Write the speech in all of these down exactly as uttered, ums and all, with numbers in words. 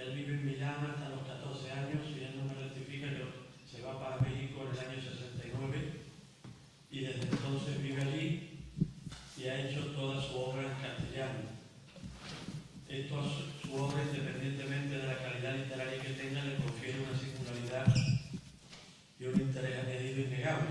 Él vive en Milán hasta los catorce años, y él no me rectifica, que se va para México en el año sesenta y nueve, y desde entonces vive allí y ha hecho toda su obra en castellano. Esto, su obra, independientemente de la calidad literaria que tenga, le confiere una singularidad y un interés añadido innegable.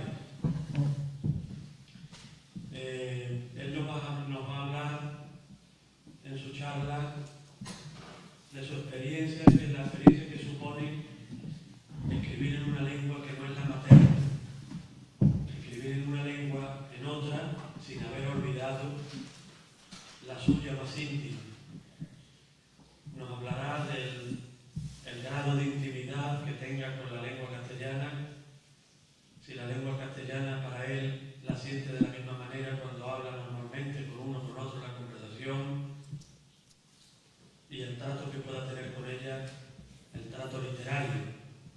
Eh, él nos va, nos va a hablar en su charla de su experiencia, de la experiencia que supone escribir en una lengua que no es la materna, escribir en una lengua en otra sin haber olvidado la suya más íntima. Nos hablará del el grado de intimidad que tenga con la lengua castellana, si la lengua castellana para él la siente de la misma manera cuando habla normalmente con uno con otro en la conversación, y el trato que pueda tener con ella, el trato literario.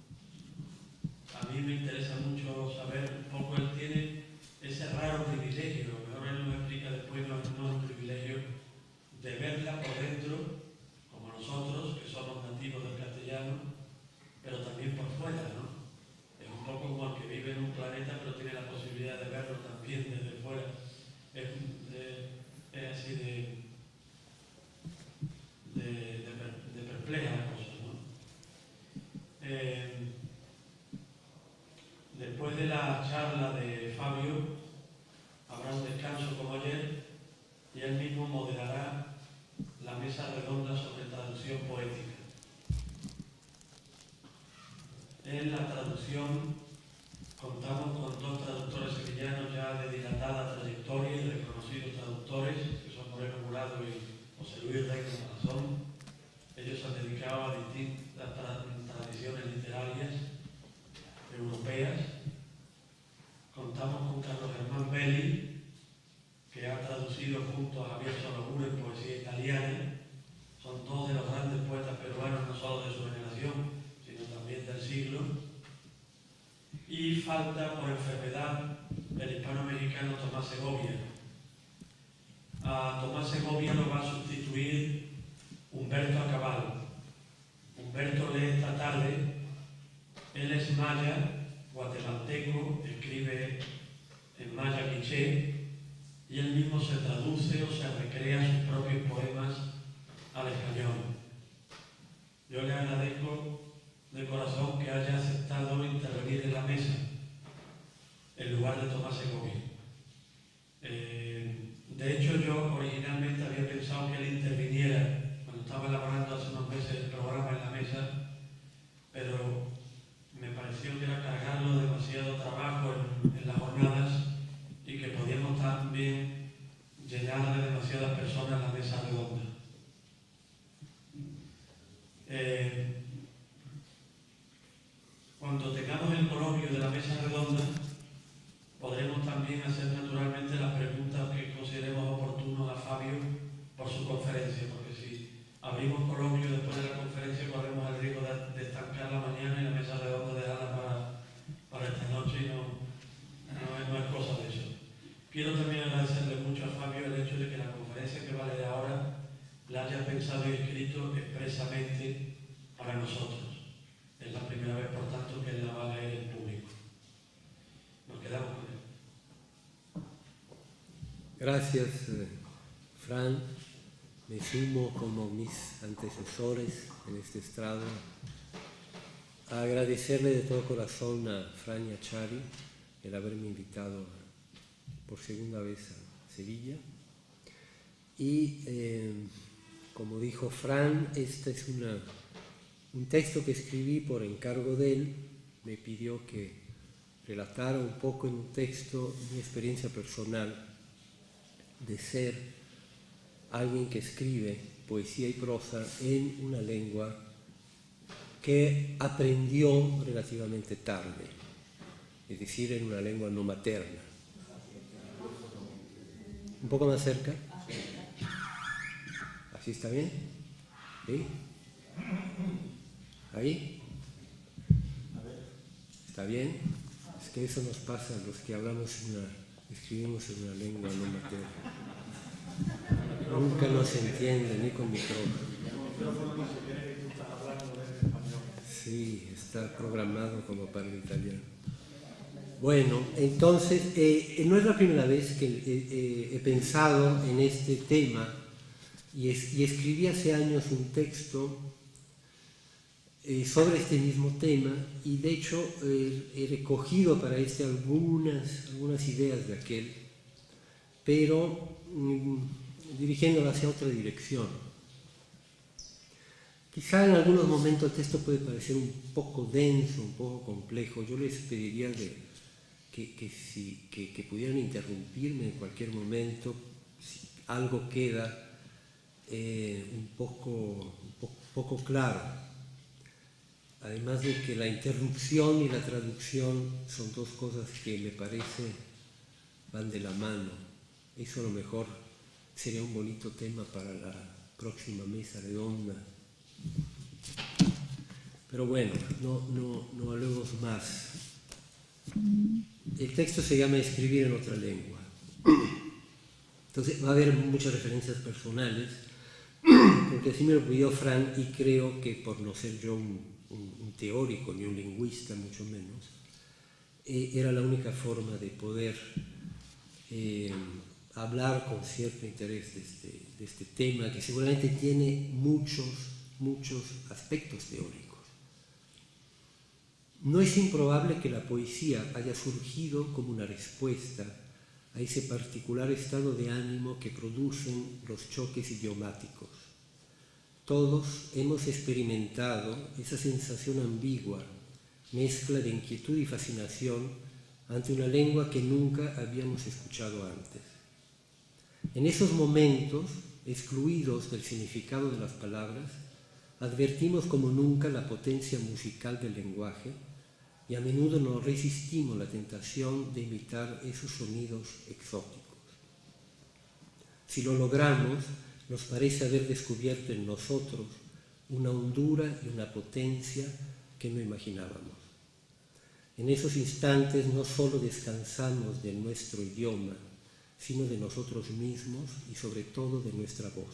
A mí me interesa mucho saber un poco, él tiene ese raro privilegio, a lo mejor él nos explica después, no, no es un privilegio, de verla por dentro, como nosotros, que somos nativos del castellano, pero también por fuera, ¿no? Es un poco como el que vive en un planeta, pero tiene la posibilidad de verlo también desde fuera. Es, de, es así de, de, de, de perpleja la cosa, ¿no? Eh, después de la charla de Fabio, habrá un descanso como ayer, y él mismo moderará la mesa redonda sobre traducción poética. En la traducción contamos con dos traductores sevillanos ya de dilatada trayectoria y reconocidos traductores, que son Moreno Murado y José Luis Reina Malazón. Ellos se han dedicado a distintas tradiciones literarias europeas. Contamos con Carlos Germán Belli, que ha traducido junto a Javier Solomuro en poesía italiana. Son dos de los grandes poetas peruanos, no solo de su generación, sino también del siglo. Y falta por enfermedad el hispano-americano Tomás Segovia. A Tomás Segovia lo va a sustituir Humberto Acabal. Humberto lee esta tarde. Él es maya, guatemalteco, escribe en maya quiché, y él mismo se traduce o se recrea sus propios poemas al español. Yo le agradezco de corazón que haya aceptado intervenir en la mesa en lugar de Tomás Segovia. Eh, de hecho, yo originalmente había pensado que él interviniera cuando estaba elaborando hace unos meses el programa en la mesa, pero me pareció que era cargarlo demasiado trabajo en, en las jornadas, y que podíamos también llenar de demasiadas personas la mesa redonda. Eh, cuando tengamos el coloquio de la mesa redonda, podremos también hacer naturalmente las preguntas que consideremos oportunos a Fabio por su conferencia, porque si abrimos coloquio después de la conferencia corremos el riesgo de, de estancar la mañana y la mesa redonda dejarla para, para esta noche, y no, no, es, no es cosa de eso. Quiero también agradecerle mucho a Fabio el hecho de que la conferencia que va a leer ahora la haya pensado y escrito expresamente para nosotros. Es la primera vez, por tanto, que él la va a leer en público. Nos quedamos con él. Gracias, Fran. Me sumo como mis antecesores en este estrado a agradecerle de todo corazón a Fran y a Xavi el haberme invitado por segunda vez a Sevilla. Y eh, como dijo Fran, este es una, un texto que escribí por encargo de él. Me pidió que relatara un poco en un texto mi experiencia personal de ser alguien que escribe poesía y prosa en una lengua que aprendió relativamente tarde, es decir, en una lengua no materna. Un poco más cerca. ¿Así está bien? ¿Sí? ¿Ahí? ¿Está bien? Es que eso nos pasa a los que hablamos en una, escribimos en una lengua no materna. Nunca nos entiende ni con micrófono. micrófono y se cree que tú estás hablando en español. Sí, está programado como para el italiano. Bueno, entonces, eh, no es la primera vez que eh, eh, he pensado en este tema y, es, y escribí hace años un texto eh, sobre este mismo tema y de hecho eh, he recogido para este algunas, algunas ideas de aquel, pero mmm, dirigiéndolo hacia otra dirección. Quizá en algunos momentos el texto puede parecer un poco denso, un poco complejo. Yo les pediría de, que, que, si, que, que pudieran interrumpirme en cualquier momento si algo queda eh, un, poco, un po, poco claro. Además de que la interrupción y la traducción son dos cosas que me parece van de la mano. Eso a lo mejor sería un bonito tema para la próxima mesa redonda. Pero bueno, no, no, no hablemos más. El texto se llama Escribir en otra lengua. Entonces va a haber muchas referencias personales, porque así me lo pidió Fran y creo que por no ser yo un, un, un teórico ni un lingüista, mucho menos, eh, era la única forma de poder eh, hablar con cierto interés de este, de este tema, que seguramente tiene muchos, muchos aspectos teóricos. No es improbable que la poesía haya surgido como una respuesta a ese particular estado de ánimo que producen los choques idiomáticos. Todos hemos experimentado esa sensación ambigua, mezcla de inquietud y fascinación ante una lengua que nunca habíamos escuchado antes. En esos momentos, excluidos del significado de las palabras, advertimos como nunca la potencia musical del lenguaje y a menudo nos resistimos la tentación de imitar esos sonidos exóticos. Si lo logramos, nos parece haber descubierto en nosotros una hondura y una potencia que no imaginábamos. En esos instantes no solo descansamos de nuestro idioma, sino de nosotros mismos y sobre todo de nuestra voz.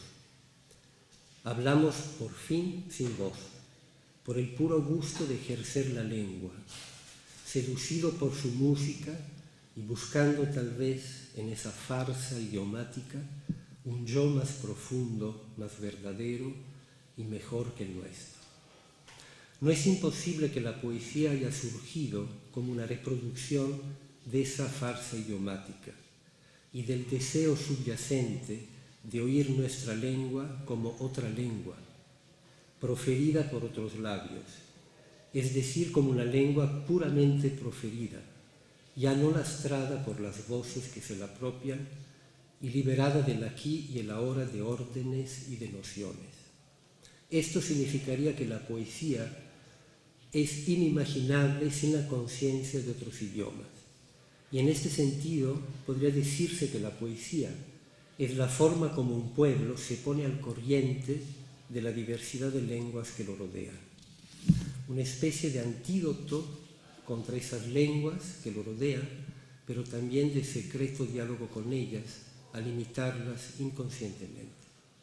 Hablamos por fin sin voz, por el puro gusto de ejercer la lengua, seducido por su música y buscando tal vez en esa farsa idiomática un yo más profundo, más verdadero y mejor que el nuestro. No es imposible que la poesía haya surgido como una reproducción de esa farsa idiomática y del deseo subyacente de oír nuestra lengua como otra lengua, proferida por otros labios, es decir, como una lengua puramente proferida, ya no lastrada por las voces que se la apropian y liberada del aquí y el ahora de órdenes y de nociones. Esto significaría que la poesía es inimaginable sin la conciencia de otros idiomas. Y en este sentido podría decirse que la poesía es la forma como un pueblo se pone al corriente de la diversidad de lenguas que lo rodean. Una especie de antídoto contra esas lenguas que lo rodean, pero también de secreto diálogo con ellas, al imitarlas inconscientemente.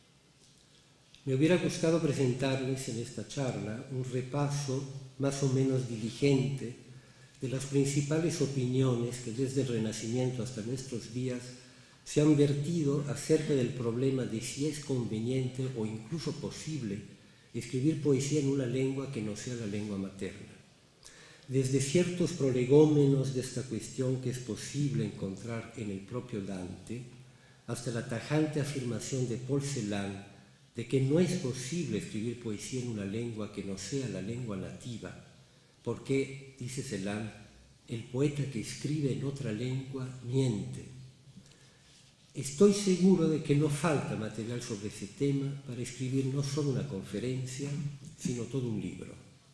Me hubiera gustado presentarles en esta charla un repaso más o menos diligente de las principales opiniones que desde el Renacimiento hasta nuestros días se han vertido acerca del problema de si es conveniente o incluso posible escribir poesía en una lengua que no sea la lengua materna. Desde ciertos prolegómenos de esta cuestión que es posible encontrar en el propio Dante, hasta la tajante afirmación de Paul Celan de que no es posible escribir poesía en una lengua que no sea la lengua nativa, porque, dice Celan, el poeta que escribe en otra lengua miente. Estoy seguro de que no falta material sobre ese tema para escribir no solo una conferencia, sino todo un libro.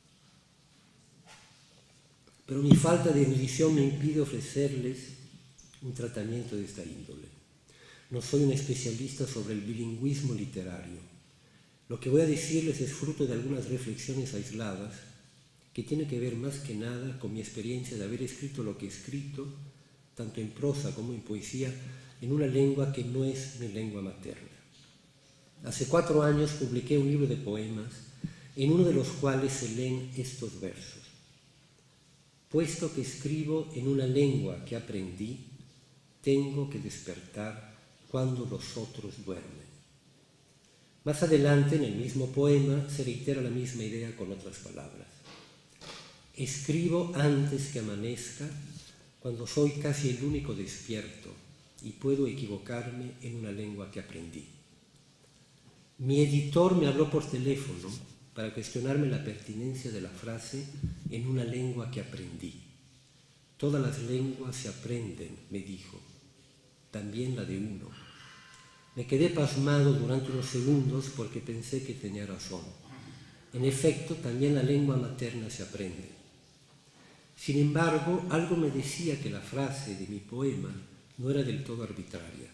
Pero mi falta de erudición me impide ofrecerles un tratamiento de esta índole. No soy un especialista sobre el bilingüismo literario. Lo que voy a decirles es fruto de algunas reflexiones aisladas que tienen que ver más que nada con mi experiencia de haber escrito lo que he escrito, tanto en prosa como en poesía, en una lengua que no es mi lengua materna. hace cuatro años publiqué un libro de poemas en uno de los cuales se leen estos versos. Puesto que escribo en una lengua que aprendí, tengo que despertar cuando los otros duermen. Más adelante, en el mismo poema, se reitera la misma idea con otras palabras. Escribo antes que amanezca, cuando soy casi el único despierto y puedo equivocarme en una lengua que aprendí. Mi editor me habló por teléfono para cuestionarme la pertinencia de la frase en una lengua que aprendí. Todas las lenguas se aprenden, me dijo, también la de uno. Me quedé pasmado durante unos segundos porque pensé que tenía razón. En efecto, también la lengua materna se aprende. Sin embargo, algo me decía que la frase de mi poema no era del todo arbitraria.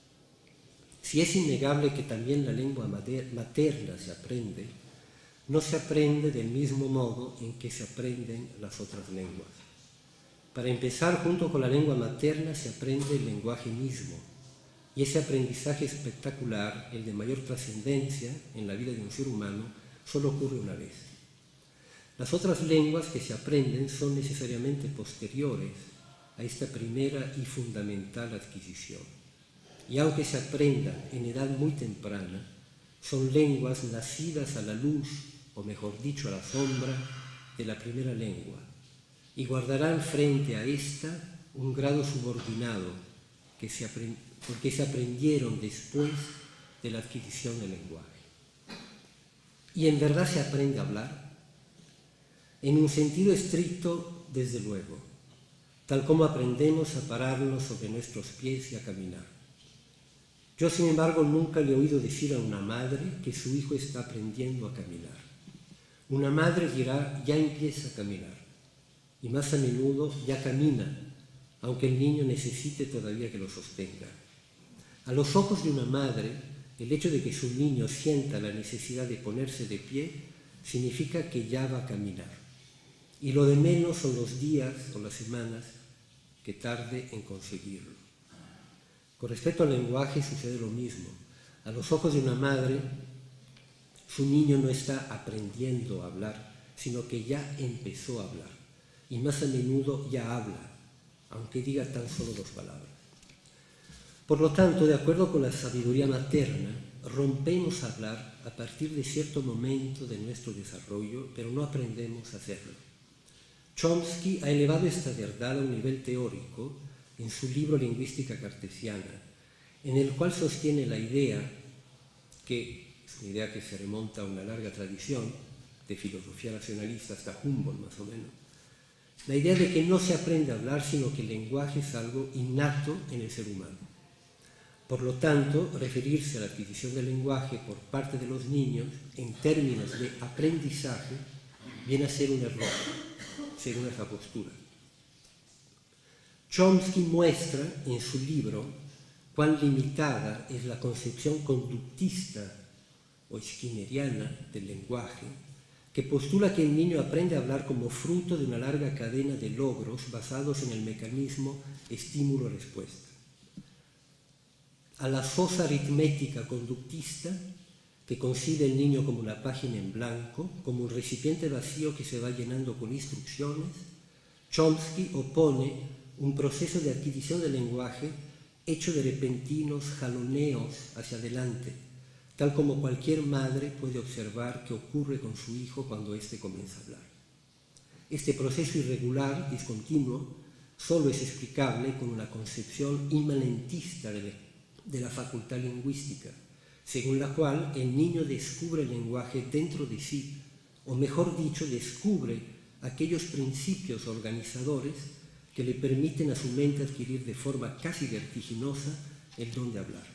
Si es innegable que también la lengua materna se aprende, no se aprende del mismo modo en que se aprenden las otras lenguas. Para empezar, junto con la lengua materna se aprende el lenguaje mismo, y ese aprendizaje espectacular, el de mayor trascendencia en la vida de un ser humano, solo ocurre una vez. Las otras lenguas que se aprenden son necesariamente posteriores a esta primera y fundamental adquisición. Y aunque se aprendan en edad muy temprana, son lenguas nacidas a la luz, o mejor dicho, a la sombra de la primera lengua, y guardarán frente a esta un grado subordinado que se aprend- porque se aprendieron después de la adquisición del lenguaje. ¿Y en verdad se aprende a hablar? En un sentido estricto, desde luego, tal como aprendemos a pararnos sobre nuestros pies y a caminar. Yo, sin embargo, nunca le he oído decir a una madre que su hijo está aprendiendo a caminar. Una madre dirá, ya empieza a caminar, y más a menudo ya camina, aunque el niño necesite todavía que lo sostenga. A los ojos de una madre, el hecho de que su niño sienta la necesidad de ponerse de pie significa que ya va a caminar. Y lo de menos son los días o las semanas que tarde en conseguirlo. Con respecto al lenguaje sucede lo mismo. A los ojos de una madre, su niño no está aprendiendo a hablar, sino que ya empezó a hablar. Y más a menudo ya habla, aunque diga tan solo dos palabras. Por lo tanto, de acuerdo con la sabiduría materna, rompemos a hablar a partir de cierto momento de nuestro desarrollo, pero no aprendemos a hacerlo. Chomsky ha elevado esta verdad a un nivel teórico en su libro Lingüística Cartesiana, en el cual sostiene la idea, que es una idea que se remonta a una larga tradición de filosofía racionalista hasta Humboldt más o menos, la idea de que no se aprende a hablar, sino que el lenguaje es algo innato en el ser humano. Por lo tanto, referirse a la adquisición del lenguaje por parte de los niños en términos de aprendizaje viene a ser un error, según esa postura. Chomsky muestra en su libro cuán limitada es la concepción conductista o skinneriana del lenguaje, que postula que el niño aprende a hablar como fruto de una larga cadena de logros basados en el mecanismo estímulo-respuesta. A la sosa aritmética conductista, que concibe el niño como una página en blanco, como un recipiente vacío que se va llenando con instrucciones, Chomsky opone un proceso de adquisición del lenguaje hecho de repentinos jaloneos hacia adelante, tal como cualquier madre puede observar que ocurre con su hijo cuando éste comienza a hablar. Este proceso irregular, discontinuo, solo es explicable con una concepción inmanentista de la de la facultad lingüística, según la cual el niño descubre el lenguaje dentro de sí, o mejor dicho, descubre aquellos principios organizadores que le permiten a su mente adquirir de forma casi vertiginosa el don de hablar.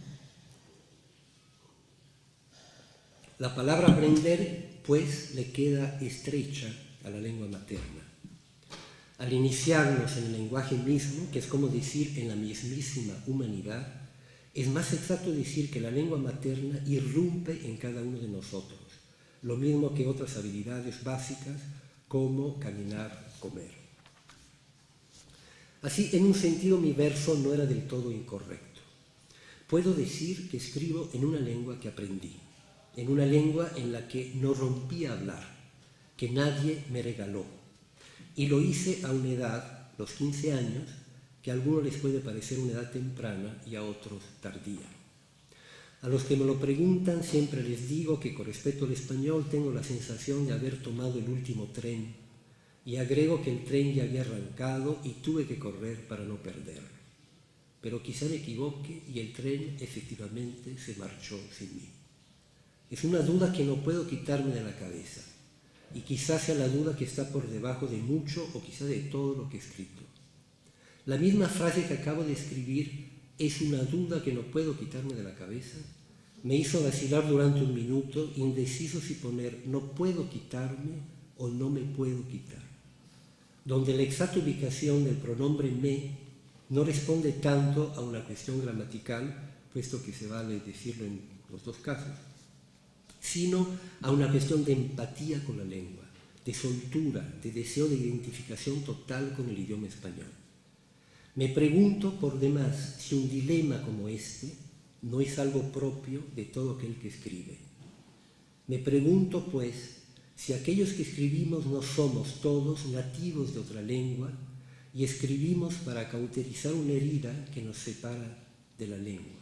La palabra aprender, pues, le queda estrecha a la lengua materna. Al iniciarnos en el lenguaje mismo, que es como decir en la mismísima humanidad, es más exacto decir que la lengua materna irrumpe en cada uno de nosotros, lo mismo que otras habilidades básicas como caminar, comer. Así, en un sentido, mi verso no era del todo incorrecto. puedo decir que escribo en una lengua que aprendí, en una lengua en la que no rompí a hablar, que nadie me regaló. Y lo hice a una edad, los quince años, que a algunos les puede parecer una edad temprana y a otros tardía. A los que me lo preguntan siempre les digo que con respecto al español tengo la sensación de haber tomado el último tren, y agrego que el tren ya había arrancado y tuve que correr para no perderlo. Pero quizá me equivoque y el tren efectivamente se marchó sin mí. Es una duda que no puedo quitarme de la cabeza, y quizá sea la duda que está por debajo de mucho o quizá de todo lo que he escrito. La misma frase que acabo de escribir es una duda que no puedo quitarme de la cabeza. Me hizo vacilar durante un minuto, indeciso si poner no puedo quitarme o no me puedo quitar, donde la exacta ubicación del pronombre me no responde tanto a una cuestión gramatical, puesto que se vale decirlo en los dos casos, sino a una cuestión de empatía con la lengua, de soltura, de deseo de identificación total con el idioma español. Me pregunto por demás si un dilema como este no es algo propio de todo aquel que escribe. Me pregunto, pues, si aquellos que escribimos no somos todos nativos de otra lengua y escribimos para cauterizar una herida que nos separa de la lengua.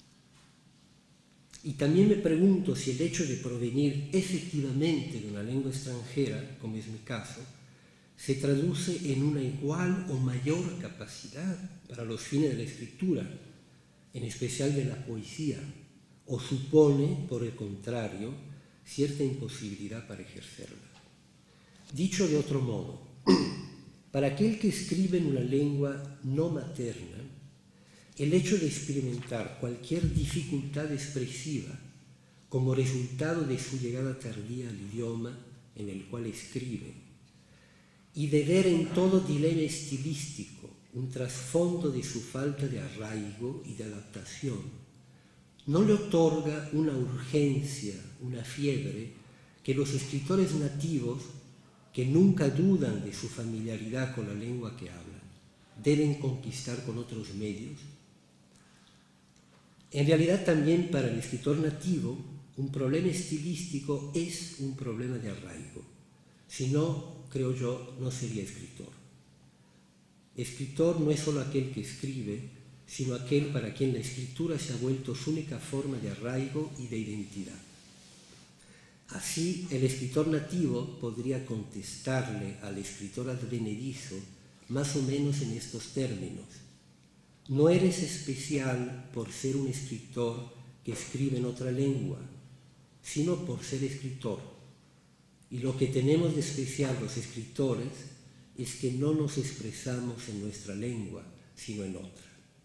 Y también me pregunto si el hecho de provenir efectivamente de una lengua extranjera, como es mi caso, se traduce en una igual o mayor capacidad para los fines de la escritura, en especial de la poesía, o supone, por el contrario, cierta imposibilidad para ejercerla. Dicho de otro modo, para aquel que escribe en una lengua no materna, el hecho de experimentar cualquier dificultad expresiva como resultado de su llegada tardía al idioma en el cual escribe, y de ver en todo dilema estilístico un trasfondo de su falta de arraigo y de adaptación, no le otorga una urgencia, una fiebre que los escritores nativos, que nunca dudan de su familiaridad con la lengua que hablan, deben conquistar con otros medios. En realidad también para el escritor nativo un problema estilístico es un problema de arraigo. Si no, creo yo, no sería escritor. Escritor no es solo aquel que escribe, sino aquel para quien la escritura se ha vuelto su única forma de arraigo y de identidad. Así, el escritor nativo podría contestarle al escritor advenedizo más o menos en estos términos: no eres especial por ser un escritor que escribe en otra lengua, sino por ser escritor. Y lo que tenemos de especial los escritores es que no nos expresamos en nuestra lengua, sino en otra.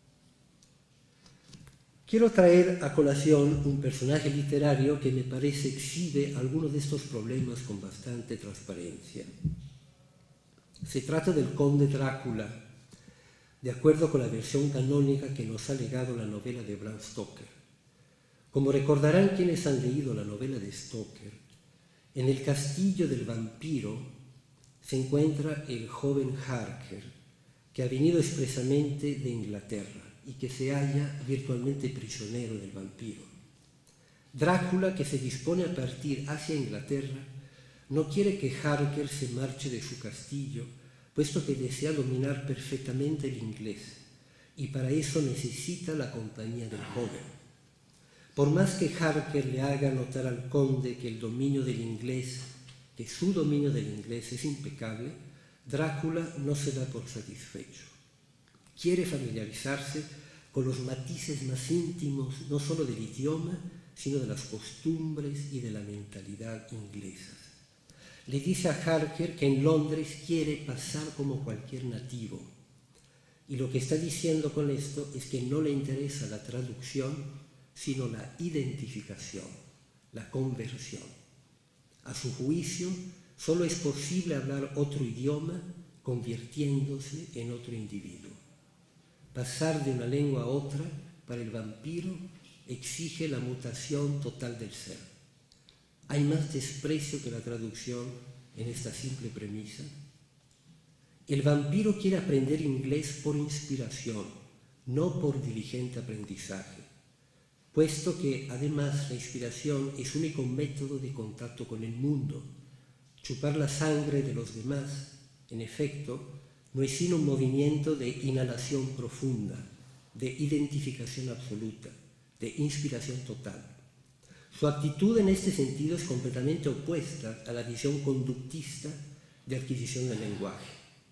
Quiero traer a colación un personaje literario que me parece exhibe algunos de estos problemas con bastante transparencia. Se trata del conde Drácula, de acuerdo con la versión canónica que nos ha legado la novela de Bram Stoker. Como recordarán quienes han leído la novela de Stoker, en el castillo del vampiro se encuentra el joven Harker, que ha venido expresamente de Inglaterra y que se halla virtualmente prisionero del vampiro. Drácula, que se dispone a partir hacia Inglaterra, no quiere que Harker se marche de su castillo, puesto que desea dominar perfectamente el inglés, y para eso necesita la compañía del joven. Por más que Harker le haga notar al conde que el dominio del inglés, que su dominio del inglés es impecable, Drácula no se da por satisfecho. Quiere familiarizarse con los matices más íntimos, no solo del idioma, sino de las costumbres y de la mentalidad inglesas. Le dice a Harker que en Londres quiere pasar como cualquier nativo. Y lo que está diciendo con esto es que no le interesa la traducción, sino la identificación, la conversión. A su juicio, solo es posible hablar otro idioma convirtiéndose en otro individuo. Pasar de una lengua a otra, para el vampiro, exige la mutación total del ser. ¿Hay más desprecio que la traducción en esta simple premisa? El vampiro quiere aprender inglés por inspiración, no por diligente aprendizaje. puesto que además la inspiración es único método de contacto con el mundo. Chupar la sangre de los demás, en efecto, no es sino un movimiento de inhalación profunda, de identificación absoluta, de inspiración total. Su actitud en este sentido es completamente opuesta a la visión conductista de adquisición del lenguaje.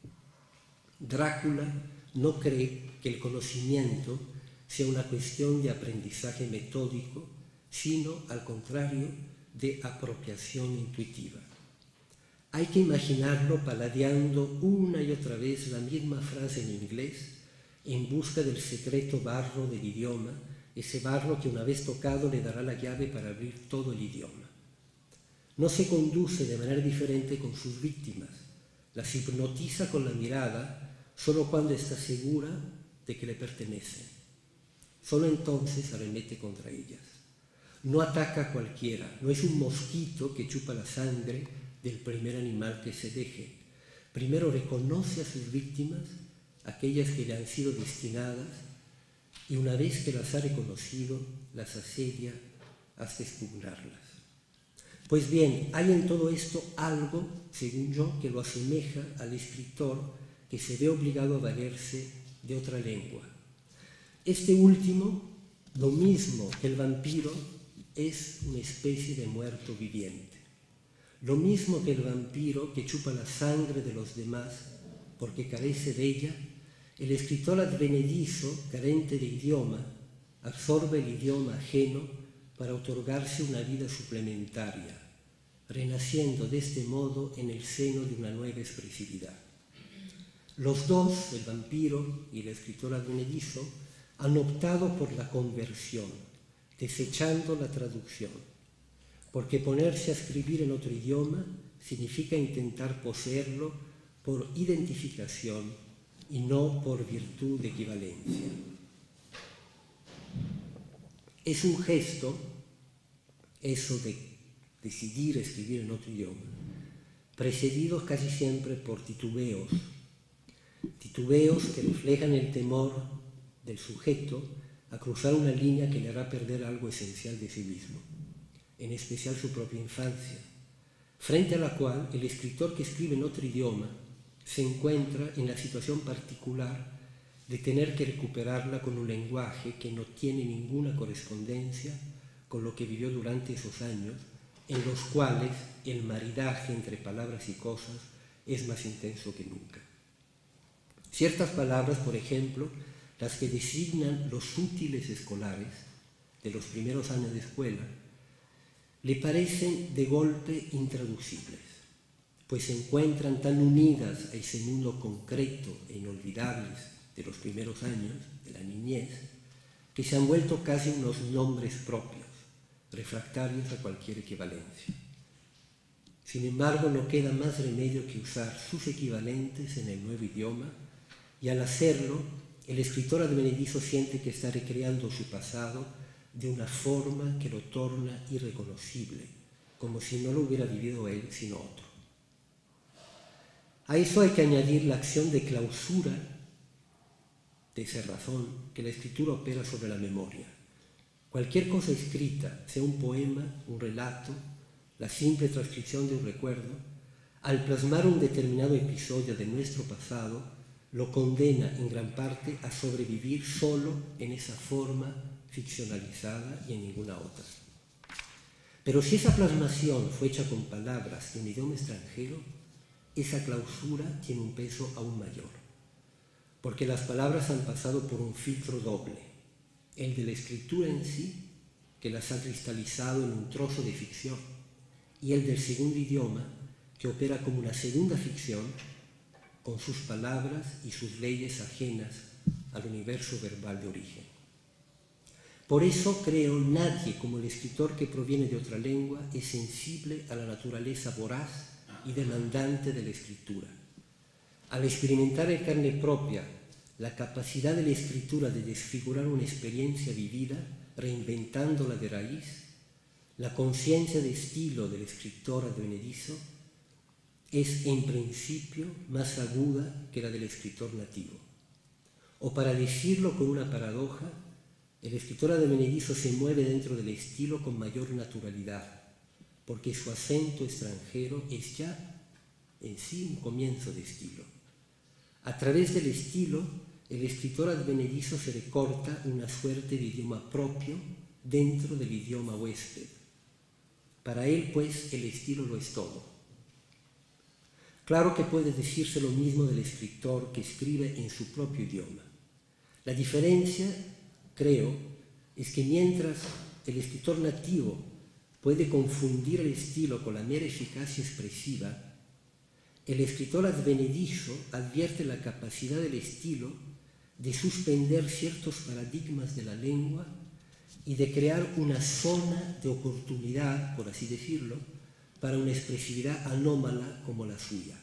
Drácula no cree que el conocimiento sea una cuestión de aprendizaje metódico, sino, al contrario, de apropiación intuitiva. Hay que imaginarlo paladeando una y otra vez la misma frase en inglés en busca del secreto barro del idioma, ese barro que una vez tocado le dará la llave para abrir todo el idioma. No se conduce de manera diferente con sus víctimas, las hipnotiza con la mirada solo cuando está segura de que le pertenecen. Solo entonces arremete contra ellas. No ataca a cualquiera, no es un mosquito que chupa la sangre del primer animal que se deje. Primero reconoce a sus víctimas, aquellas que le han sido destinadas, y una vez que las ha reconocido, las asedia hasta expugnarlas. Pues bien, hay en todo esto algo, según yo, que lo asemeja al escritor que se ve obligado a valerse de otra lengua. Este último, lo mismo que el vampiro, es una especie de muerto viviente. Lo mismo que el vampiro que chupa la sangre de los demás porque carece de ella, el escritor advenedizo, carente de idioma, absorbe el idioma ajeno para otorgarse una vida suplementaria, renaciendo de este modo en el seno de una nueva expresividad. Los dos, el vampiro y el escritor advenedizo, han optado por la conversión, desechando la traducción, porque ponerse a escribir en otro idioma significa intentar poseerlo por identificación y no por virtud de equivalencia. Es un gesto, eso de decidir escribir en otro idioma, precedido casi siempre por titubeos, titubeos que reflejan el temor del sujeto a cruzar una línea que le hará perder algo esencial de sí mismo, en especial su propia infancia, frente a la cual el escritor que escribe en otro idioma se encuentra en la situación particular de tener que recuperarla con un lenguaje que no tiene ninguna correspondencia con lo que vivió durante esos años, en los cuales el maridaje entre palabras y cosas es más intenso que nunca. Ciertas palabras, por ejemplo, las que designan los útiles escolares de los primeros años de escuela, le parecen de golpe intraducibles, pues se encuentran tan unidas a ese mundo concreto e inolvidables de los primeros años, de la niñez, que se han vuelto casi unos nombres propios, refractarios a cualquier equivalencia. Sin embargo, no queda más remedio que usar sus equivalentes en el nuevo idioma, y al hacerlo, el escritor advenedizo siente que está recreando su pasado de una forma que lo torna irreconocible, como si no lo hubiera vivido él sino otro. A eso hay que añadir la acción de clausura de cerrazón que la escritura opera sobre la memoria. Cualquier cosa escrita, sea un poema, un relato, la simple transcripción de un recuerdo, al plasmar un determinado episodio de nuestro pasado, lo condena en gran parte a sobrevivir solo en esa forma ficcionalizada y en ninguna otra. Pero si esa plasmación fue hecha con palabras de un idioma extranjero, esa clausura tiene un peso aún mayor, porque las palabras han pasado por un filtro doble, el de la escritura en sí, que las ha cristalizado en un trozo de ficción, y el del segundo idioma, que opera como una segunda ficción, con sus palabras y sus leyes ajenas al universo verbal de origen. Por eso, creo, nadie como el escritor que proviene de otra lengua es sensible a la naturaleza voraz y demandante de la escritura. Al experimentar en carne propia la capacidad de la escritura de desfigurar una experiencia vivida, reinventándola de raíz, la conciencia de estilo del escritor advenedizo es en principio más aguda que la del escritor nativo. O para decirlo con una paradoja, el escritor advenedizo se mueve dentro del estilo con mayor naturalidad, porque su acento extranjero es ya en sí un comienzo de estilo. A través del estilo, el escritor advenedizo se recorta una suerte de idioma propio dentro del idioma huésped. Para él, pues, el estilo lo es todo. Claro que puede decirse lo mismo del escritor que escribe en su propio idioma. La diferencia, creo, es que mientras el escritor nativo puede confundir el estilo con la mera eficacia expresiva, el escritor advenedizo advierte la capacidad del estilo de suspender ciertos paradigmas de la lengua y de crear una zona de oportunidad, por así decirlo, para una expresividad anómala como la suya.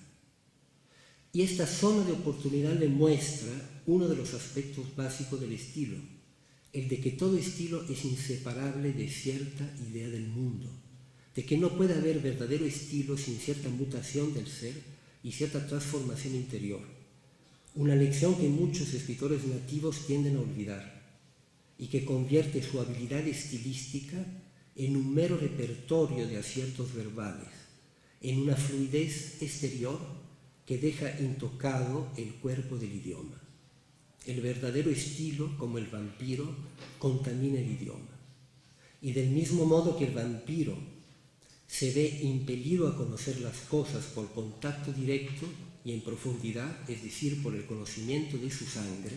Y esta zona de oportunidad le muestra uno de los aspectos básicos del estilo, el de que todo estilo es inseparable de cierta idea del mundo, de que no puede haber verdadero estilo sin cierta mutación del ser y cierta transformación interior, una lección que muchos escritores nativos tienden a olvidar y que convierte su habilidad estilística en un mero repertorio de aciertos verbales, en una fluidez exterior que deja intocado el cuerpo del idioma. El verdadero estilo, como el vampiro, contamina el idioma. Y del mismo modo que el vampiro se ve impelido a conocer las cosas por contacto directo y en profundidad, es decir, por el conocimiento de su sangre,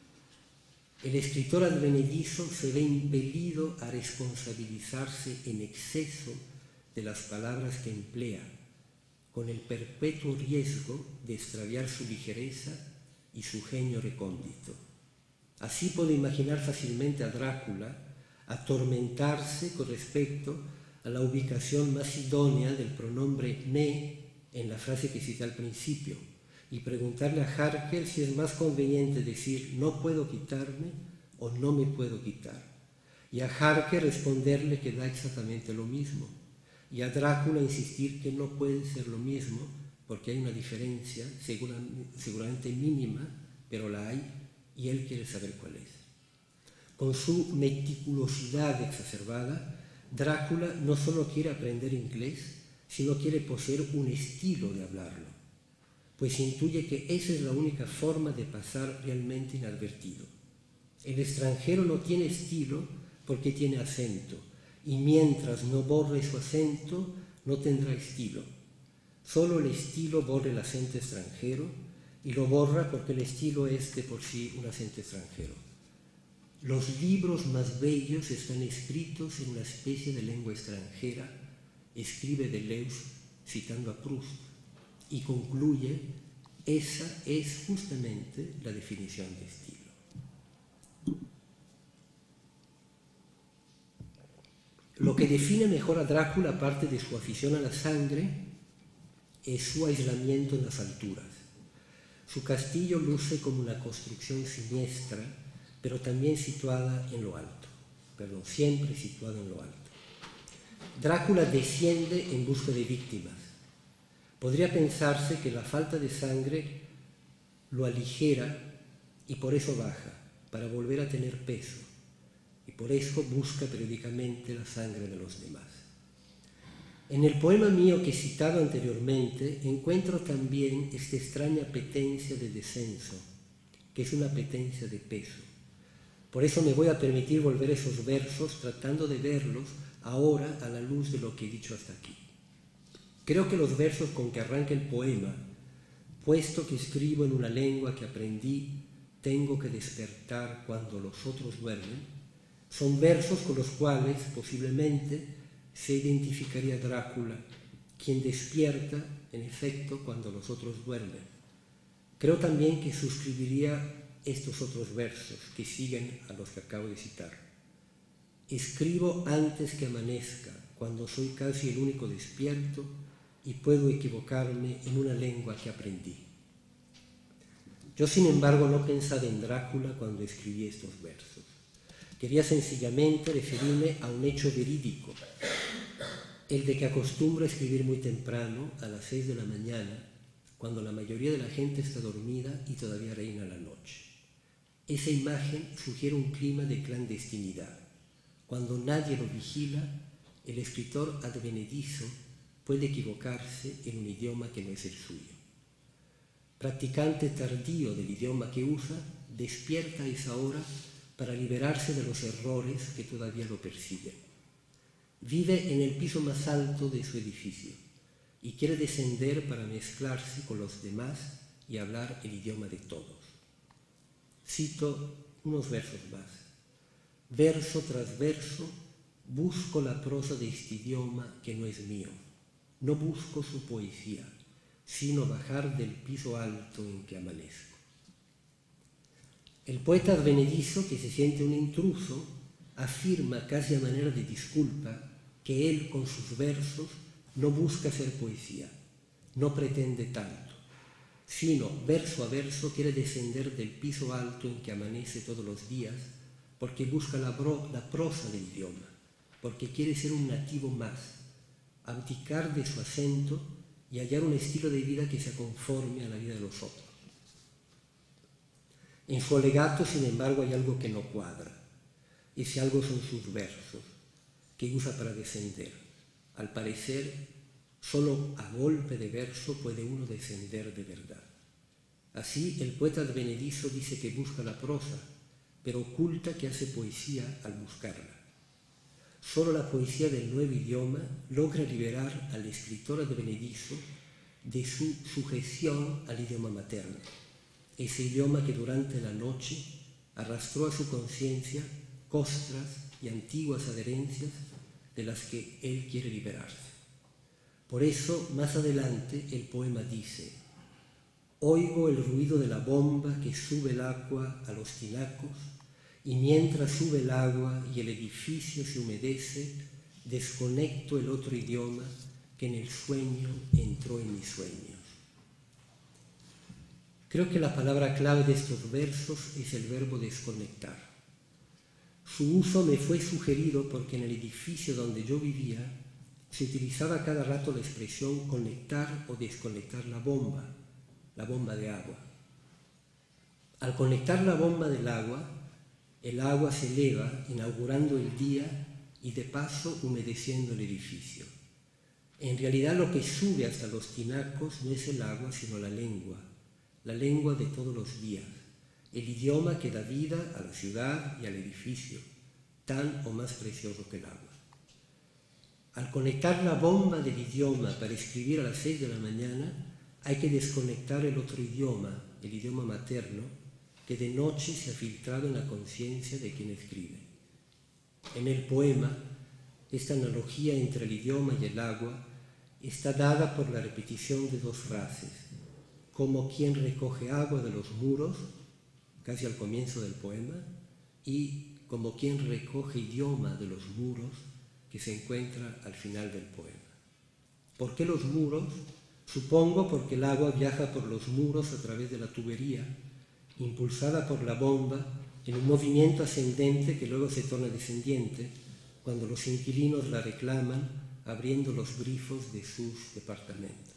el escritor advenedizo se ve impelido a responsabilizarse en exceso de las palabras que emplea, con el perpetuo riesgo de extraviar su ligereza y su genio recóndito. Así puedo imaginar fácilmente a Drácula atormentarse con respecto a la ubicación más idónea del pronombre me en la frase que cité al principio, y preguntarle a Harker si es más conveniente decir no puedo quitarme o no me puedo quitar, y a Harker responderle que da exactamente lo mismo, y a Drácula insistir que no puede ser lo mismo porque hay una diferencia segura, seguramente mínima, pero la hay, y él quiere saber cuál es. Con su meticulosidad exacerbada, Drácula no solo quiere aprender inglés, sino quiere poseer un estilo de hablarlo, pues intuye que esa es la única forma de pasar realmente inadvertido. El extranjero no tiene estilo porque tiene acento, y mientras no borre su acento, no tendrá estilo. Solo el estilo borra el acento extranjero, y lo borra porque el estilo es de por sí un acento extranjero. Los libros más bellos están escritos en una especie de lengua extranjera, escribe Deleuze citando a Proust, y concluye: esa es justamente la definición de estilo. Lo que define mejor a Drácula, aparte de su afición a la sangre, es su aislamiento en las alturas. Su castillo luce como una construcción siniestra, pero también situada en lo alto. Perdón, siempre situada en lo alto. Drácula desciende en busca de víctimas. Podría pensarse que la falta de sangre lo aligera y por eso baja, para volver a tener peso, y por eso busca periódicamente la sangre de los demás. En el poema mío que he citado anteriormente encuentro también esta extraña apetencia de descenso, que es una apetencia de peso. Por eso me voy a permitir volver a esos versos tratando de verlos ahora a la luz de lo que he dicho hasta aquí. Creo que los versos con que arranca el poema, puesto que escribo en una lengua que aprendí, tengo que despertar cuando los otros duermen, son versos con los cuales posiblemente se identificaría a Drácula, quien despierta, en efecto, cuando los otros duermen. Creo también que suscribiría estos otros versos que siguen a los que acabo de citar. Escribo antes que amanezca, cuando soy casi el único despierto y puedo equivocarme en una lengua que aprendí. Yo, sin embargo, no pensaba en Drácula cuando escribí estos versos. Quería sencillamente referirme a un hecho verídico, el de que acostumbro a escribir muy temprano, a las seis de la mañana, cuando la mayoría de la gente está dormida y todavía reina la noche. Esa imagen sugiere un clima de clandestinidad. Cuando nadie lo vigila, el escritor advenedizo puede equivocarse en un idioma que no es el suyo. Practicante tardío del idioma que usa, despierta a esa hora para liberarse de los errores que todavía lo persiguen. Vive en el piso más alto de su edificio y quiere descender para mezclarse con los demás y hablar el idioma de todos. Cito unos versos más. Verso tras verso, busco la prosa de este idioma que no es mío. No busco su poesía, sino bajar del piso alto en que amanezco. El poeta advenedizo, que se siente un intruso, afirma casi a manera de disculpa que él con sus versos no busca hacer poesía, no pretende tanto, sino verso a verso quiere descender del piso alto en que amanece todos los días porque busca la, bro, la prosa del idioma, porque quiere ser un nativo más, abdicar de su acento y hallar un estilo de vida que se conforme a la vida de los otros. En su alegato, sin embargo, hay algo que no cuadra. Ese algo son sus versos, que usa para descender. Al parecer, solo a golpe de verso puede uno descender de verdad. Así, el poeta advenedizo dice que busca la prosa, pero oculta que hace poesía al buscarla. Solo la poesía del nuevo idioma logra liberar al escritor advenedizo de su sujeción al idioma materno, ese idioma que durante la noche arrastró a su conciencia costras y antiguas adherencias de las que él quiere liberarse. Por eso, más adelante, el poema dice: oigo el ruido de la bomba que sube el agua a los tinacos, y mientras sube el agua y el edificio se humedece, desconecto el otro idioma que en el sueño entró en mis sueños. Creo que la palabra clave de estos versos es el verbo desconectar. Su uso me fue sugerido porque en el edificio donde yo vivía se utilizaba cada rato la expresión conectar o desconectar la bomba, la bomba de agua. Al conectar la bomba del agua, el agua se eleva, inaugurando el día y de paso humedeciendo el edificio. En realidad lo que sube hasta los tinacos no es el agua, sino la lengua, la lengua de todos los días, el idioma que da vida a la ciudad y al edificio, tan o más precioso que el agua. Al conectar la bomba del idioma para escribir a las seis de la mañana, hay que desconectar el otro idioma, el idioma materno, que de noche se ha filtrado en la conciencia de quien escribe. En el poema, esta analogía entre el idioma y el agua está dada por la repetición de dos frases, como quien recoge agua de los muros, casi al comienzo del poema, y como quien recoge idioma de los muros, que se encuentra al final del poema. ¿Por qué los muros? Supongo porque el agua viaja por los muros a través de la tubería, impulsada por la bomba en un movimiento ascendente que luego se torna descendiente cuando los inquilinos la reclaman abriendo los grifos de sus departamentos.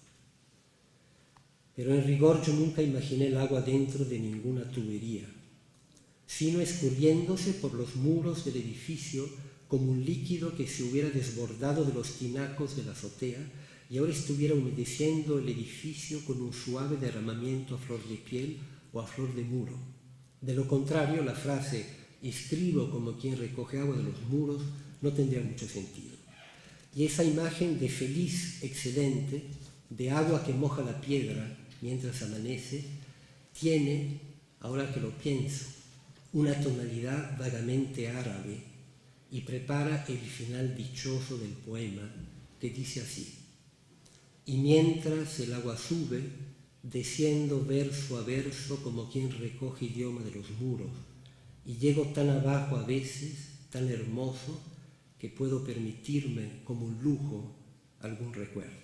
Pero en rigor yo nunca imaginé el agua dentro de ninguna tubería, sino escurriéndose por los muros del edificio como un líquido que se hubiera desbordado de los tinacos de la azotea y ahora estuviera humedeciendo el edificio con un suave derramamiento a flor de piel o a flor de muro. De lo contrario, la frase escribo como quien recoge agua de los muros no tendría mucho sentido. Y esa imagen de feliz excedente, de agua que moja la piedra mientras amanece, tiene, ahora que lo pienso, una tonalidad vagamente árabe y prepara el final dichoso del poema, que dice así: y mientras el agua sube, desciendo verso a verso como quien recoge idioma de los muros, y llego tan abajo a veces, tan hermoso, que puedo permitirme como un lujo algún recuerdo.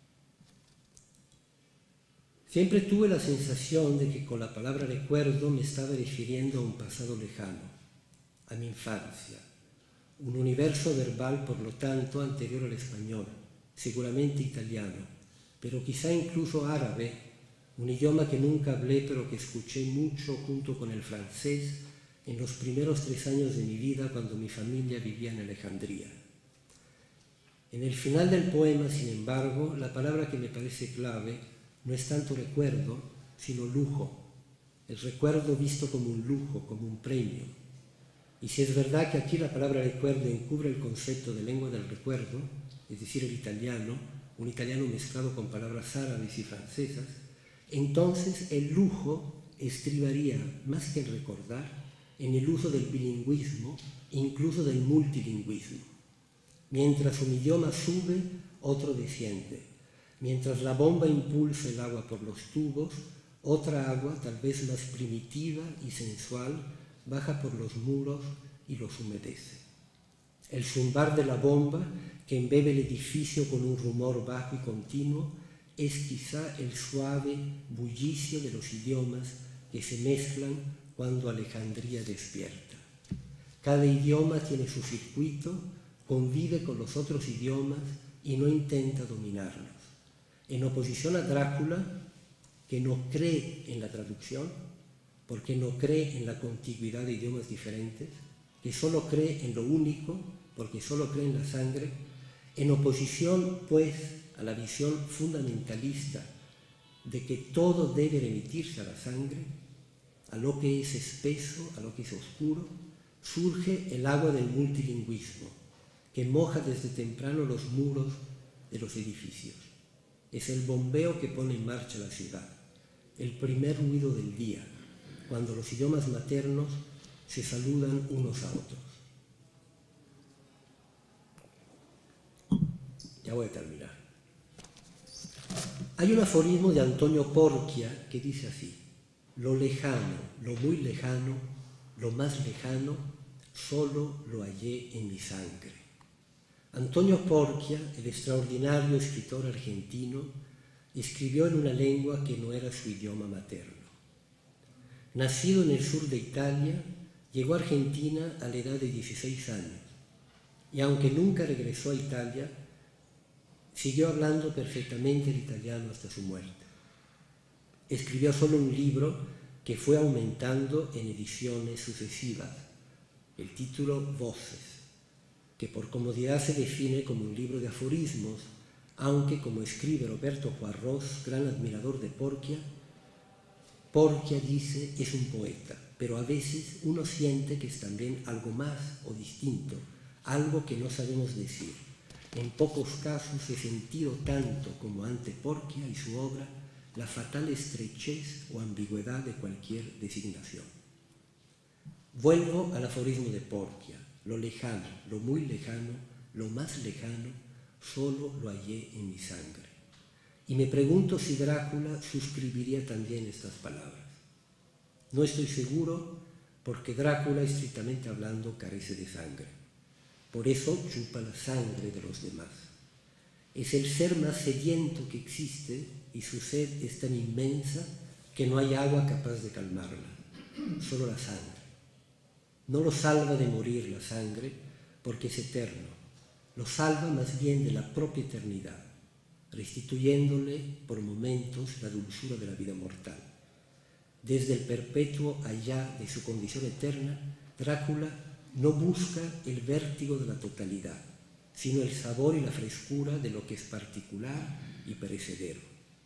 Siempre tuve la sensación de que con la palabra recuerdo me estaba refiriendo a un pasado lejano, a mi infancia, un universo verbal por lo tanto anterior al español, seguramente italiano, pero quizá incluso árabe, un idioma que nunca hablé pero que escuché mucho junto con el francés en los primeros tres años de mi vida cuando mi familia vivía en Alejandría. En el final del poema, sin embargo, la palabra que me parece clave no es tanto recuerdo, sino lujo. El recuerdo visto como un lujo, como un premio. Y si es verdad que aquí la palabra recuerdo encubre el concepto de lengua del recuerdo, es decir, el italiano, un italiano mezclado con palabras árabes y francesas, entonces el lujo estribaría, más que en recordar, en el uso del bilingüismo, incluso del multilingüismo. Mientras un idioma sube, otro desciende. Mientras la bomba impulsa el agua por los tubos, otra agua, tal vez más primitiva y sensual, baja por los muros y los humedece. El zumbar de la bomba, que embebe el edificio con un rumor bajo y continuo, es quizá el suave bullicio de los idiomas que se mezclan cuando Alejandría despierta. Cada idioma tiene su circuito, convive con los otros idiomas y no intenta dominarlos. En oposición a Drácula, que no cree en la traducción, porque no cree en la contiguidad de idiomas diferentes, que solo cree en lo único, porque solo cree en la sangre, en oposición, pues, a la visión fundamentalista de que todo debe remitirse a la sangre, a lo que es espeso, a lo que es oscuro, surge el agua del multilingüismo, que moja desde temprano los muros de los edificios. Es el bombeo que pone en marcha la ciudad, el primer ruido del día, cuando los idiomas maternos se saludan unos a otros. Ya voy a terminar. Hay un aforismo de Antonio Porquia que dice así: lo lejano, lo muy lejano, lo más lejano, solo lo hallé en mi sangre. Antonio Porquia, el extraordinario escritor argentino, escribió en una lengua que no era su idioma materno. Nacido en el sur de Italia, llegó a Argentina a la edad de dieciséis años y aunque nunca regresó a Italia, siguió hablando perfectamente el italiano hasta su muerte. Escribió solo un libro que fue aumentando en ediciones sucesivas, el título Voces, que por comodidad se define como un libro de aforismos, aunque, como escribe Roberto Juarros, gran admirador de Porquia, Porquia dice es un poeta, pero a veces uno siente que es también algo más o distinto, algo que no sabemos decir. En pocos casos he sentido tanto como ante Porquia y su obra la fatal estrechez o ambigüedad de cualquier designación. Vuelvo al aforismo de Porquia: lo lejano, lo muy lejano, lo más lejano, solo lo hallé en mi sangre. Y me pregunto si Drácula suscribiría también estas palabras. No estoy seguro, porque Drácula, estrictamente hablando, carece de sangre. Por eso chupa la sangre de los demás. Es el ser más sediento que existe y su sed es tan inmensa que no hay agua capaz de calmarla, solo la sangre. No lo salva de morir la sangre porque es eterno, lo salva más bien de la propia eternidad, restituyéndole por momentos la dulzura de la vida mortal. Desde el perpetuo allá de su condición eterna, Drácula no busca el vértigo de la totalidad, sino el sabor y la frescura de lo que es particular y perecedero.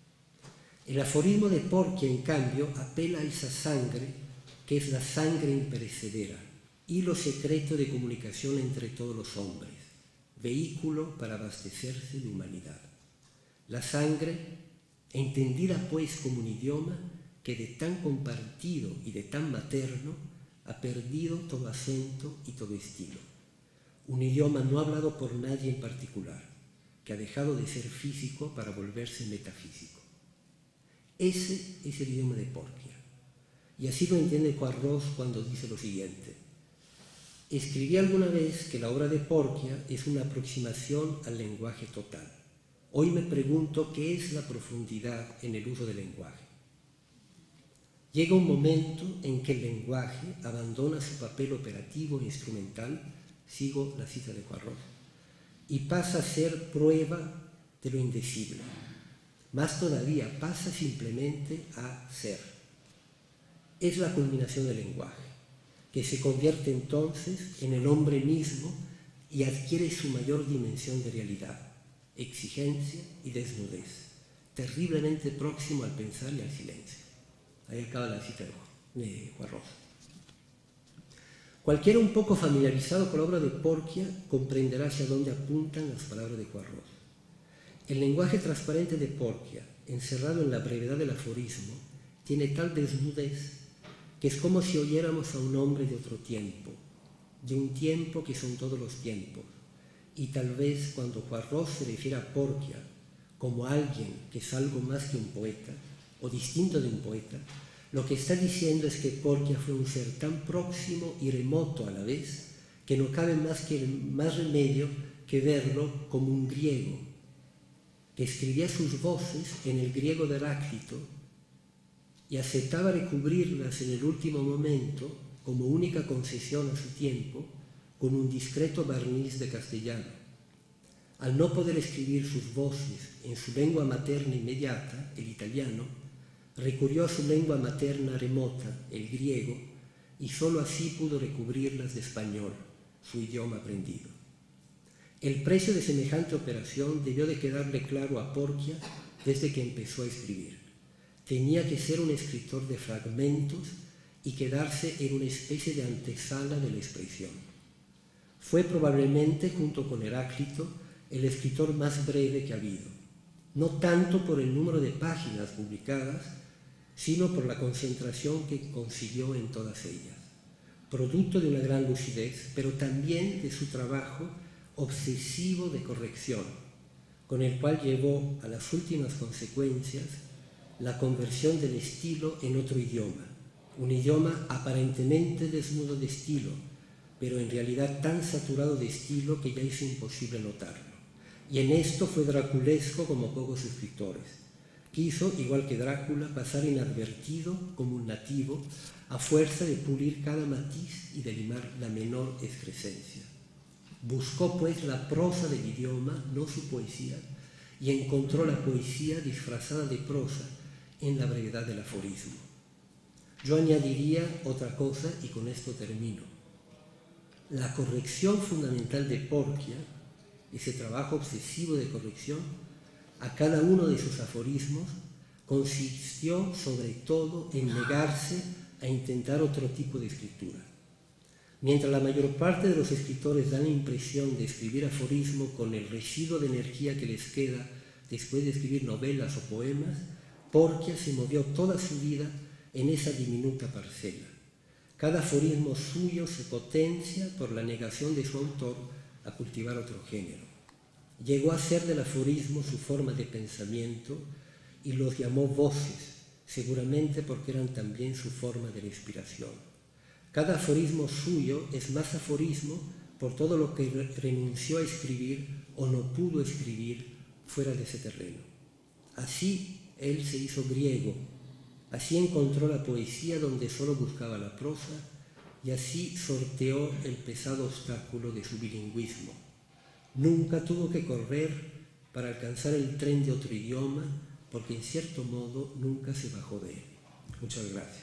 El aforismo de Porquia, en cambio, apela a esa sangre que es la sangre imperecedera, hilo secreto de comunicación entre todos los hombres, vehículo para abastecerse de humanidad. La sangre, entendida pues como un idioma que de tan compartido y de tan materno ha perdido todo acento y todo estilo. Un idioma no hablado por nadie en particular, que ha dejado de ser físico para volverse metafísico. Ese es el idioma de Porquia. Y así lo entiende Juarros cuando dice lo siguiente: escribí alguna vez que la obra de Porquia es una aproximación al lenguaje total. Hoy me pregunto qué es la profundidad en el uso del lenguaje. Llega un momento en que el lenguaje abandona su papel operativo e instrumental, sigo la cita de Juarros, y pasa a ser prueba de lo indecible. más todavía pasa simplemente a ser. Es la culminación del lenguaje, que se convierte entonces en el hombre mismo y adquiere su mayor dimensión de realidad, exigencia y desnudez, terriblemente próximo al pensar y al silencio. Ahí acaba la cita de Juan Ros. Cualquiera un poco familiarizado con la obra de Porcia comprenderá hacia dónde apuntan las palabras de Juan Ros. El lenguaje transparente de Porcia, encerrado en la brevedad del aforismo, tiene tal desnudez que es como si oyéramos a un hombre de otro tiempo, de un tiempo que son todos los tiempos. Y tal vez cuando Juan Ros se refiere a Porcia como a alguien que es algo más que un poeta, o distinto de un poeta, lo que está diciendo es que Porcia fue un ser tan próximo y remoto a la vez que no cabe más, que, más remedio que verlo como un griego, que escribía sus voces en el griego de Heráclito y aceptaba recubrirlas en el último momento como única concesión a su tiempo con un discreto barniz de castellano. Al no poder escribir sus voces en su lengua materna inmediata, el italiano, recurrió a su lengua materna remota, el griego, y sólo así pudo recubrirlas de español, su idioma aprendido. El precio de semejante operación debió de quedarle claro a Porcia desde que empezó a escribir. Tenía que ser un escritor de fragmentos y quedarse en una especie de antesala de la expresión. Fue probablemente, junto con Heráclito, el escritor más breve que ha habido, no tanto por el número de páginas publicadas, sino por la concentración que consiguió en todas ellas, producto de una gran lucidez, pero también de su trabajo obsesivo de corrección, con el cual llevó a las últimas consecuencias la conversión del estilo en otro idioma, un idioma aparentemente desnudo de estilo, pero en realidad tan saturado de estilo que ya es imposible notarlo. Y en esto fue draculesco como pocos escritores. Quiso, igual que Drácula, pasar inadvertido como un nativo a fuerza de pulir cada matiz y de limar la menor excrescencia. Buscó pues la prosa del idioma, no su poesía, y encontró la poesía disfrazada de prosa en la brevedad del aforismo. Yo añadiría otra cosa y con esto termino. La corrección fundamental de Porcia, ese trabajo obsesivo de corrección, a cada uno de sus aforismos, consistió sobre todo en negarse a intentar otro tipo de escritura. Mientras la mayor parte de los escritores dan la impresión de escribir aforismo con el residuo de energía que les queda después de escribir novelas o poemas, Porcia se movió toda su vida en esa diminuta parcela. Cada aforismo suyo se potencia por la negación de su autor a cultivar otro género. Llegó a ser del aforismo su forma de pensamiento y los llamó voces, seguramente porque eran también su forma de respiración. Cada aforismo suyo es más aforismo por todo lo que renunció a escribir o no pudo escribir fuera de ese terreno. Así él se hizo griego, así encontró la poesía donde solo buscaba la prosa y así sorteó el pesado obstáculo de su bilingüismo. Nunca tuvo que correr para alcanzar el tren de otro idioma porque en cierto modo nunca se bajó de él. Muchas gracias.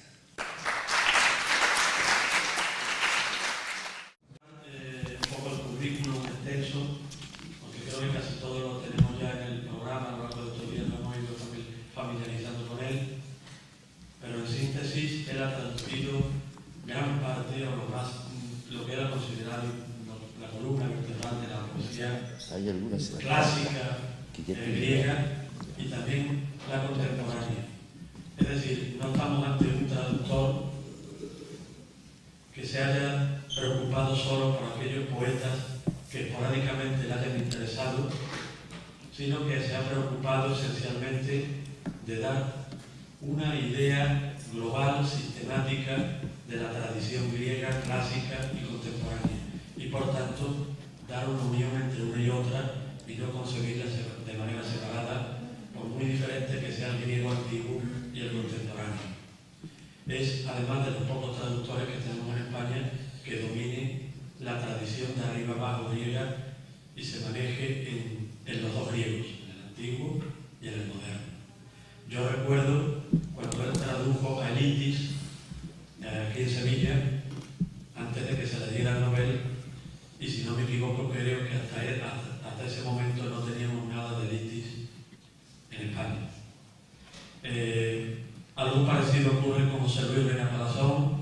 Eh, un poco el currículum extenso, porque creo que casi todo lo tenemos ya en el programa, a lo largo de estos días nos hemos ido familiarizando con él, pero en síntesis él ha traducido gran parte o lo más, lo que era considerado la columna vertebral de la poesía clásica, eh, griega y también la contemporánea. Es decir, no estamos ante un traductor que se haya preocupado solo por aquellos poetas que esporádicamente le hayan interesado, sino que se ha preocupado esencialmente de dar una idea global, sistemática de la tradición griega, clásica y contemporánea, y por tanto dar una unión entre una y otra y no concebirlas de manera separada, por muy diferente que sea el griego antiguo y el contemporáneo. Es, además de los pocos traductores que tenemos en España, que domine la tradición de arriba abajo griega y se maneje en, en los dos griegos, en el antiguo y en el moderno. parecido ocurre con José Luis Reina Palazón,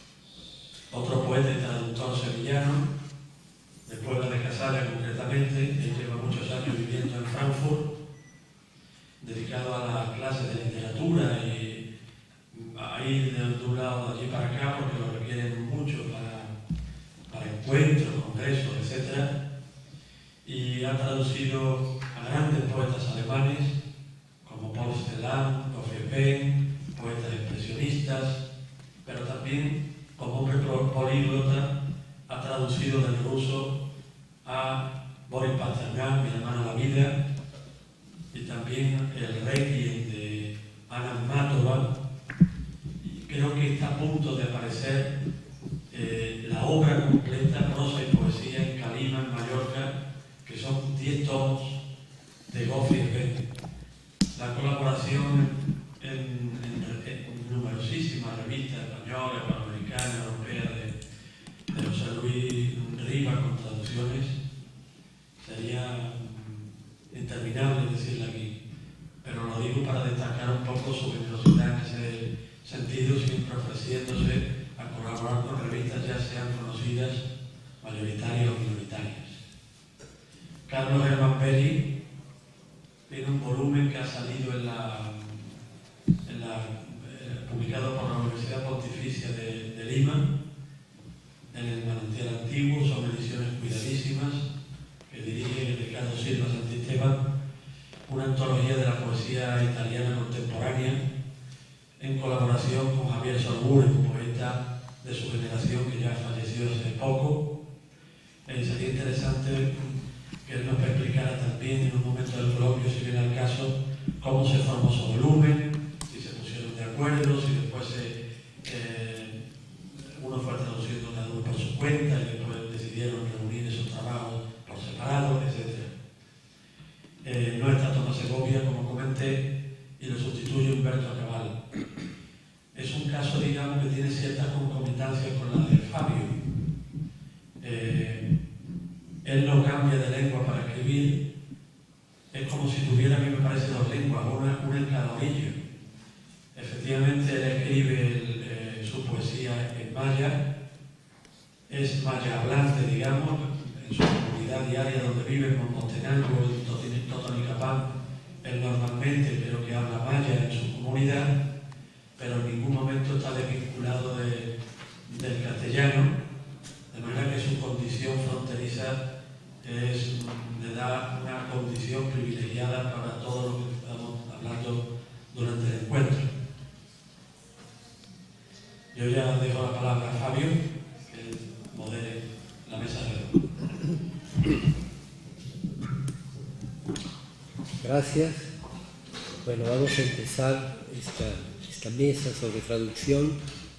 otro poeta y traductor sevillano, de Puebla de Casares concretamente. Él lleva muchos años viviendo en Frankfurt, dedicado a las clases de literatura y a ir de un lado de allí para acá porque lo requieren mucho para, para encuentros, congresos, etcétera. Y ha traducido a grandes poetas alemanes como Paul Celan, Gottfried Benn, poetas expresionistas, pero también como hombre políglota ha traducido del ruso a Boris Pasternak, Mi hermana la vida, y también el Requiem de Anna Akhmatova. Y creo que está a punto de aparecer eh, la obra completa, prosa y poesía, en Calima, en Mallorca, que son diez tomos de Gottfried Benn. La colaboración en, en, en numerosísimas revistas españolas, panamericanas, europeas de, de José Luis Riva con traducciones sería interminable decirla aquí, pero lo digo para destacar un poco su generosidad en ese sentido, siempre ofreciéndose a colaborar con revistas ya sean conocidas, mayoritarias o minoritarias. Carlos Hermann Belli tiene un volumen que ha salido en la, en la eh, publicado por la Universidad Pontificia de, de Lima, en el Manantial Antiguo. Son ediciones cuidadísimas que dirige Ricardo Silva Santisteban, una antología de la poesía italiana contemporánea, en colaboración con Javier Solbure, un poeta de su generación que ya falleció hace poco. Eh, sería interesante que él nos explicara también en un momento del coloquio, si viene al caso, cómo se formó su volumen, si se pusieron de acuerdo, si después se, eh, uno fue traduciendo cada uno por su cuenta y después decidieron reunir esos trabajos por separado, etcétera. Eh, no está Tomás Segovia, como comenté, y lo sustituye Humberto Cabal. Es un caso, digamos, que tiene ciertas concomitancias con la de Fabio. Eh, él no cambia de lengua para escribir, es como si tuviera, a mí me parece, dos lenguas, una, una en cada orilla. Efectivamente, él escribe el, eh, su poesía en maya, es maya hablante, digamos, en su comunidad diaria donde vive, en Montenegro, en Totonicapán, él normalmente creo que habla maya en su comunidad, pero en ningún momento está desvinculado de, del castellano, de manera que su condición fronteriza es, le da una condición privilegiada para todo lo que estamos hablando durante el encuentro. Yo ya dejo la palabra a Fabio, que modere la mesa redonda. Gracias. Bueno, vamos a empezar esta, esta mesa sobre traducción.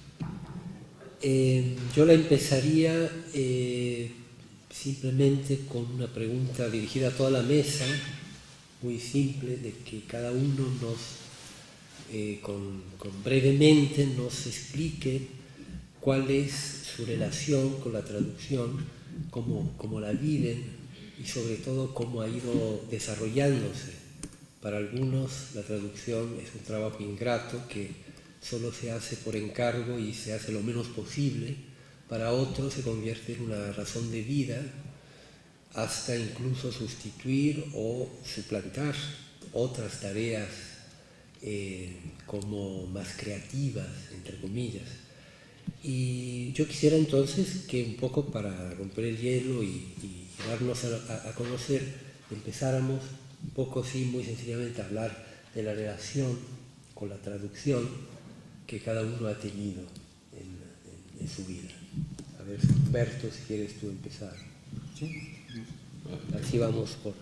Eh, yo la empezaría eh, simplemente con una pregunta dirigida a toda la mesa, muy simple, de que cada uno nos, eh, con, con brevemente nos explique cuál es su relación con la traducción, cómo, cómo la viven y sobre todo cómo ha ido desarrollándose. Para algunos la traducción es un trabajo ingrato que solo se hace por encargo y se hace lo menos posible. Para otros se convierte en una razón de vida, hasta incluso sustituir o suplantar otras tareas eh, como más creativas, entre comillas. Y yo quisiera entonces que un poco para romper el hielo y, y darnos a, a conocer, empezáramos un poco, sí, muy sencillamente a hablar de la relación con la traducción que cada uno ha tenido en, en, en su vida. A ver, Humberto, si quieres tú empezar. Sí. Así vamos por...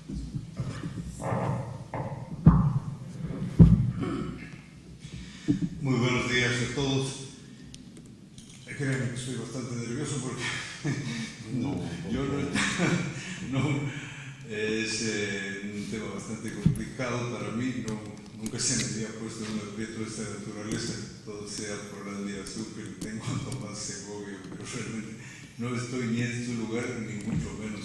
Muy buenos días a todos. Créanme que estoy bastante nervioso porque no, yo no, no es eh, un tema bastante complicado para mí. No, nunca se me había puesto en un aprieto de esta naturaleza, todo sea por la admiración que le tengo a Tomás Segovia, pero realmente no estoy ni en su lugar ni mucho menos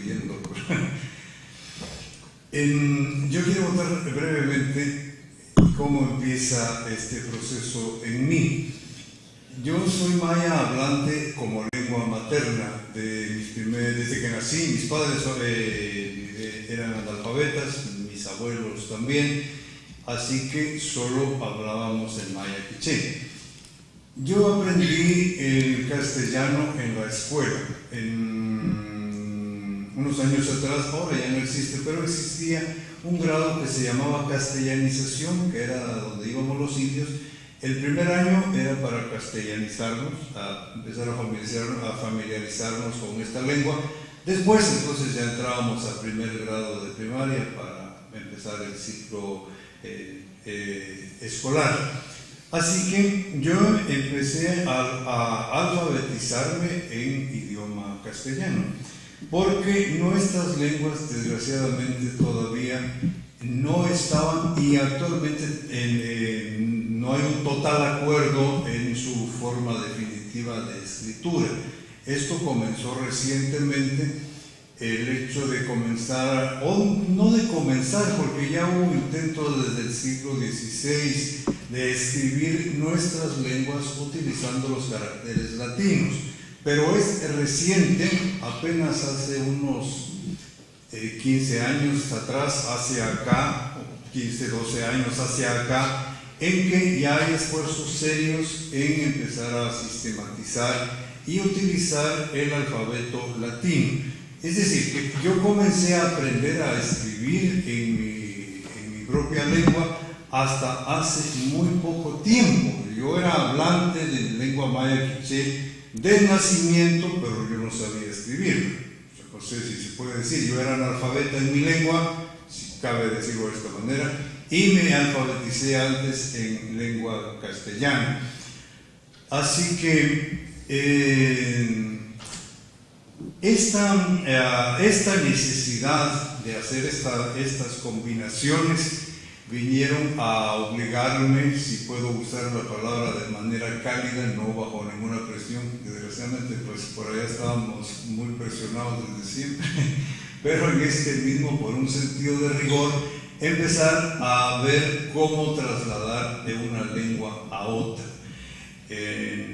sustituyéndolo. En, yo quiero contar brevemente cómo empieza este proceso en mí. Yo soy maya hablante como lengua materna de mis primer, desde que nací. Mis padres eh, eran analfabetas, mis abuelos también, así que solo hablábamos el maya quiché. Yo aprendí el castellano en la escuela. En unos años atrás, ahora ya no existe, pero existía un grado que se llamaba castellanización, que era donde íbamos los indios. El primer año era para castellanizarnos, a empezar a familiarizarnos, a familiarizarnos con esta lengua. Después, entonces, ya entrábamos al primer grado de primaria para empezar el ciclo eh, eh, escolar. Así que yo empecé a, a alfabetizarme en idioma castellano, porque nuestras lenguas, desgraciadamente, todavía no estaban, y actualmente en, eh, no hay un total acuerdo en su forma definitiva de escritura. Esto comenzó recientemente, el hecho de comenzar, o no de comenzar, porque ya hubo intentos desde el siglo dieciséis de escribir nuestras lenguas utilizando los caracteres latinos, pero es reciente, apenas hace unos eh, quince años atrás hacia acá, quince, doce años hacia acá, en que ya hay esfuerzos serios en empezar a sistematizar y utilizar el alfabeto latino. Es decir, que yo comencé a aprender a escribir en mi, en mi propia lengua hasta hace muy poco tiempo. Yo era hablante de lengua maya quiché de nacimiento, pero yo no sabía escribir. No sé si se puede decir, yo era analfabeta en mi lengua, si cabe decirlo de esta manera, y me alfabeticé antes en lengua castellana. Así que eh, esta, eh, esta necesidad de hacer esta, estas combinaciones vinieron a obligarme, si puedo usar la palabra de manera cálida, no bajo ninguna presión. Desgraciadamente, pues por allá estábamos muy presionados desde siempre, pero en este mismo, por un sentido de rigor, empezar a ver cómo trasladar de una lengua a otra. Eh,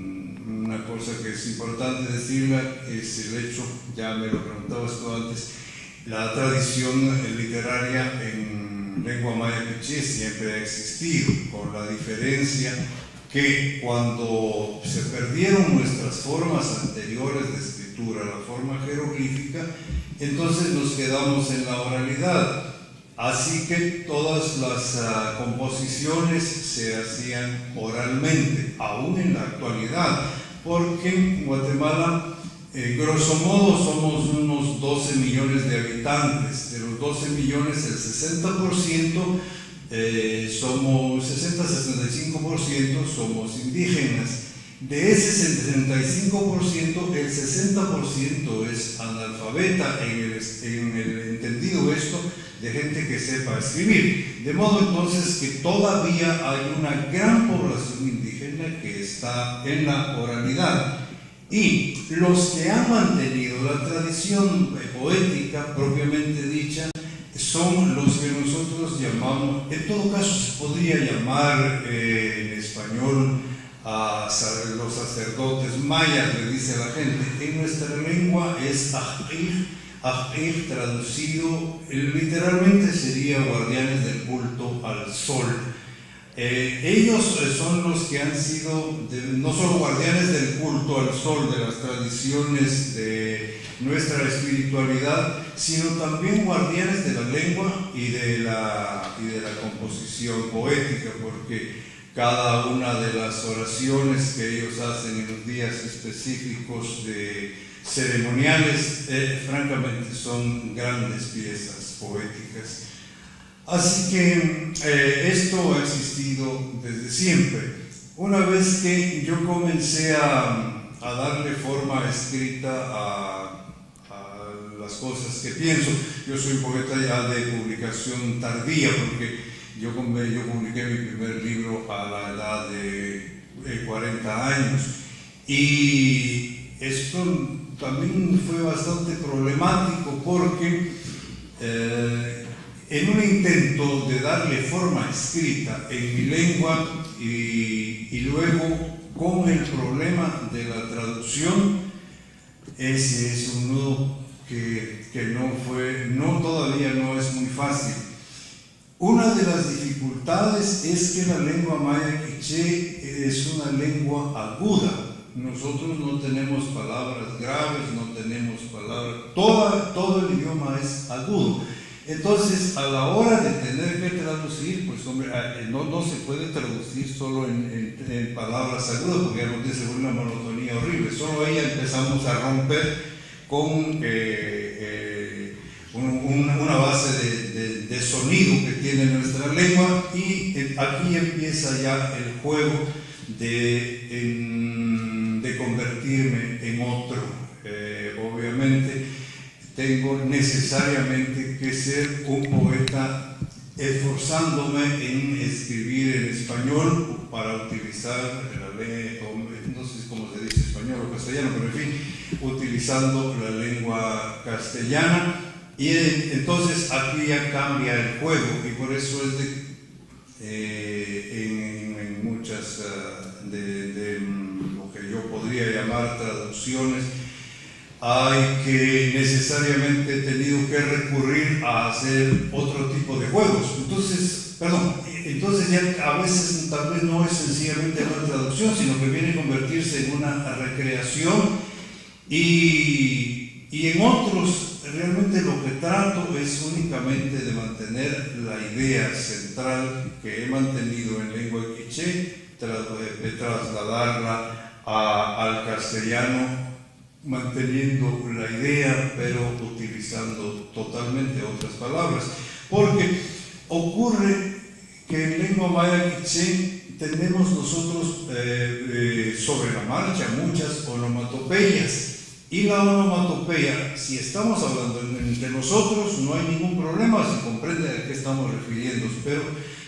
una cosa que es importante decirla es el hecho, ya me lo preguntabas tú antes, la tradición literaria en lengua maya quiché siempre ha existido, con la diferencia que cuando se perdieron nuestras formas anteriores de escritura, la forma jeroglífica, entonces nos quedamos en la oralidad. Así que todas las uh, composiciones se hacían oralmente, aún en la actualidad, porque en Guatemala, eh, grosso modo, somos unos doce millones de habitantes. De los doce millones, el sesenta por ciento eh, somos, sesenta a sesenta y cinco por ciento somos indígenas. De ese sesenta y cinco por ciento, el sesenta por ciento es analfabeta, en el, en el entendido esto de gente que sepa escribir. De modo entonces que todavía hay una gran población indígena que está en la oralidad. Y los que han mantenido la tradición poética propiamente dicha son los que nosotros llamamos, en todo caso se podría llamar eh, en español a los sacerdotes mayas, le dice a la gente. En nuestra lengua es ajir, ajir traducido literalmente sería guardianes del culto al sol. Eh, ellos son los que han sido de, no solo guardianes del culto al sol, de las tradiciones de nuestra espiritualidad, sino también guardianes de la lengua y de la, y de la composición poética, porque cada una de las oraciones que ellos hacen en los días específicos de ceremoniales, eh, francamente son grandes piezas poéticas. Así que eh, esto ha existido desde siempre. Una vez que yo comencé a, a darle forma escrita a, a las cosas que pienso, yo soy poeta ya de publicación tardía, porque yo, yo publiqué mi primer libro a la edad de, de cuarenta años, y esto también fue bastante problemático porque eh, en un intento de darle forma escrita en mi lengua y, y luego con el problema de la traducción, ese es un nudo que, que no fue, no todavía no es muy fácil. Una de las dificultades es que la lengua maya quiché es una lengua aguda. Nosotros no tenemos palabras graves, no tenemos palabras, toda, todo el idioma es agudo. Entonces, a la hora de tener que traducir, pues hombre, no, no se puede traducir solo en, en, en palabras agudas, porque ya no tiene una monotonía horrible. Solo ahí empezamos a romper con eh, eh, un, un, una base de, de, de sonido que tiene nuestra lengua, y eh, aquí empieza ya el juego de, en, de convertirme en otro. Eh, obviamente, tengo necesariamente que ser un poeta esforzándome en escribir en español para utilizar la lengua, no sé cómo se dice español o castellano, pero en fin, utilizando la lengua castellana, y entonces aquí ya cambia el juego, y por eso es de, eh, en, en muchas uh, de, de lo que yo podría llamar traducciones, hay que necesariamente he tenido que recurrir a hacer otro tipo de juegos. Entonces, perdón, entonces ya a veces tal vez no es sencillamente una traducción, sino que viene a convertirse en una recreación, y, y en otros realmente lo que trato es únicamente de mantener la idea central que he mantenido en lengua quiché, de trasladarla a, al castellano, manteniendo la idea, pero utilizando totalmente otras palabras. Porque ocurre que en lengua maya quiché tenemos nosotros eh, eh, sobre la marcha muchas onomatopeyas. Y la onomatopeya, si estamos hablando entre nosotros, no hay ningún problema, se comprende a qué estamos refiriéndonos. Pero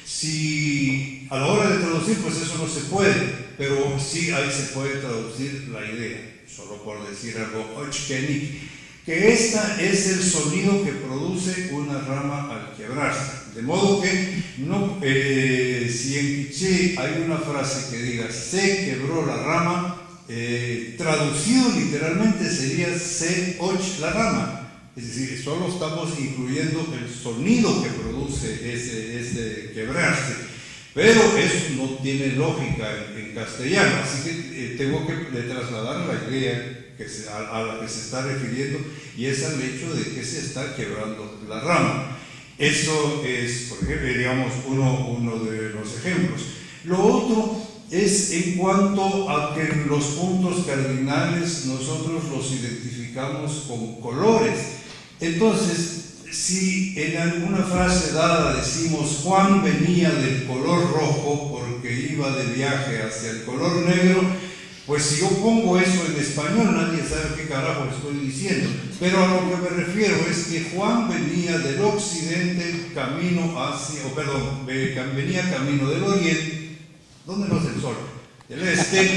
si a la hora de traducir, pues eso no se puede, pero sí ahí se puede traducir la idea. Solo por decir algo, ochkenik, que esta es el sonido que produce una rama al quebrarse. De modo que no, eh, si en quiché hay una frase que diga se quebró la rama, eh, traducido literalmente sería se och la rama. Es decir, solo estamos incluyendo el sonido que produce ese, ese quebrarse. Pero eso no tiene lógica en, en castellano, así que eh, tengo que trasladar la idea que se, a, a la que se está refiriendo, y es al hecho de que se está quebrando la rama. Eso es, por ejemplo, digamos, uno, uno de los ejemplos. Lo otro es en cuanto a que los puntos cardinales nosotros los identificamos con colores. Entonces, si en alguna frase dada decimos Juan venía del color rojo porque iba de viaje hacia el color negro, pues si yo pongo eso en español nadie sabe qué carajo estoy diciendo. Pero a lo que me refiero es que Juan venía del occidente camino hacia, o perdón, venía camino del oriente, ¿dónde no es el sol? Del este,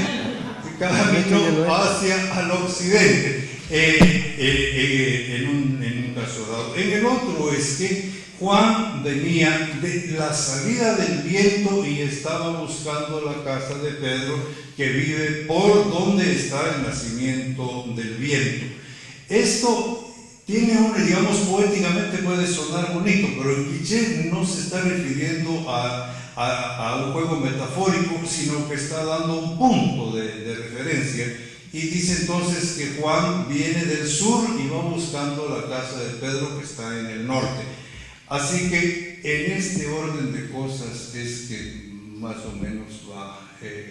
camino hacia al occidente. Eh, eh, eh, en, un, en un caso dado. En el otro es que Juan venía de la salida del viento y estaba buscando la casa de Pedro, que vive por donde está el nacimiento del viento. Esto tiene un, digamos, poéticamente puede sonar bonito, pero en quiché no se está refiriendo a, a, a un juego metafórico, sino que está dando un punto de, de referencia. Y dice entonces que Juan viene del sur y va buscando la casa de Pedro, que está en el norte. Así que en este orden de cosas es que más o menos va eh,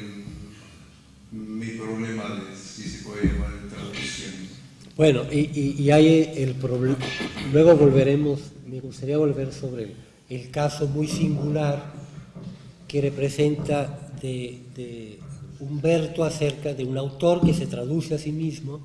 el, mi problema de si se puede llamar de traducción. Bueno, y, y, y hay el problema, luego volveremos, me gustaría volver sobre el, el caso muy singular que representa de... de Humberto acerca de un autor que se traduce a sí mismo.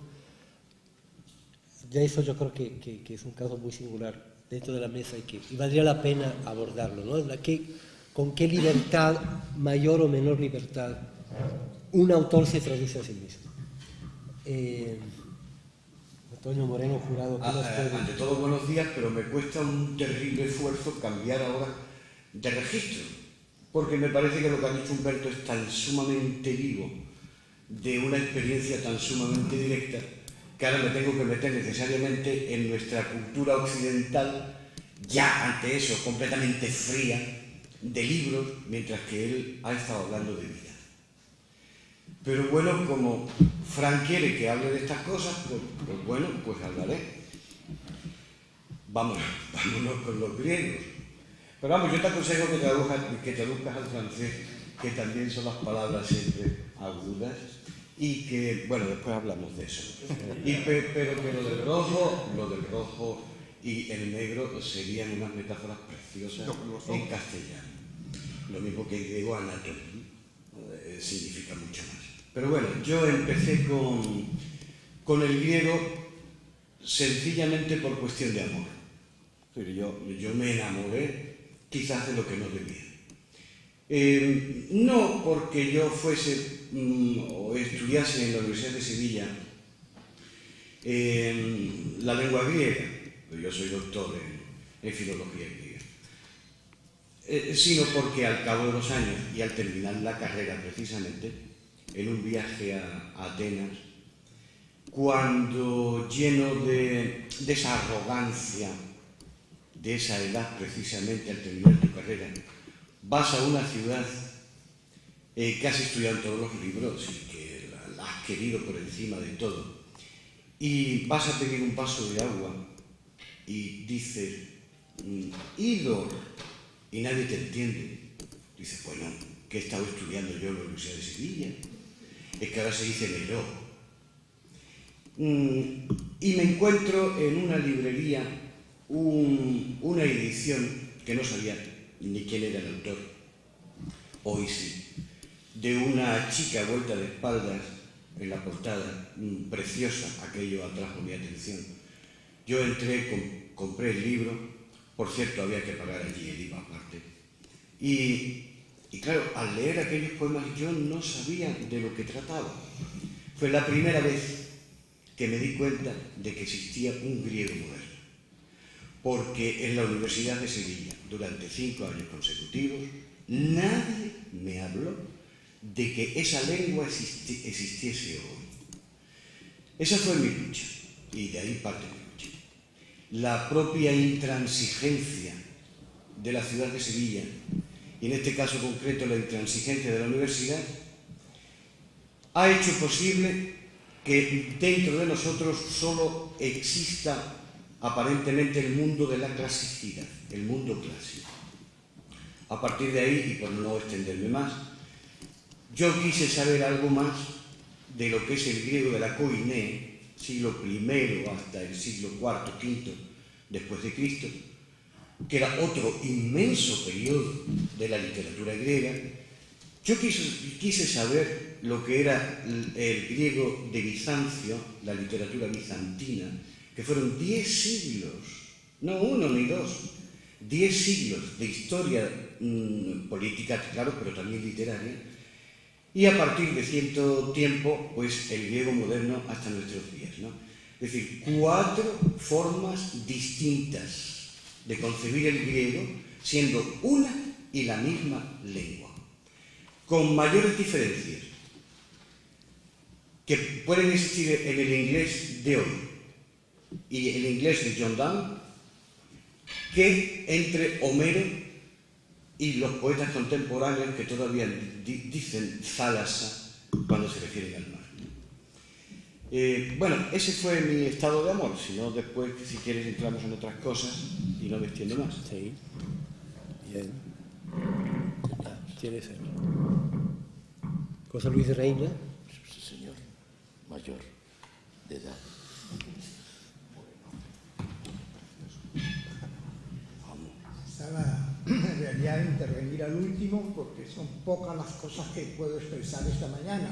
Ya eso yo creo que, que, que es un caso muy singular dentro de la mesa y que y valdría la pena abordarlo, ¿no? La que, con qué libertad, mayor o menor libertad, un autor se traduce a sí mismo. Eh, Antonio Moreno Jurado, ¿qué nos Ah, puede? ante todo, buenos días, pero me cuesta un terrible esfuerzo cambiar ahora de registro, porque me parece que lo que ha dicho Humberto es tan sumamente vivo, de una experiencia tan sumamente directa, que ahora me tengo que meter necesariamente en nuestra cultura occidental, ya ante eso, completamente fría, de libros, mientras que él ha estado hablando de vida. Pero bueno, como Fran quiere que hable de estas cosas, pues, pues bueno, pues hablaré. Vámonos, vámonos con los griegos. Pero vamos, yo te aconsejo que traduzcas, que traduzcas al francés, que también son las palabras siempre agudas, y que, bueno, después hablamos de eso. Y, pero, pero que lo del rojo, lo del rojo y el negro serían unas metáforas preciosas en castellano. Lo mismo que en griego anatomía, eh, significa mucho más. Pero bueno, yo empecé con, con el griego sencillamente por cuestión de amor. Pero yo, yo me enamoré quizás de lo que no debía. Eh, no porque yo fuese mm, o estudiase en la Universidad de Sevilla eh, la lengua griega, pero yo soy doctor en, en filología griega, eh, sino porque al cabo de los años y al terminar la carrera precisamente, en un viaje a, a Atenas, cuando lleno de, de esa arrogancia, de esa edad precisamente al terminar tu carrera, vas a una ciudad eh, que has estudiado en todos los libros y que la, la has querido por encima de todo, y vas a pedir un vaso de agua y dices, Idor, y nadie te entiende. Dices, bueno, ¿qué he estado estudiando yo en la Universidad de Sevilla? Es que ahora se dice Neró. Y me encuentro en una librería un, una edición que no sabía ni quién era el autor, hoy sí, de una chica vuelta de espaldas en la portada, mmm, preciosa, aquello atrajo mi atención. Yo entré, com, compré el libro, por cierto había que pagar allí el I V A aparte, y, y claro, al leer aquellos poemas yo no sabía de lo que trataba. Fue la primera vez que me di cuenta de que existía un griego moderno, porque en la Universidad de Sevilla, durante cinco años consecutivos, nadie me habló de que esa lengua existi existiese hoy. Esa fue mi lucha, y de ahí parte mi lucha. La propia intransigencia de la ciudad de Sevilla, y en este caso concreto la intransigencia de la universidad, ha hecho posible que dentro de nosotros solo exista aparentemente el mundo de la clasicidad, el mundo clásico. A partir de ahí, y por no extenderme más, yo quise saber algo más de lo que es el griego de la Koiné, siglo primero hasta el siglo cuarto, quinto después de Cristo, que era otro inmenso periodo de la literatura griega. Yo quise, quise saber lo que era el griego de Bizancio, la literatura bizantina, que fueron diez siglos, no uno ni dos, diez siglos de historia mmm, política, claro, pero también literaria, y a partir de cierto tiempo, pues el griego moderno hasta nuestros días, ¿no? Es decir, cuatro formas distintas de concebir el griego, siendo una y la misma lengua, con mayores diferencias que pueden existir en el inglés de hoy y el inglés de John Donne, que entre Homero y los poetas contemporáneos que todavía di dicen Thalassa cuando se refieren al mar. Eh, bueno, ese fue mi estado de amor. Si no, después, si quieres, entramos en otras cosas y no me extiendo más. Sí, bien. ¿Tienes el... José Luis Reina? Sí, señor, mayor de edad. Estaba en realidad intervenir al último porque son pocas las cosas que puedo expresar esta mañana.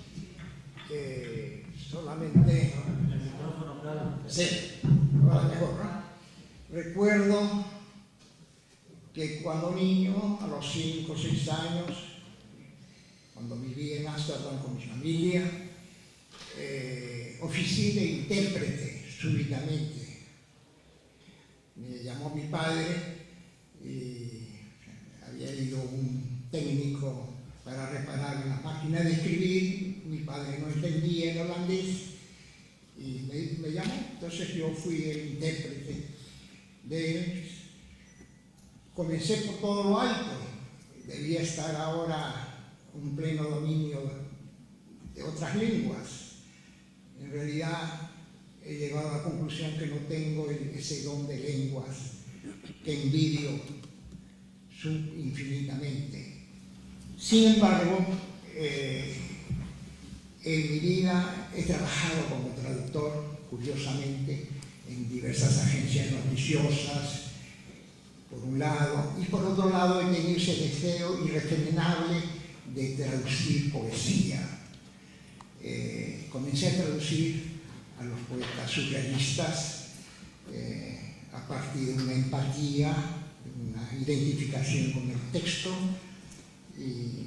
Eh, solamente... Sí, ahora mejor, ¿no? Recuerdo que cuando niño, a los cinco o seis años, cuando viví en Ámsterdam con mi familia, eh, oficí de intérprete súbitamente. Me llamó mi padre y había ido un técnico para reparar una máquina de escribir. Mi padre no entendía el holandés y me, me llamó. Entonces yo fui el intérprete de él. Comencé por todo lo alto. Debía estar ahora un pleno dominio de otras lenguas. En realidad he llegado a la conclusión que no tengo ese don de lenguas que envidio infinitamente. Sin embargo, eh, en mi vida he trabajado como traductor, curiosamente, en diversas agencias noticiosas, por un lado, y por otro lado he tenido ese deseo irrefrenable de traducir poesía. Eh, comencé a traducir a los poetas surrealistas eh, a partir de una empatía, una identificación con el texto, y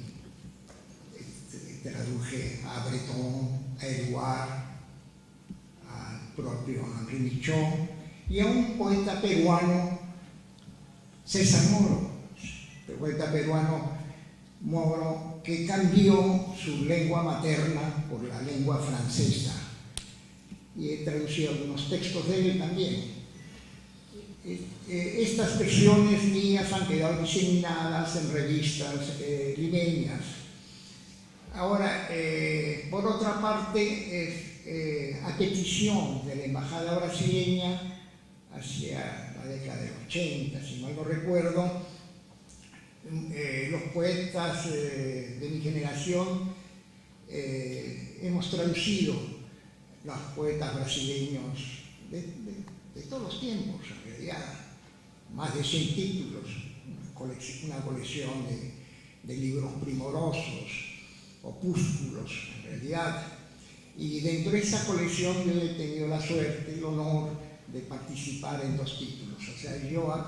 traduje a Breton, a Éluard, al propio Henri Michaux y a un poeta peruano, César Moro, el poeta peruano Moro, que cambió su lengua materna por la lengua francesa. Y he traducido algunos textos de él también. Estas versiones mías han quedado diseminadas en revistas eh, limeñas. Ahora, eh, por otra parte, eh, eh, a petición de la embajada brasileña, hacia la década del ochenta, si mal no recuerdo, eh, los poetas eh, de mi generación eh, hemos traducido los poetas brasileños de, de, de todos los tiempos, en realidad, más de cien títulos, una colección, una colección de, de libros primorosos, opúsculos, en realidad. Y dentro de esa colección yo he tenido la suerte, el honor de participar en dos títulos. O sea, Joac,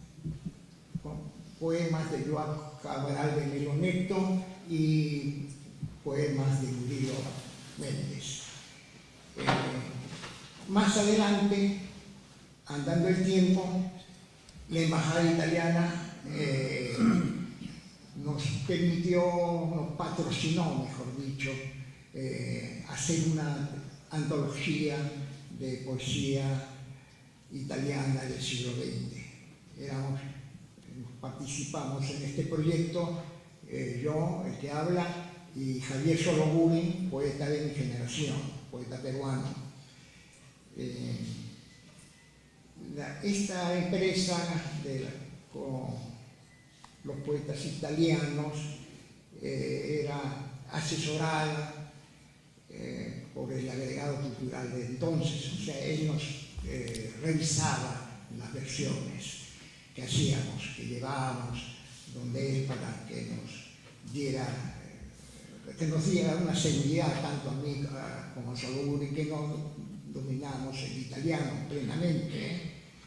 poemas de Joac Cabral de Meloneto y poemas de Murillo Méndez. Eh, más adelante, andando el tiempo, la embajada italiana eh, nos permitió, nos patrocinó, mejor dicho, eh, hacer una antología de poesía italiana del siglo veinte. Éramos, participamos en este proyecto, eh, yo, el que habla, y Javier Sologuren, poeta de mi generación, poeta peruano. Eh, la, esta empresa de la, con los poetas italianos eh, era asesorada eh, por el agregado cultural de entonces, o sea, él nos eh, revisaba las versiones que hacíamos, que llevábamos, donde él para que nos diera, eh, que nos diera una seguridad tanto a mí como a Sologuren, que no dominamos el italiano plenamente. ¿eh?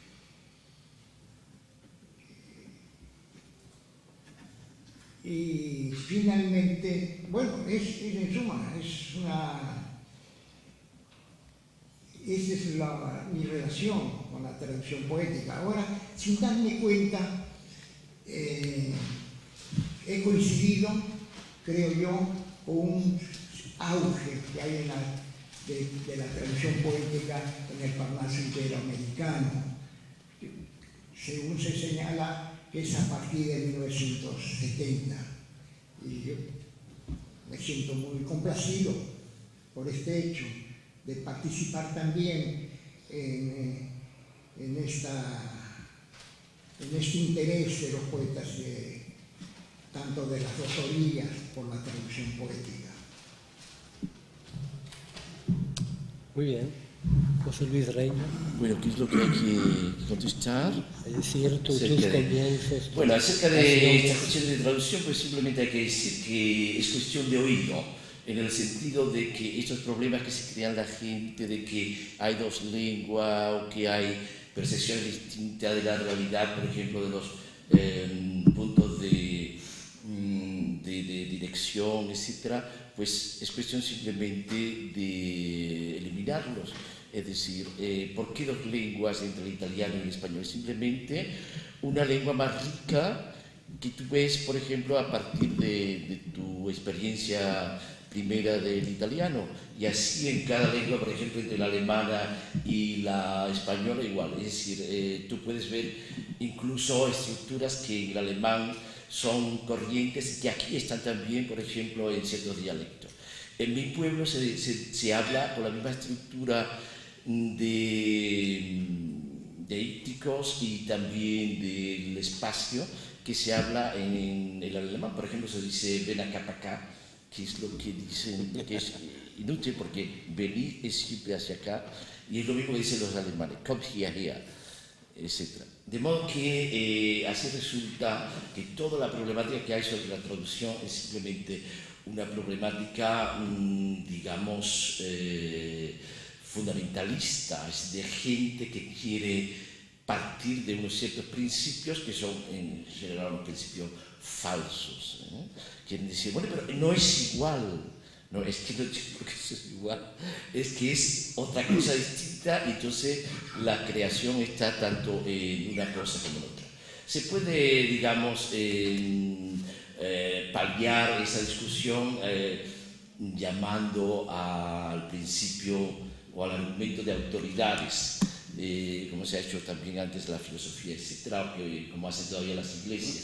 Y finalmente, bueno, es, es en suma, es una... Esa es la, mi relación con la traducción poética. Ahora, sin darme cuenta, eh, he coincidido, creo yo, con un auge que hay en la, de, de la traducción poética en el Parnaso iberoamericano. Según se señala, que es a partir de mil novecientos setenta. Y yo me siento muy complacido por este hecho de participar también en, en, esta, en este interés de los poetas, de, tanto de las dos orillas, por la traducción poética. Muy bien. José Luis Reina. Bueno, ¿qué es lo que hay que contestar? Es decir, tú, tus Acerca de- comienzos. Bueno, acerca de Haciendo- esta cuestión de traducción, pues simplemente hay que decir que es cuestión de oído, en el sentido de que estos problemas que se crean la gente, de que hay dos lenguas o que hay percepciones distintas de la realidad, por ejemplo, de los eh, puntos de, mm, de, de dirección, etcétera, pues es cuestión simplemente de eliminarlos. Es decir, eh, ¿por qué dos lenguas entre el italiano y el español? Simplemente una lengua más rica que tú ves, por ejemplo, a partir de, de tu experiencia primera del italiano, y así en cada lengua, por ejemplo, entre la alemana y la española igual. Es decir, eh, tú puedes ver incluso estructuras que en el alemán son corrientes y que aquí están también, por ejemplo, en ciertos dialectos. En mi pueblo se, se, se habla con la misma estructura de, de ícticos y también del espacio que se habla en el alemán. Por ejemplo, se dice ven acá para acá, que es lo que dicen, que es inútil porque venir es siempre hacia acá, y es lo mismo que dicen los alemanes, come here, here, etcétera. De modo que eh, así resulta que toda la problemática que hay sobre la traducción es simplemente una problemática, mmm, digamos, eh, fundamentalista, es de gente que quiere partir de unos ciertos principios que son en general unos principios falsos. ¿eh? Quieren decir, bueno, pero no es igual. No, es que no tiene por qué ser igual. Es que es otra cosa distinta, y entonces la creación está tanto en una cosa como en otra. Se puede, digamos, eh, eh, paliar esa discusión eh, llamando al principio o al argumento de autoridades, eh, como se ha hecho también antes la filosofía, etcétera, que, como hacen todavía las iglesias.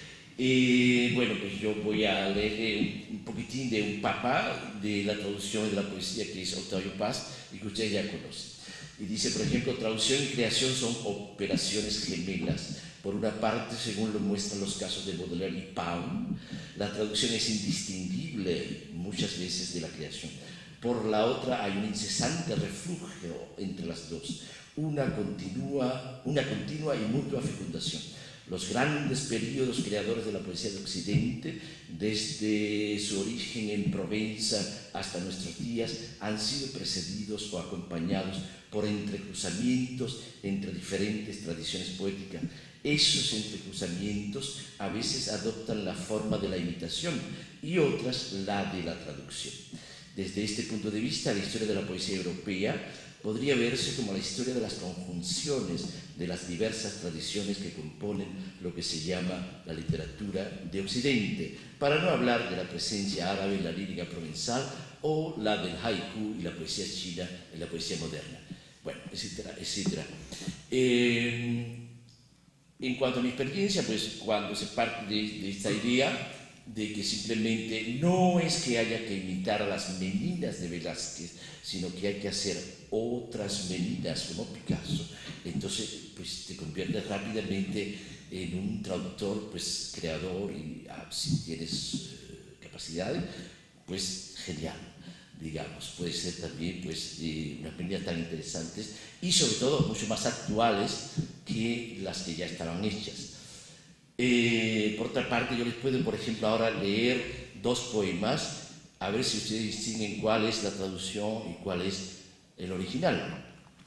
Eh, bueno, pues yo voy a leer un, un poquitín de un papa de la traducción de la poesía, que es Octavio Paz, y que ustedes ya conocen. Y dice, por ejemplo, traducción y creación son operaciones gemelas. Por una parte, según lo muestran los casos de Baudelaire y Pound, la traducción es indistinguible muchas veces de la creación. Por la otra, hay un incesante refugio entre las dos, una continua, una continua y mutua fecundación. Los grandes periodos creadores de la poesía de Occidente, desde su origen en Provenza hasta nuestros días, han sido precedidos o acompañados por entrecruzamientos entre diferentes tradiciones poéticas. Esos entrecruzamientos a veces adoptan la forma de la imitación y otras la de la traducción. Desde este punto de vista, la historia de la poesía europea podría verse como la historia de las conjunciones de las diversas tradiciones que componen lo que se llama la literatura de Occidente, para no hablar de la presencia árabe en la lírica provenzal o la del haiku y la poesía china en la poesía moderna, bueno, etcétera, etcétera. Eh, en cuanto a mi experiencia, pues cuando se parte de, de esta idea de que simplemente no es que haya que imitar a las meninas de Velázquez, sino que hay que hacer otras meninas como Picasso, entonces pues te conviertes rápidamente en un traductor pues creador, y ah, si tienes eh, capacidades, pues genial, digamos. Puede ser también pues eh, unas meninas tan interesantes y sobre todo mucho más actuales que las que ya estaban hechas. Eh, por otra parte, yo les puedo, por ejemplo, ahora leer dos poemas, a ver si ustedes distinguen cuál es la traducción y cuál es el original.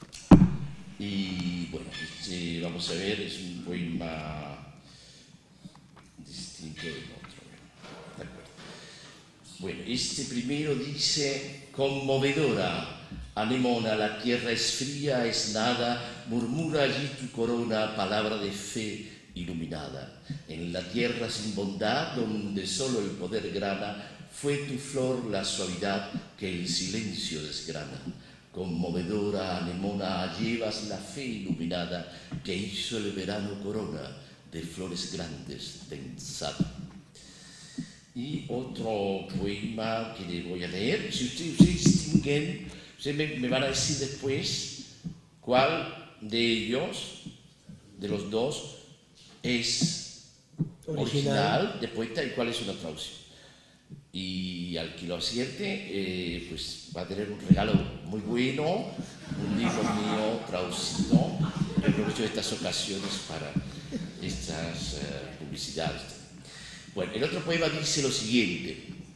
Y bueno, este, vamos a ver, es un poema distinto del otro. ¿De acuerdo? Bueno, este primero dice: conmovedora, anemona, la tierra es fría, es nada, murmura allí tu corona, palabra de fe iluminada. En la tierra sin bondad, donde solo el poder grana, fue tu flor la suavidad que el silencio desgrana. Conmovedora anemona, llevas la fe iluminada que hizo el verano corona de flores grandes densada. Y otro poema que les voy a leer, si ustedes, ustedes distinguen, ustedes me, me van a decir después cuál de ellos, de los dos, es original, original de poeta y cuál es una traducción. Y al que lo acierte, eh, pues va a tener un regalo muy bueno, un libro mío traducido. Yo aprovecho estas ocasiones para estas uh, publicidades. Bueno, el otro poema dice lo siguiente: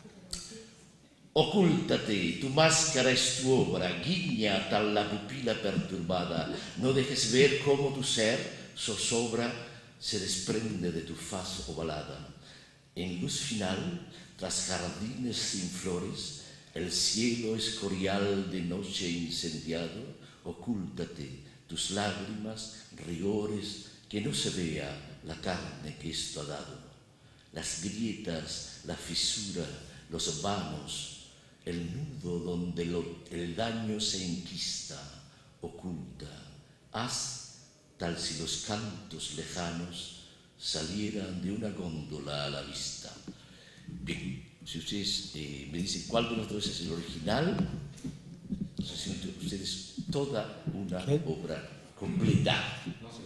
ocúltate, tu máscara es tu obra, guiña tal la pupila perturbada, no dejes ver cómo tu ser zozobra se desprende de tu faz ovalada. En luz final, tras jardines sin flores, el cielo escorial de noche incendiado, ocúltate tus lágrimas, rigores, que no se vea la carne que esto ha dado, las grietas, la fisura, los vanos, el nudo donde lo, el daño se enquista, oculta. Haz tal si los cantos lejanos salieran de una góndola a la vista. Bien, si ustedes eh, me dicen cuál de los dos es el original, entonces sienten ustedes toda una ¿Qué? obra completa.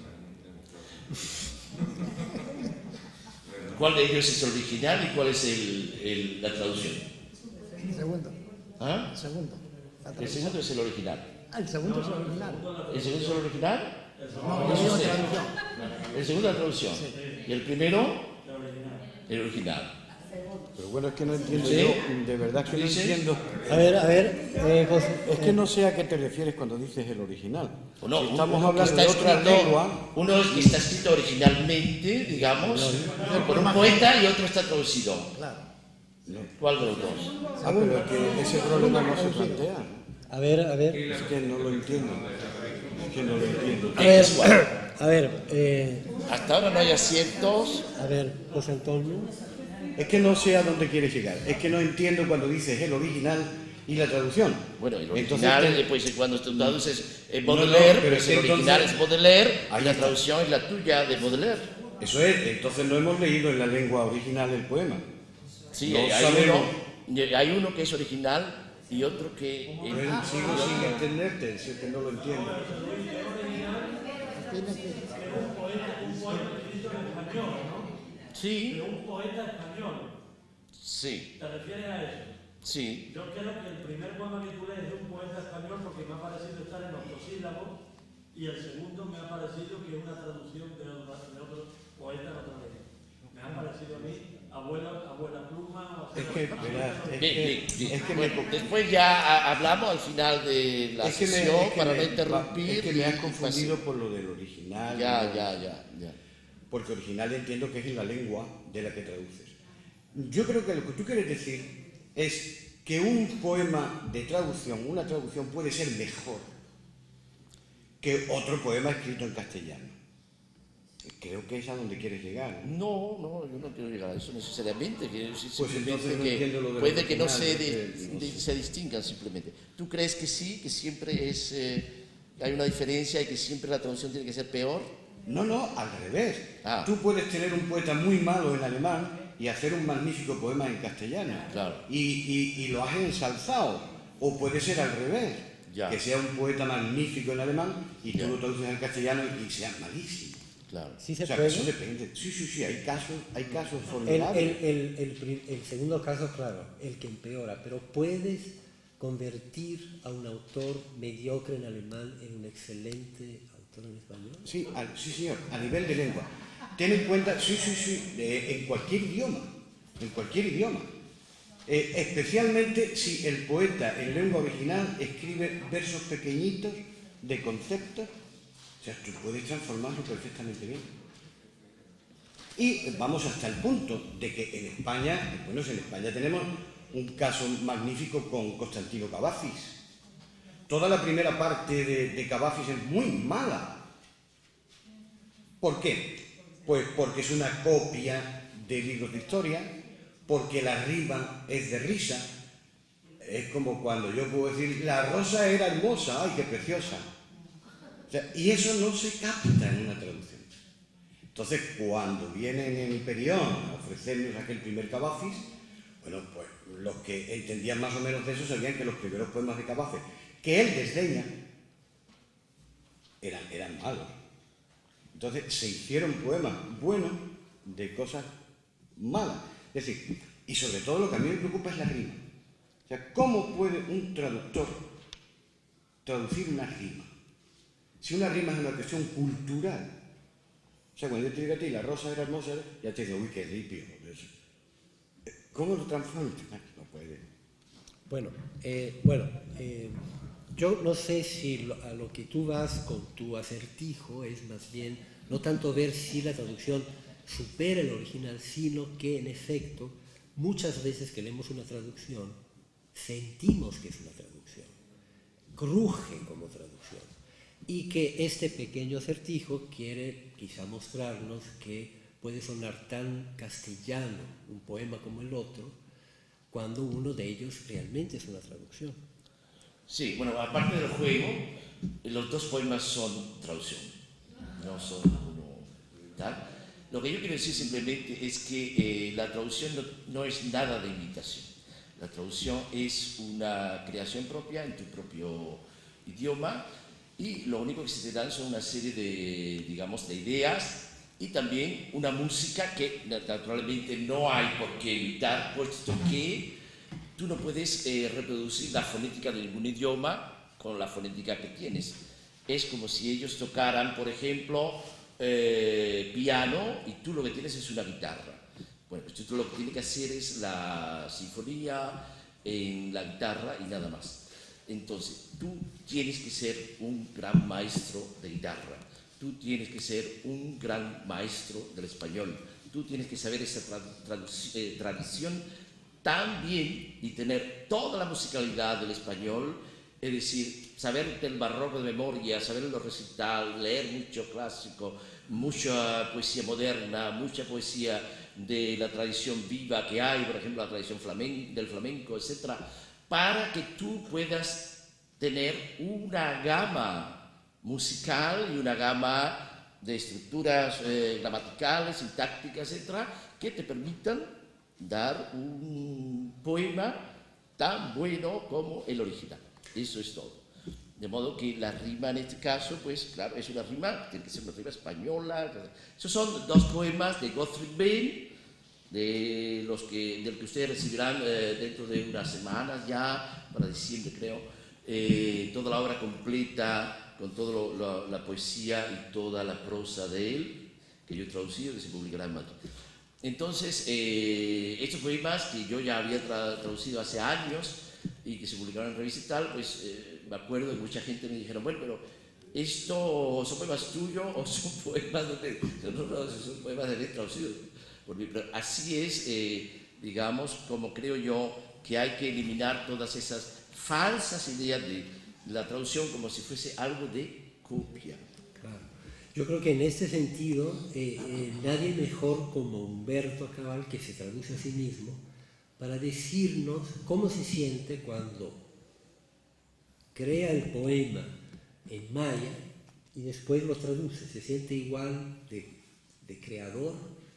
¿Cuál de ellos es el original y cuál es el, el, la traducción? El segundo. ¿Ah? El segundo. El segundo es el original. Ah, el segundo es el original. ¿El segundo es el original? No, yo digo traducción. El segundo es la traducción. Sí. ¿Y el primero? El original. Pero bueno, es que no entiendo, ¿Sí? yo de verdad que no entiendo. A ver, a ver, eh, José. Es que no sé a qué te refieres cuando dices el original. O no, Si estamos uno hablando que de está otra escrito, lengua. uno que está escrito originalmente, digamos, por un poeta y otro está traducido. Claro. ¿Cuál de los dos? Ah, pero que ese problema no se plantea. A ver, a ver. Es que no lo entiendo. Es que no lo entiendo. A ver, a ver, eh, Hasta ahora no hay aciertos. a ver, José Antonio. Es que no sé a dónde quieres llegar. Es que no entiendo cuando dices el original y la traducción. Bueno, el Entonces, original, te- después cuando tú traduces eh, No, no, Baudelaire, pero pues es que el original entonces- es Baudelaire Ahí y la está. traducción es la tuya de Baudelaire. Eso es, entonces no hemos leído en la lengua original el poema. Sí, No hay, sabemos. uno, hay uno que es original y otro que... Yo sigo sin entenderte, es que no lo entiendo. Tiene que... Sí, Un poeta español. sí, ¿Te refieres a eso? sí. Yo creo que el primer poema que tú lees es de un poeta español porque me ha parecido estar en octosílabos y el segundo me ha parecido que es una traducción de otro, de otro poeta en otra lengua. Me ha parecido a mí abuela, abuela pluma o Es que, verás, es Bien, que, bien, bien. es que Bueno, me, después ya ha- hablamos al final de la es que me- sesión es que para me- no interrumpir. es que me has y- confundido por lo del original. Ya, ¿no? ya, ya, ya. Porque original entiendo que es en la lengua de la que traduces. Yo creo que lo que tú quieres decir es que un poema de traducción, una traducción puede ser mejor que otro poema escrito en castellano. Creo que es a donde quieres llegar. ¿no? No, no, yo no quiero llegar a eso necesariamente. Quiero decir Pues simplemente entonces no que entiendo lo del puede que no, original, se, es de- que no de- sé. se distingan simplemente. ¿Tú crees que sí, que siempre es, eh, hay una diferencia y que siempre la traducción tiene que ser peor? No, no, al revés. Ah. Tú puedes tener un poeta muy malo en alemán y hacer un magnífico poema en castellano. Claro. Y, y- y lo has ensalzado. O puede ser al revés. Ya. Que sea un poeta magnífico en alemán y Ya. tú lo traduces al castellano y, y sea malísimo. Claro. Sí se O sea, puede. que eso depende. Sí, sí, sí, hay casos, hay casos El, formidables. el, el, el, pri- el segundo caso, claro, el que empeora, pero puedes convertir a un autor mediocre en alemán en un excelente autor en español. Sí, al- sí, señor, a nivel de lengua. Ten en cuenta, sí, sí, sí, de- en cualquier idioma, en cualquier idioma. Eh, especialmente si el poeta en lengua original escribe versos pequeñitos de conceptos, o sea, tú puedes transformarlo perfectamente bien. Y vamos hasta el punto de que en España, bueno, en España tenemos un caso magnífico con Constantino Cavafis. Toda la primera parte de, de Cavafis es muy mala. ¿Por qué? Pues porque es una copia de libros de historia, porque la rima es de risa. Es como cuando yo puedo decir, la rosa era hermosa, ¡ay, qué preciosa! O sea, y eso no se capta en una traducción. Entonces, cuando vienen en Hiperión a ofrecernos aquel primer Cavafis, bueno, pues los que entendían más o menos de eso sabían que los primeros poemas de Cavafis, que él desdeña, eran, eran malos. Entonces, se hicieron poemas buenos de cosas malas. Es decir, y sobre todo lo que a mí me preocupa es la rima. O sea, ¿cómo puede un traductor traducir una rima? Si una rima es una cuestión cultural. O sea, cuando yo te digo a ti, la rosa era hermosa, ya te digo, uy, qué ripio. ¿Cómo lo transformas? No puede. Bueno, eh, bueno eh, yo no sé si lo, a lo que tú vas con tu acertijo es más bien no tanto ver si la traducción supera el original, sino que en efecto muchas veces que leemos una traducción sentimos que es una traducción. cruje como traducción. Y que este pequeño acertijo quiere quizá mostrarnos que puede sonar tan castellano un poema como el otro, cuando uno de ellos realmente es una traducción. Sí, bueno, aparte del juego, los dos poemas son traducción, no son uno tal. Lo que yo quiero decir simplemente es que eh, la traducción no, no es nada de imitación. La traducción es una creación propia en tu propio idioma y lo único que se te dan son una serie de, digamos, de ideas y también una música que naturalmente no hay por qué imitar, puesto que tú no puedes eh, reproducir la fonética de ningún idioma con la fonética que tienes. Es como si ellos tocaran, por ejemplo, eh, piano y tú lo que tienes es una guitarra. Bueno, pues tú lo que tienes que hacer es la sinfonía en la guitarra y nada más. Entonces, tú tienes que ser un gran maestro de guitarra, tú tienes que ser un gran maestro del español, tú tienes que saber esa tra eh, tradición tan bien y tener toda la musicalidad del español, es decir, saber del barroco de memoria, saber los recital, leer mucho clásico, mucha poesía moderna, mucha poesía de la tradición viva que hay, por ejemplo, la tradición flamenco, del flamenco, etcétera, para que tú puedas tener una gama musical y una gama de estructuras eh, gramaticales, sintácticas, etcétera, que te permitan dar un poema tan bueno como el original. Eso es todo. De modo que la rima en este caso, pues claro, es una rima, tiene que ser una rima española. Esos son dos poemas de Gottfried Benn, de los que, del que ustedes recibirán eh, dentro de unas semanas ya, para diciembre creo, eh, toda la obra completa, con toda la poesía y toda la prosa de él, que yo he traducido, que se publicará en Madrid. Entonces, eh, estos poemas que yo ya había tra traducido hace años y que se publicaron en revista y tal, pues eh, me acuerdo que mucha gente me dijeron, bueno, pero ¿esto son poemas tuyos o son poemas de... No, no, son poemas de él traducidos. Pero así es, eh, digamos, como creo yo que hay que eliminar todas esas falsas ideas de la traducción como si fuese algo de copia. Claro. Yo creo que en este sentido, eh, eh, nadie mejor como Humberto Acabal, que se traduce a sí mismo, para decirnos cómo se siente cuando crea el poema en maya y después lo traduce. ¿Se siente igual de, de creador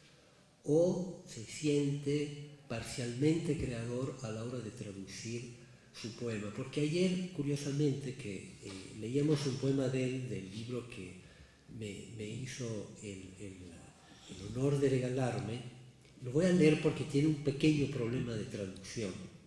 o se siente parcialmente creador a la hora de traducir su poema? Porque ayer, curiosamente, que eh, leíamos un poema de él, del libro que me, me hizo el, el, el honor de regalarme. Lo voy a leer porque tiene un pequeño problema de traducción.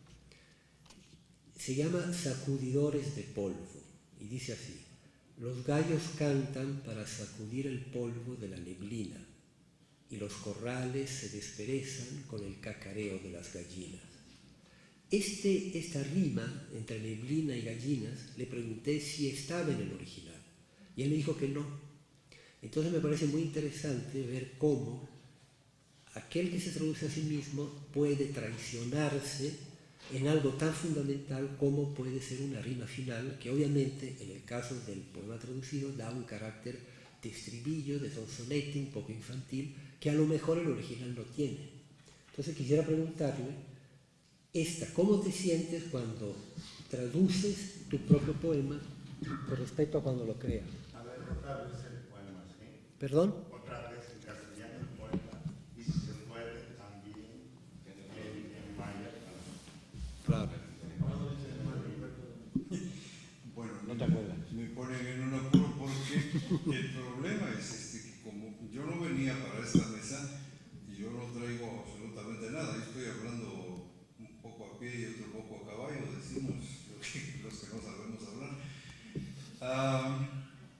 Se llama Sacudidores de polvo y dice así: los gallos cantan para sacudir el polvo de la neblina y los corrales se desperezan con el cacareo de las gallinas. Este, esta rima entre neblina y gallinas le pregunté si estaba en el original y él me dijo que no. Entonces me parece muy interesante ver cómo aquel que se traduce a sí mismo puede traicionarse en algo tan fundamental como puede ser una rima final, que obviamente en el caso del poema traducido da un carácter de estribillo, de sonsonete un poco infantil, que a lo mejor el original no tiene. Entonces quisiera preguntarle, esta, ¿cómo te sientes cuando traduces tu propio poema con respecto a cuando lo creas? A ver, otra vez el poema, ¿sí? ¿Perdón? Otra vez en castellano el poema, y si se puede también en, en maya. Claro. Bueno, no te acuerdas. Me ponen en un apuro porque el problema es este, que como yo no venía para esta mesa y yo no traigo absolutamente nada, yo estoy hablando un poco a pie y otro poco a caballo, decimos lo que, los que no sabemos hablar. Um,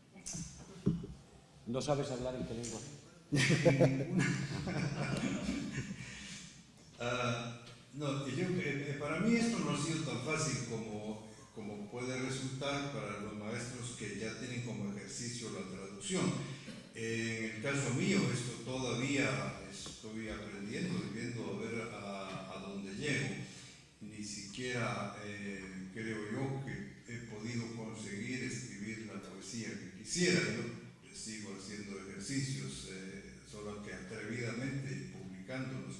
¿No sabes hablar en qué lengua? uh, no, yo, eh, para mí esto no ha sido tan fácil como, como puede resultar para los maestros que ya tienen como ejercicio la traducción. Eh, en el caso mío, esto todavía estoy aprendiendo y viendo a ver a, a dónde llego. Ni siquiera eh, creo yo que he podido estudiándolos.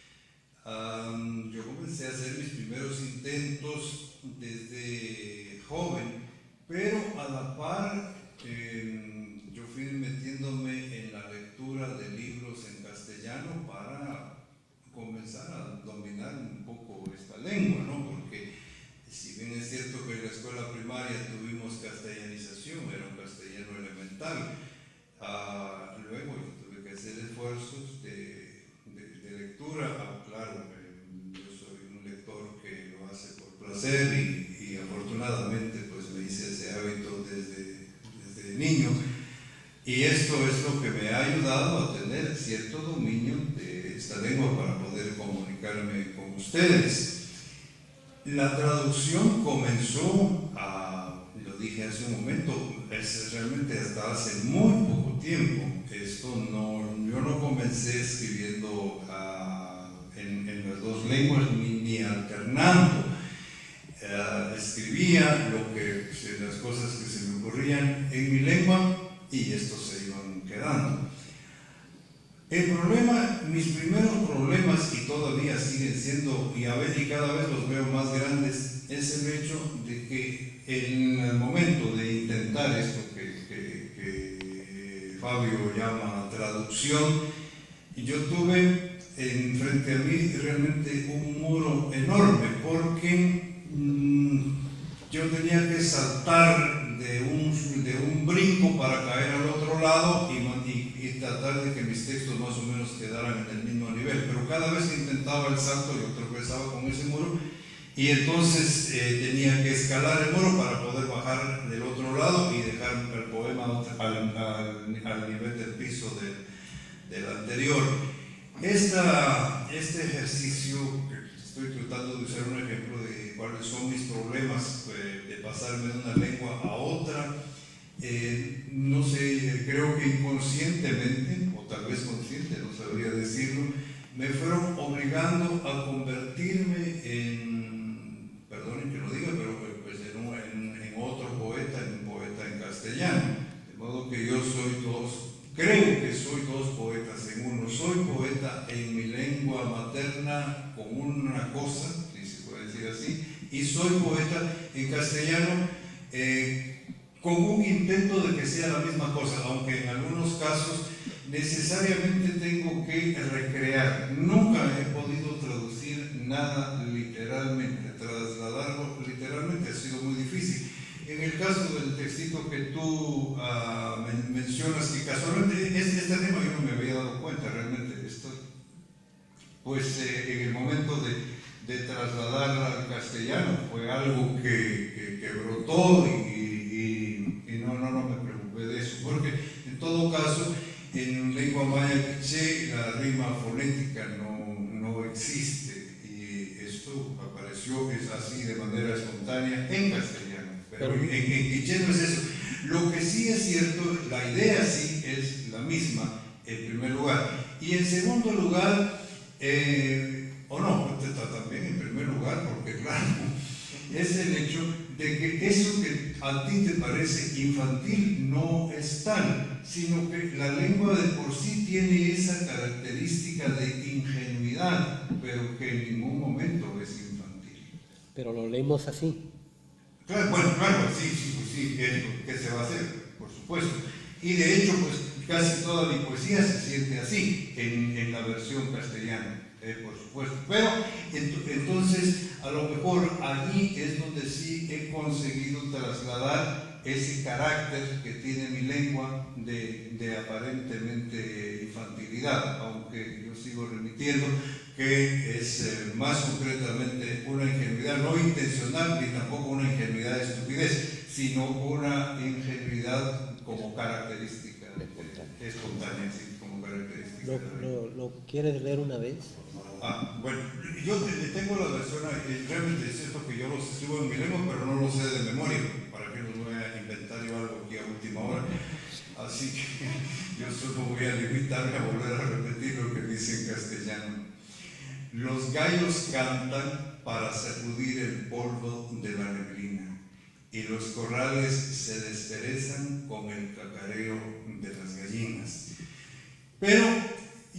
Um, yo comencé a hacer mis primeros intentos desde joven, pero a la par eh, yo fui metiéndome en la lectura de libros en castellano para comenzar a dominar un poco esta lengua, ¿no? Porque si bien es cierto que en la escuela primaria tuvimos castellanización, era un castellano elemental, uh, luego yo tuve que hacer esfuerzos de, de, de lectura. Ah, claro, eh, yo soy un lector que lo hace por placer y, y afortunadamente pues me hice ese hábito desde, desde niño, y esto es lo que me ha ayudado a tener cierto dominio de esta lengua para poder comunicarme con ustedes. La traducción comenzó, a, lo dije hace un momento, es realmente hasta hace muy poco tiempo. Esto no, yo no comencé escribiendo uh, en, en las dos lenguas ni, ni alternando. Uh, escribía lo que, las cosas que se me ocurrían en mi lengua y estos se iban quedando. El problema, mis primeros problemas, y todavía siguen siendo, y, a ver, y cada vez los veo más grandes, es el hecho de que en el momento de intentar esto que, que, que Fabio llama traducción, yo tuve en frente a mí realmente un muro enorme, porque mmm, yo tenía que saltar de un, de un brinco para caer al otro lado y, y, y tratar de que mis textos más o menos quedaran en el mismo nivel, pero cada vez que intentaba el salto yo tropezaba con ese muro y entonces eh, tenía que escalar el muro para poder bajar del otro lado y dejar el poema al, al, al nivel del piso de, del anterior. Esta, este ejercicio, estoy tratando de usar un ejemplo de cuáles son mis problemas eh, de pasarme de una lengua a otra. Eh, no sé, creo que inconscientemente, o tal vez consciente, no sabría decirlo, me fueron obligando a convertirme en, perdonen que lo diga, pero pues en, un, en, en otro poeta, en un poeta en castellano. De modo que yo soy dos, creo que soy dos poetas en uno. Soy poeta en mi lengua materna con una cosa, si se puede decir así, y soy poeta en castellano eh, con un intento de que sea la misma cosa, aunque en algunos casos necesariamente tengo que recrear. Nunca he podido traducir nada literalmente, trasladarlo literalmente ha sido muy difícil. En el caso del textito que tú uh, men mencionas, que casualmente este, este tema yo no me había dado cuenta realmente, esto, pues eh, en el momento de, de trasladarla al castellano fue algo que, que, que brotó y, y, y no, no, no me preocupé de eso, porque en todo caso en lengua maya quiché la rima fonética no, no existe y esto apareció es así de manera espontánea en castellano, pero en, en quiché no es eso. Lo que sí es cierto, la idea sí es la misma en primer lugar, y en segundo lugar eh, o no, también en primer lugar, porque claro, es el hecho de que eso que a ti te parece infantil no es tal, sino que la lengua de por sí tiene esa característica de ingenuidad, pero que en ningún momento es infantil. Pero lo leemos así. Claro, bueno, claro, sí, sí, pues sí, ¿qué se va a hacer? Por supuesto. Y de hecho, pues casi toda mi poesía se siente así en, en la versión castellana. Eh, por supuesto, pero ent entonces a lo mejor allí es donde sí he conseguido trasladar ese carácter que tiene mi lengua de, de aparentemente infantilidad, aunque yo sigo remitiendo que es eh, más concretamente una ingenuidad no intencional ni tampoco una ingenuidad de estupidez, sino una ingenuidad como característica eh, espontánea, sí, como característica. ¿Lo, lo, ¿Lo quieres leer una vez? Ah, bueno, yo te, tengo la versión, eh, realmente es cierto que yo los escribo en mi lengua, pero no lo sé de memoria, para que los voy a inventar yo algo aquí a última hora. Así que yo solo voy a limitarme a volver a repetir lo que dice en castellano. Los gallos cantan para sacudir el polvo de la neblina, y los corrales se desperezan con el cacareo de las gallinas. Pero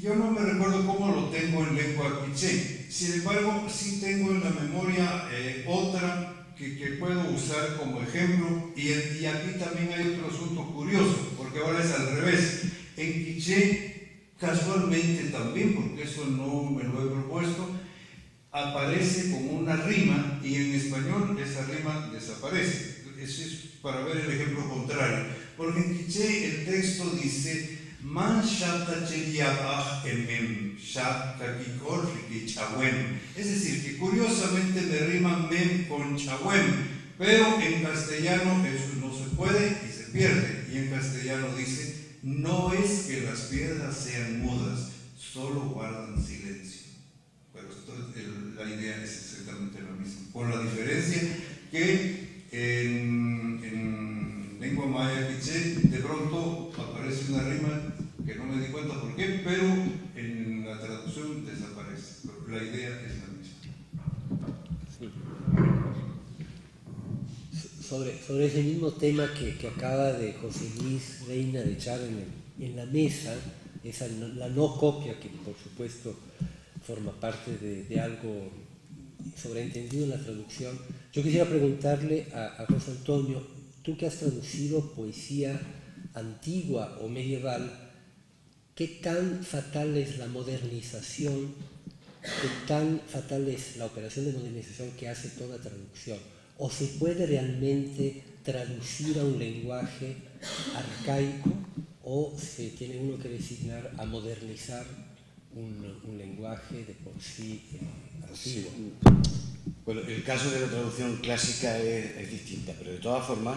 yo no me recuerdo cómo lo tengo en lengua quiché. Sin embargo, sí tengo en la memoria eh, otra que, que puedo usar como ejemplo. Y, y aquí también hay otro asunto curioso, porque ahora es al revés. En quiché, casualmente también, porque eso no me lo he propuesto, aparece como una rima y en español esa rima desaparece. Eso es para ver el ejemplo contrario. Porque en quiché el texto dice Man shata cheliabaj emem, shata kikorri chawem. Es decir, que curiosamente me rima mem con chawem, pero en castellano eso no se puede y se pierde. Y en castellano dice, no es que las piedras sean mudas, solo guardan silencio. Pero esto, el, la idea es exactamente la misma, con la diferencia que en, en lengua maya quiché de pronto aparece una rima que no me di cuenta por qué, pero en la traducción desaparece. Pero la idea es la misma. Sí. Sobre, sobre ese mismo tema que, que acaba de José Luis Reina de echar en, el, en la mesa, esa, la no copia que por supuesto forma parte de, de algo sobreentendido en la traducción. Yo quisiera preguntarle a, a José Antonio, tú que has traducido poesía antigua o medieval, ¿qué tan fatal es la modernización, qué tan fatal es la operación de modernización que hace toda traducción? ¿O se puede realmente traducir a un lenguaje arcaico o se tiene uno que designar a modernizar un, un lenguaje de por sí eh, antiguo? Sí. Bueno, el caso de la traducción clásica es, es distinta, pero de todas formas,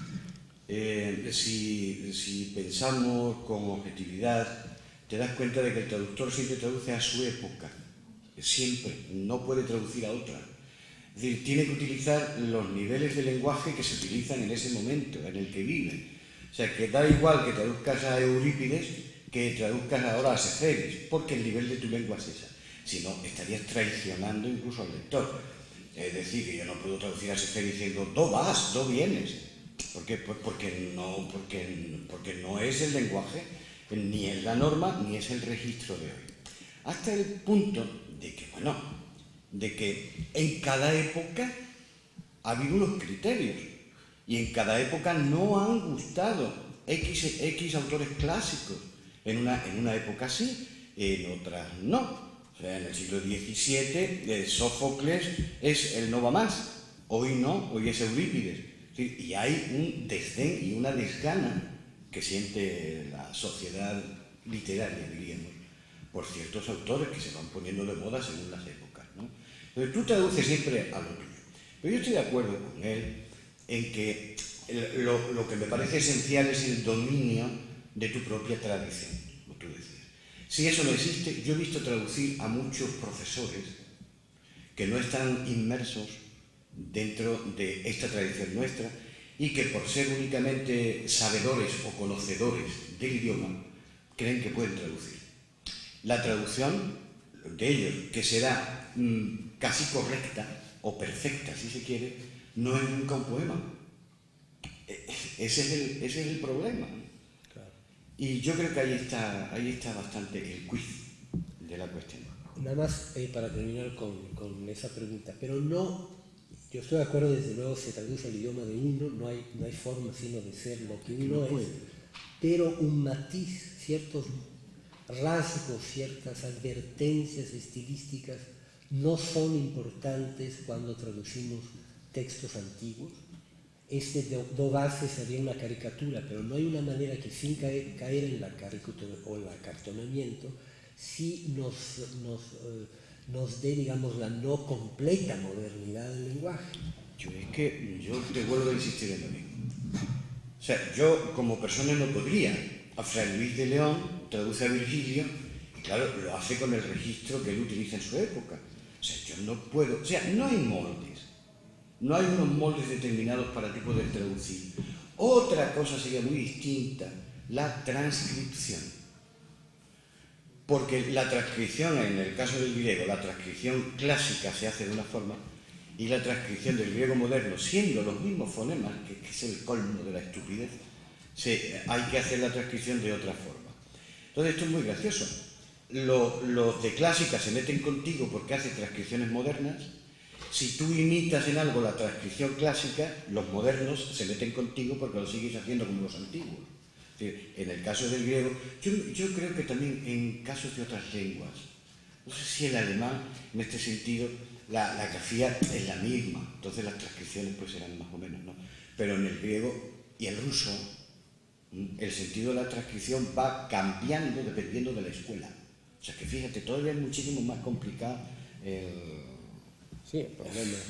eh, si, si pensamos con objetividad, te das cuenta de que el traductor siempre traduce a su época, siempre, no puede traducir a otra. Es decir, tiene que utilizar los niveles de lenguaje que se utilizan en ese momento, en el que vive. O sea, que da igual que traduzcas a Eurípides que traduzcas ahora a Seferis, porque el nivel de tu lengua es esa. Si no, estarías traicionando incluso al lector. Es decir, que yo no puedo traducir a Seferis diciendo, do vas, do vienes. ¿Por qué? Pues porque no, porque, porque no es el lenguaje, ni es la norma, ni es el registro de hoy. Hasta el punto de que, bueno, de que en cada época ha habido unos criterios y en cada época no han gustado X, X autores clásicos. En una, en una época sí, en otras no. O sea, en el siglo diecisiete, eh, Sófocles es el no va más. Hoy no, hoy es Eurípides. ¿Sí? Y hay un desdén y una desgana que siente la sociedad literaria, diríamos, por ciertos autores que se van poniendo de moda según las épocas, ¿no? Entonces tú traduces siempre a lo tuyo. Pero yo estoy de acuerdo con él en que lo, lo que me parece esencial es el dominio de tu propia tradición, como tú decías. Si eso no existe, yo he visto traducir a muchos profesores que no están inmersos dentro de esta tradición nuestra y que por ser únicamente sabedores o conocedores del idioma creen que pueden traducir. La traducción de ellos, que será mmm, casi correcta o perfecta si se quiere, no es nunca un poema. Ese es el, ese es el problema. Claro. Y yo creo que ahí está, ahí está bastante el quiz de la cuestión. Nada más eh, para terminar con, con esa pregunta, pero no, yo estoy de acuerdo, desde luego se traduce el idioma de uno, no hay, no hay forma sino de ser lo que uno es, pero un matiz, ciertos rasgos, ciertas advertencias estilísticas no son importantes cuando traducimos textos antiguos. Este do, do base sería una caricatura, pero no hay una manera que sin caer, caer en la caricatura o el acartonamiento, sí nos, nos, eh, nos dé, digamos, la no completa modernidad del lenguaje. Yo es que yo te vuelvo a insistir en lo mismo. O sea, yo como persona no podría. A Fray Luis de León traduce a Virgilio y claro, lo hace con el registro que él utiliza en su época. O sea, yo no puedo, o sea, no hay moldes. No hay unos moldes determinados para ti poder traducir. Otra cosa sería muy distinta, la transcripción. Porque la transcripción, en el caso del griego, la transcripción clásica se hace de una forma y la transcripción del griego moderno, siendo los mismos fonemas, que, que es el colmo de la estupidez, se, hay que hacer la transcripción de otra forma. Entonces esto es muy gracioso, lo, los de clásica se meten contigo porque hace transcripciones modernas. Si tú imitas en algo la transcripción clásica, los modernos se meten contigo porque lo sigues haciendo como los antiguos. Es decir, en el caso del griego, yo, yo creo que también en casos de otras lenguas, no sé si el alemán, en este sentido, la, la grafía es la misma, entonces las transcripciones pues serán más o menos, ¿no? Pero en el griego y el ruso, el sentido de la transcripción va cambiando dependiendo de la escuela. O sea que fíjate, todavía es muchísimo más complicado el... Sí, el problema.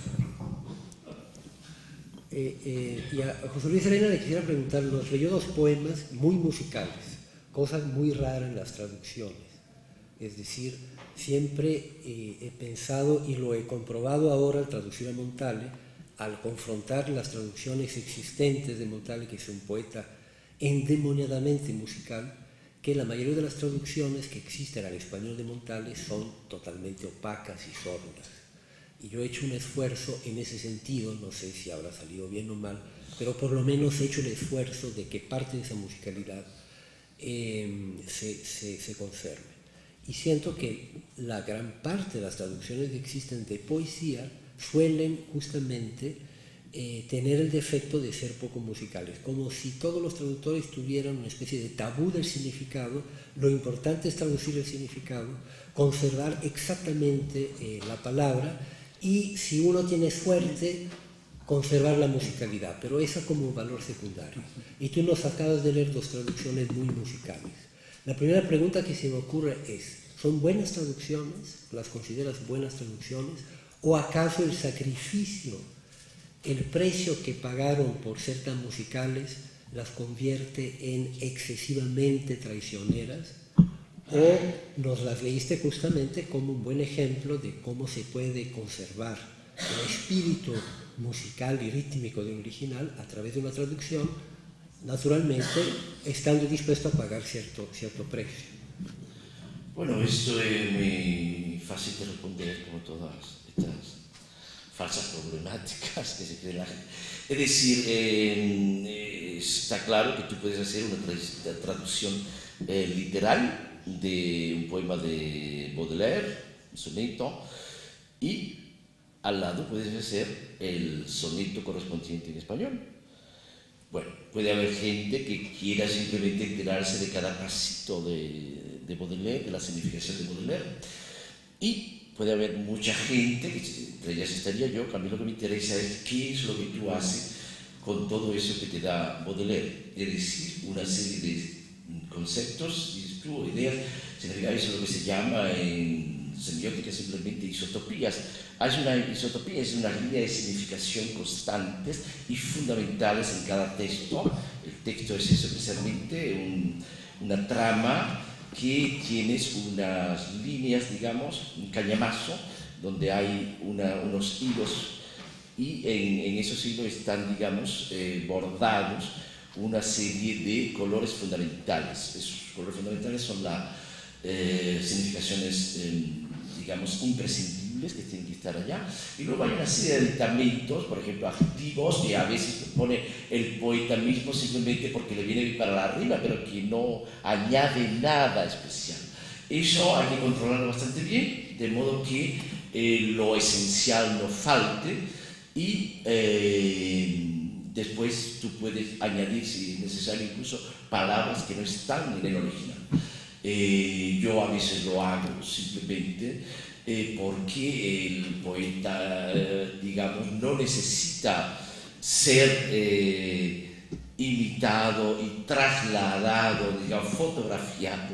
Eh, eh, y a José Luis Arena le quisiera preguntar, nos leyó dos poemas muy musicales, cosas muy raras en las traducciones. Es decir, siempre eh, he pensado y lo he comprobado ahora al traducir a Montale, al confrontar las traducciones existentes de Montale, que es un poeta endemoniadamente musical, que la mayoría de las traducciones que existen al español de Montale son totalmente opacas y sordas. Y yo he hecho un esfuerzo en ese sentido, no sé si habrá salido bien o mal, pero por lo menos he hecho el esfuerzo de que parte de esa musicalidad eh, se, se, se conserve. Y siento que la gran parte de las traducciones que existen de poesía suelen justamente eh, tener el defecto de ser poco musicales, como si todos los traductores tuvieran una especie de tabú del significado. Lo importante es traducir el significado, conservar exactamente eh, la palabra, y si uno tiene suerte, conservar la musicalidad, pero esa como valor secundario. Y tú nos acabas de leer dos traducciones muy musicales. La primera pregunta que se me ocurre es, ¿son buenas traducciones? ¿Las consideras buenas traducciones? ¿O acaso el sacrificio, el precio que pagaron por ser tan musicales, las convierte en excesivamente traicioneras? ¿O nos las leíste justamente como un buen ejemplo de cómo se puede conservar el espíritu musical y rítmico del original a través de una traducción, naturalmente estando dispuesto a pagar cierto, cierto precio? Bueno, esto es muy fácil de responder, como todas estas falsas problemáticas que se cree la gente. Es decir, eh, está claro que tú puedes hacer una traducción eh, literal de un poema de Baudelaire, un soneto, y al lado puedes hacer el soneto correspondiente en español. Bueno, puede haber gente que quiera simplemente enterarse de cada pasito de, de Baudelaire, de la significación de Baudelaire, y puede haber mucha gente, que entre ellas estaría yo, que a mí lo que me interesa es qué es lo que tú haces con todo eso que te da Baudelaire, es decir, una serie de conceptos o ideas, significa eso lo que se llama en semiótica simplemente isotopías. Hay una isotopía, es una línea de significación constantes y fundamentales en cada texto. El texto es eso precisamente, un, una trama que tienes unas líneas, digamos, un cañamazo, donde hay una, unos hilos y en, en esos hilos están, digamos, eh, bordados una serie de colores fundamentales. Esos colores fundamentales son las eh, significaciones, eh, digamos, imprescindibles que tienen que estar allá. Y luego hay una serie de aditamentos, por ejemplo, adjetivos que a veces pone el poeta mismo simplemente porque le viene para la rima, pero que no añade nada especial. Eso hay que controlarlo bastante bien, de modo que eh, lo esencial no falte y eh, después tú puedes añadir, si es necesario, incluso palabras que no están en el original. Eh, yo a veces lo hago simplemente eh, porque el poeta, eh, digamos, no necesita ser eh, imitado y trasladado, digamos, fotografiado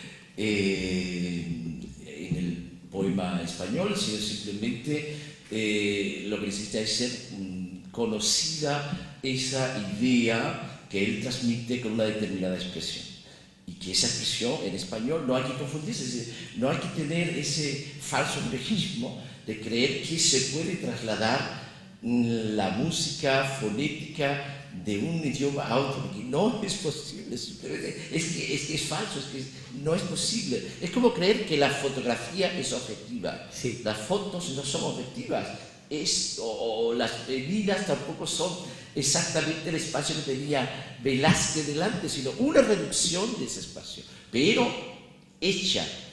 eh, en el poema español, sino simplemente eh, lo que necesita es ser mm, conocida esa idea que él transmite con una determinada expresión. Y que esa expresión en español no hay que confundirse, no hay que tener ese falso espejismo de creer que se puede trasladar la música fonética de un idioma a otro, porque no es posible, simplemente es que es, que es falso, es que no es posible. Es como creer que la fotografía es objetiva. Sí. Las fotos no son objetivas, es, o, o las medidas tampoco son exactamente el espacio que tenía Velázquez delante, sino una reducción de ese espacio, pero hecha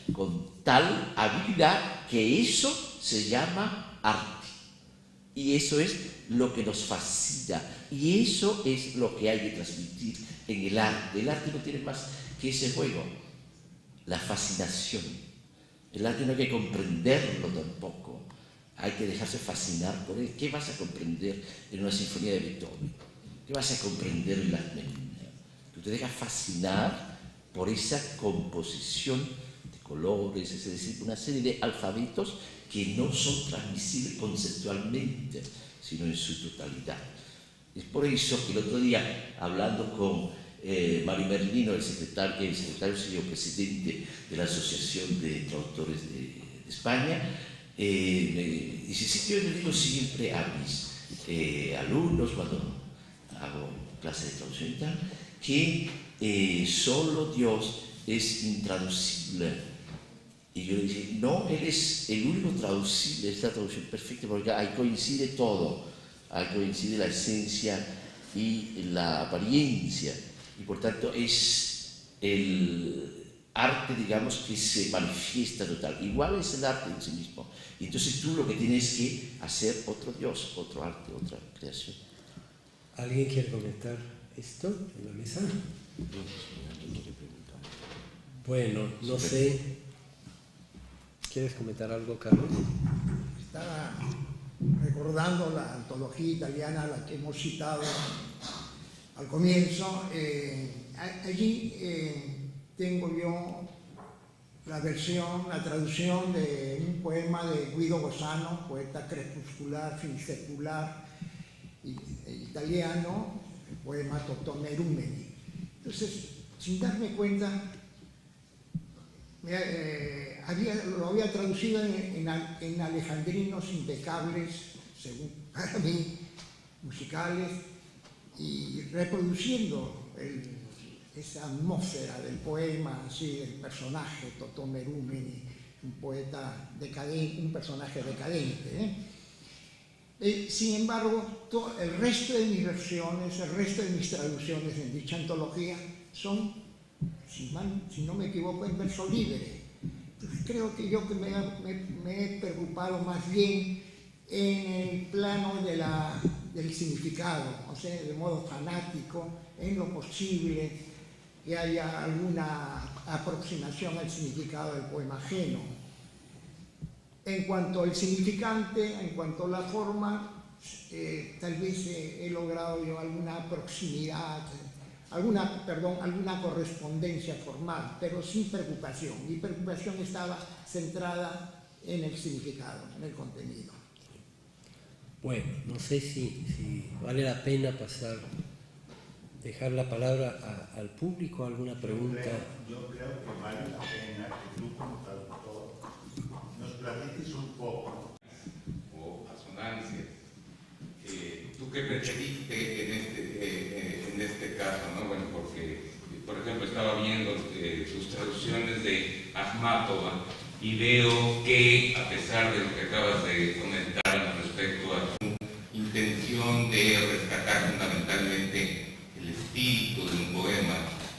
con tal habilidad que eso se llama arte. Y eso es lo que nos fascina. Y eso es lo que hay que transmitir en el arte. El arte no tiene más que ese juego, la fascinación. El arte no hay que comprenderlo tampoco. Hay que dejarse fascinar por él. ¿Qué vas a comprender en una sinfonía de Beethoven? ¿Qué vas a comprender en las melodías? Tú te dejas fascinar por esa composición de colores, es decir, una serie de alfabetos que no son transmisibles conceptualmente, sino en su totalidad. Es por eso que el otro día, hablando con eh, Mario Merlino, el secretario, el secretario señor presidente de la Asociación de Traductores de, de España, eh, me dice, sí, yo le digo siempre a mis eh, alumnos cuando hago clases de traducción y tal, que eh, solo Dios es intraducible. Y yo le dije, no, Él es el único traducible, es la traducción perfecta, porque ahí coincide todo, ahí coincide la esencia y la apariencia, y por tanto es el arte, digamos, que se manifiesta total. Igual es el arte en sí mismo. Y entonces tú lo que tienes que hacer otro Dios, otro arte, otra creación. ¿Alguien quiere comentar esto en la mesa? Bueno, no sé. ¿Quieres comentar algo, Carlos? Estaba recordando la antología italiana, la que hemos citado al comienzo. Eh, allí eh, tengo yo la versión, la traducción de un poema de Guido Bossano, poeta crepuscular, finisecular, italiano, el poema Totò Nerumeni. Entonces, sin darme cuenta, me, eh, había, lo había traducido en, en, en alejandrinos impecables, según para mí, musicales, y reproduciendo el, esa atmósfera del poema, así, del personaje Totò Nerumeni, un poeta decadente, un personaje decadente, ¿eh? Eh, sin embargo, todo, el resto de mis versiones, el resto de mis traducciones en dicha antología son, si, mal, si no me equivoco, en verso libre. Entonces, creo que yo que me, me, me he preocupado más bien en el plano de la, del significado, o sea, de modo fanático, en lo posible, que haya alguna aproximación al significado del poema ajeno. En cuanto al significante, en cuanto a la forma, eh, tal vez eh, he logrado yo alguna proximidad, alguna, perdón, alguna correspondencia formal, pero sin preocupación. Mi preocupación estaba centrada en el significado, en el contenido. Bueno, no sé si, si vale la pena pasar, dejar la palabra a, al público, alguna pregunta. Yo creo, yo creo que vale la pena que tú como traductor nos platiques un poco. O asonancias. Eh, ¿Tú qué preferiste en este, eh, en este caso? ¿No? Bueno, porque, por ejemplo, estaba viendo eh, sus traducciones de Akhmatova y veo que, a pesar de lo que acabas de comentar respecto a tu intención de rescatar fundamentalmente el espíritu de un poema,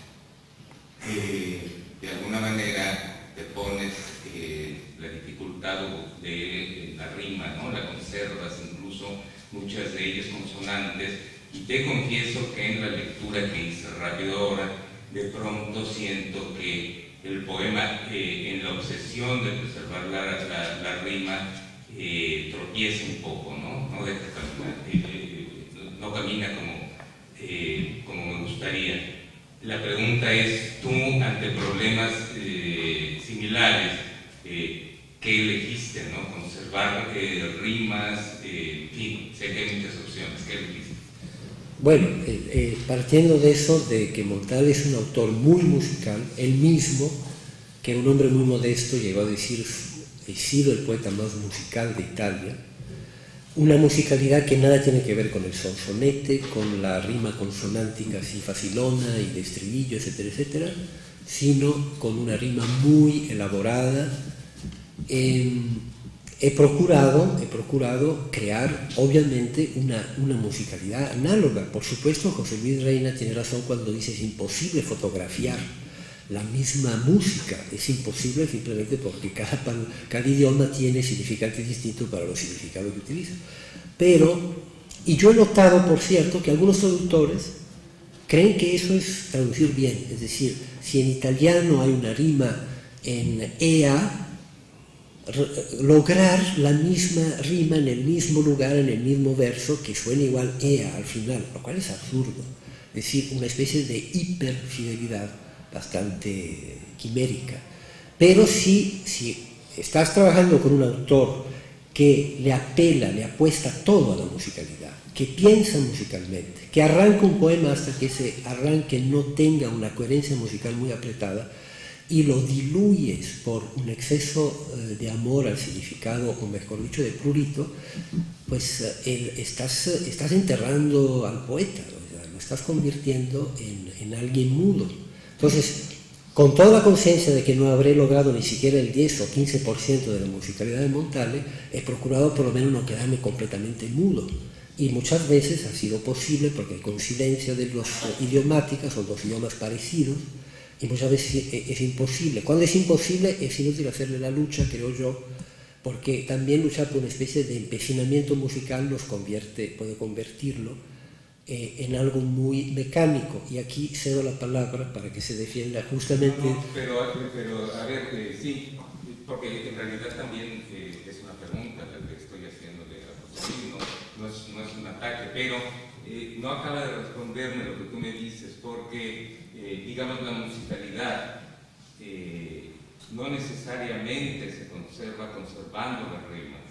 eh, de alguna manera te pones eh, la dificultad de la rima, ¿no? La conservas, incluso muchas de ellas consonantes, y te confieso que en la lectura que hice rápido ahora, de pronto siento que el poema, eh, en la obsesión de preservar la, la, la rima, eh, tropieza un poco, ¿no? No deja caminar, eh, no camina como, eh, como me gustaría. La pregunta es, tú, ante problemas eh, similares, eh, ¿qué elegiste, no? Conservar eh, rimas, eh, en fin, sé que hay muchas opciones, ¿qué elegiste? Bueno, eh, eh, partiendo de eso, de que Montal es un autor muy musical, él mismo, que era un hombre muy modesto, llegó a decir, he sido el poeta más musical de Italia, una musicalidad que nada tiene que ver con el sonsonete, con la rima consonántica así facilona y de estribillo, etcétera, etcétera, sino con una rima muy elaborada. Eh, he, procurado, he procurado crear, obviamente, una, una musicalidad análoga. Por supuesto, José Luis Reina tiene razón cuando dice que es imposible fotografiar la misma música. Es imposible simplemente porque cada, cada idioma tiene significantes distintos para los significados que utiliza. Pero, y yo he notado, por cierto, que algunos traductores creen que eso es traducir bien. Es decir, si en italiano hay una rima en ea, lograr la misma rima en el mismo lugar, en el mismo verso, que suene igual ea al final, lo cual es absurdo. Es decir, una especie de hiperfidelidad bastante quimérica. Pero si, si estás trabajando con un autor que le apela, le apuesta todo a la musicalidad, que piensa musicalmente, que arranca un poema hasta que ese arranque no tenga una coherencia musical muy apretada, y lo diluyes por un exceso eh, de amor al significado, o mejor dicho, de prurito, pues eh, estás, estás enterrando al poeta, o sea, lo estás convirtiendo en, en alguien mudo. Entonces, con toda la conciencia de que no habré logrado ni siquiera el diez o quince por ciento de la musicalidad de Montale, he procurado por lo menos no quedarme completamente mudo. Y muchas veces ha sido posible porque hay coincidencia de los idiomáticas, son dos idiomas parecidos, y muchas veces es imposible. Cuando es imposible es inútil hacerle la lucha, creo yo, porque también luchar por una especie de empecinamiento musical nos convierte, puede convertirlo eh, en algo muy mecánico. Y aquí cedo la palabra para que se defienda justamente... No, no, pero, pero a ver, eh, sí, porque en realidad también eh, es una pregunta la que estoy haciendo de la posición, no, no, es, no es un ataque, pero eh, no acaba de responderme lo que tú me dices, porque... Eh, digamos, la musicalidad eh, no necesariamente se conserva conservando las rimas.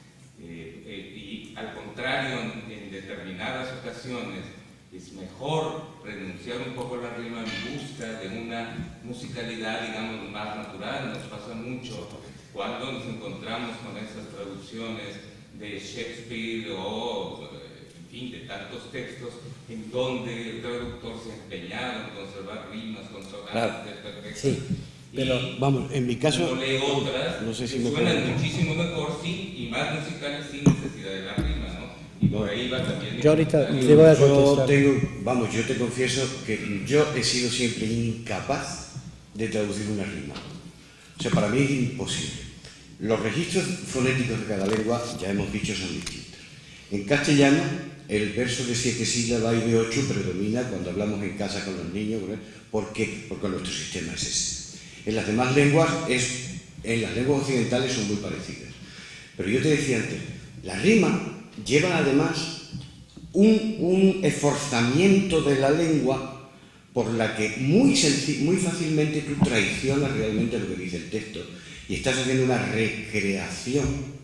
Eh, eh, y al contrario, en, en determinadas ocasiones es mejor renunciar un poco a la rima en busca de una musicalidad, digamos, más natural. Nos pasa mucho cuando nos encontramos con esas traducciones de Shakespeare o... en fin, de tantos textos en donde el traductor se ha empeñado en conservar rimas consonantes perfectas. Sí, pero y vamos, en mi caso, no lee otras no sé si que me suenan puedo... muchísimo mejor sí, y más musicales sin necesidad de la rima, ¿no? Y por ahí va también... Yo ahorita el... te voy a yo contestar. tengo, vamos, yo te confieso que yo he sido siempre incapaz de traducir una rima. O sea, para mí es imposible. Los registros fonéticos de cada lengua, ya hemos dicho, son distintos. En castellano, el verso de siete sílabas y de ocho predomina cuando hablamos en casa con los niños. ¿Por qué? Porque nuestro sistema es ese. En las demás lenguas, es, en las lenguas occidentales son muy parecidas. Pero yo te decía antes, las rimas llevan además un, un esforzamiento de la lengua por la que muy, muy fácilmente tú traicionas realmente lo que dice el texto y estás haciendo una recreación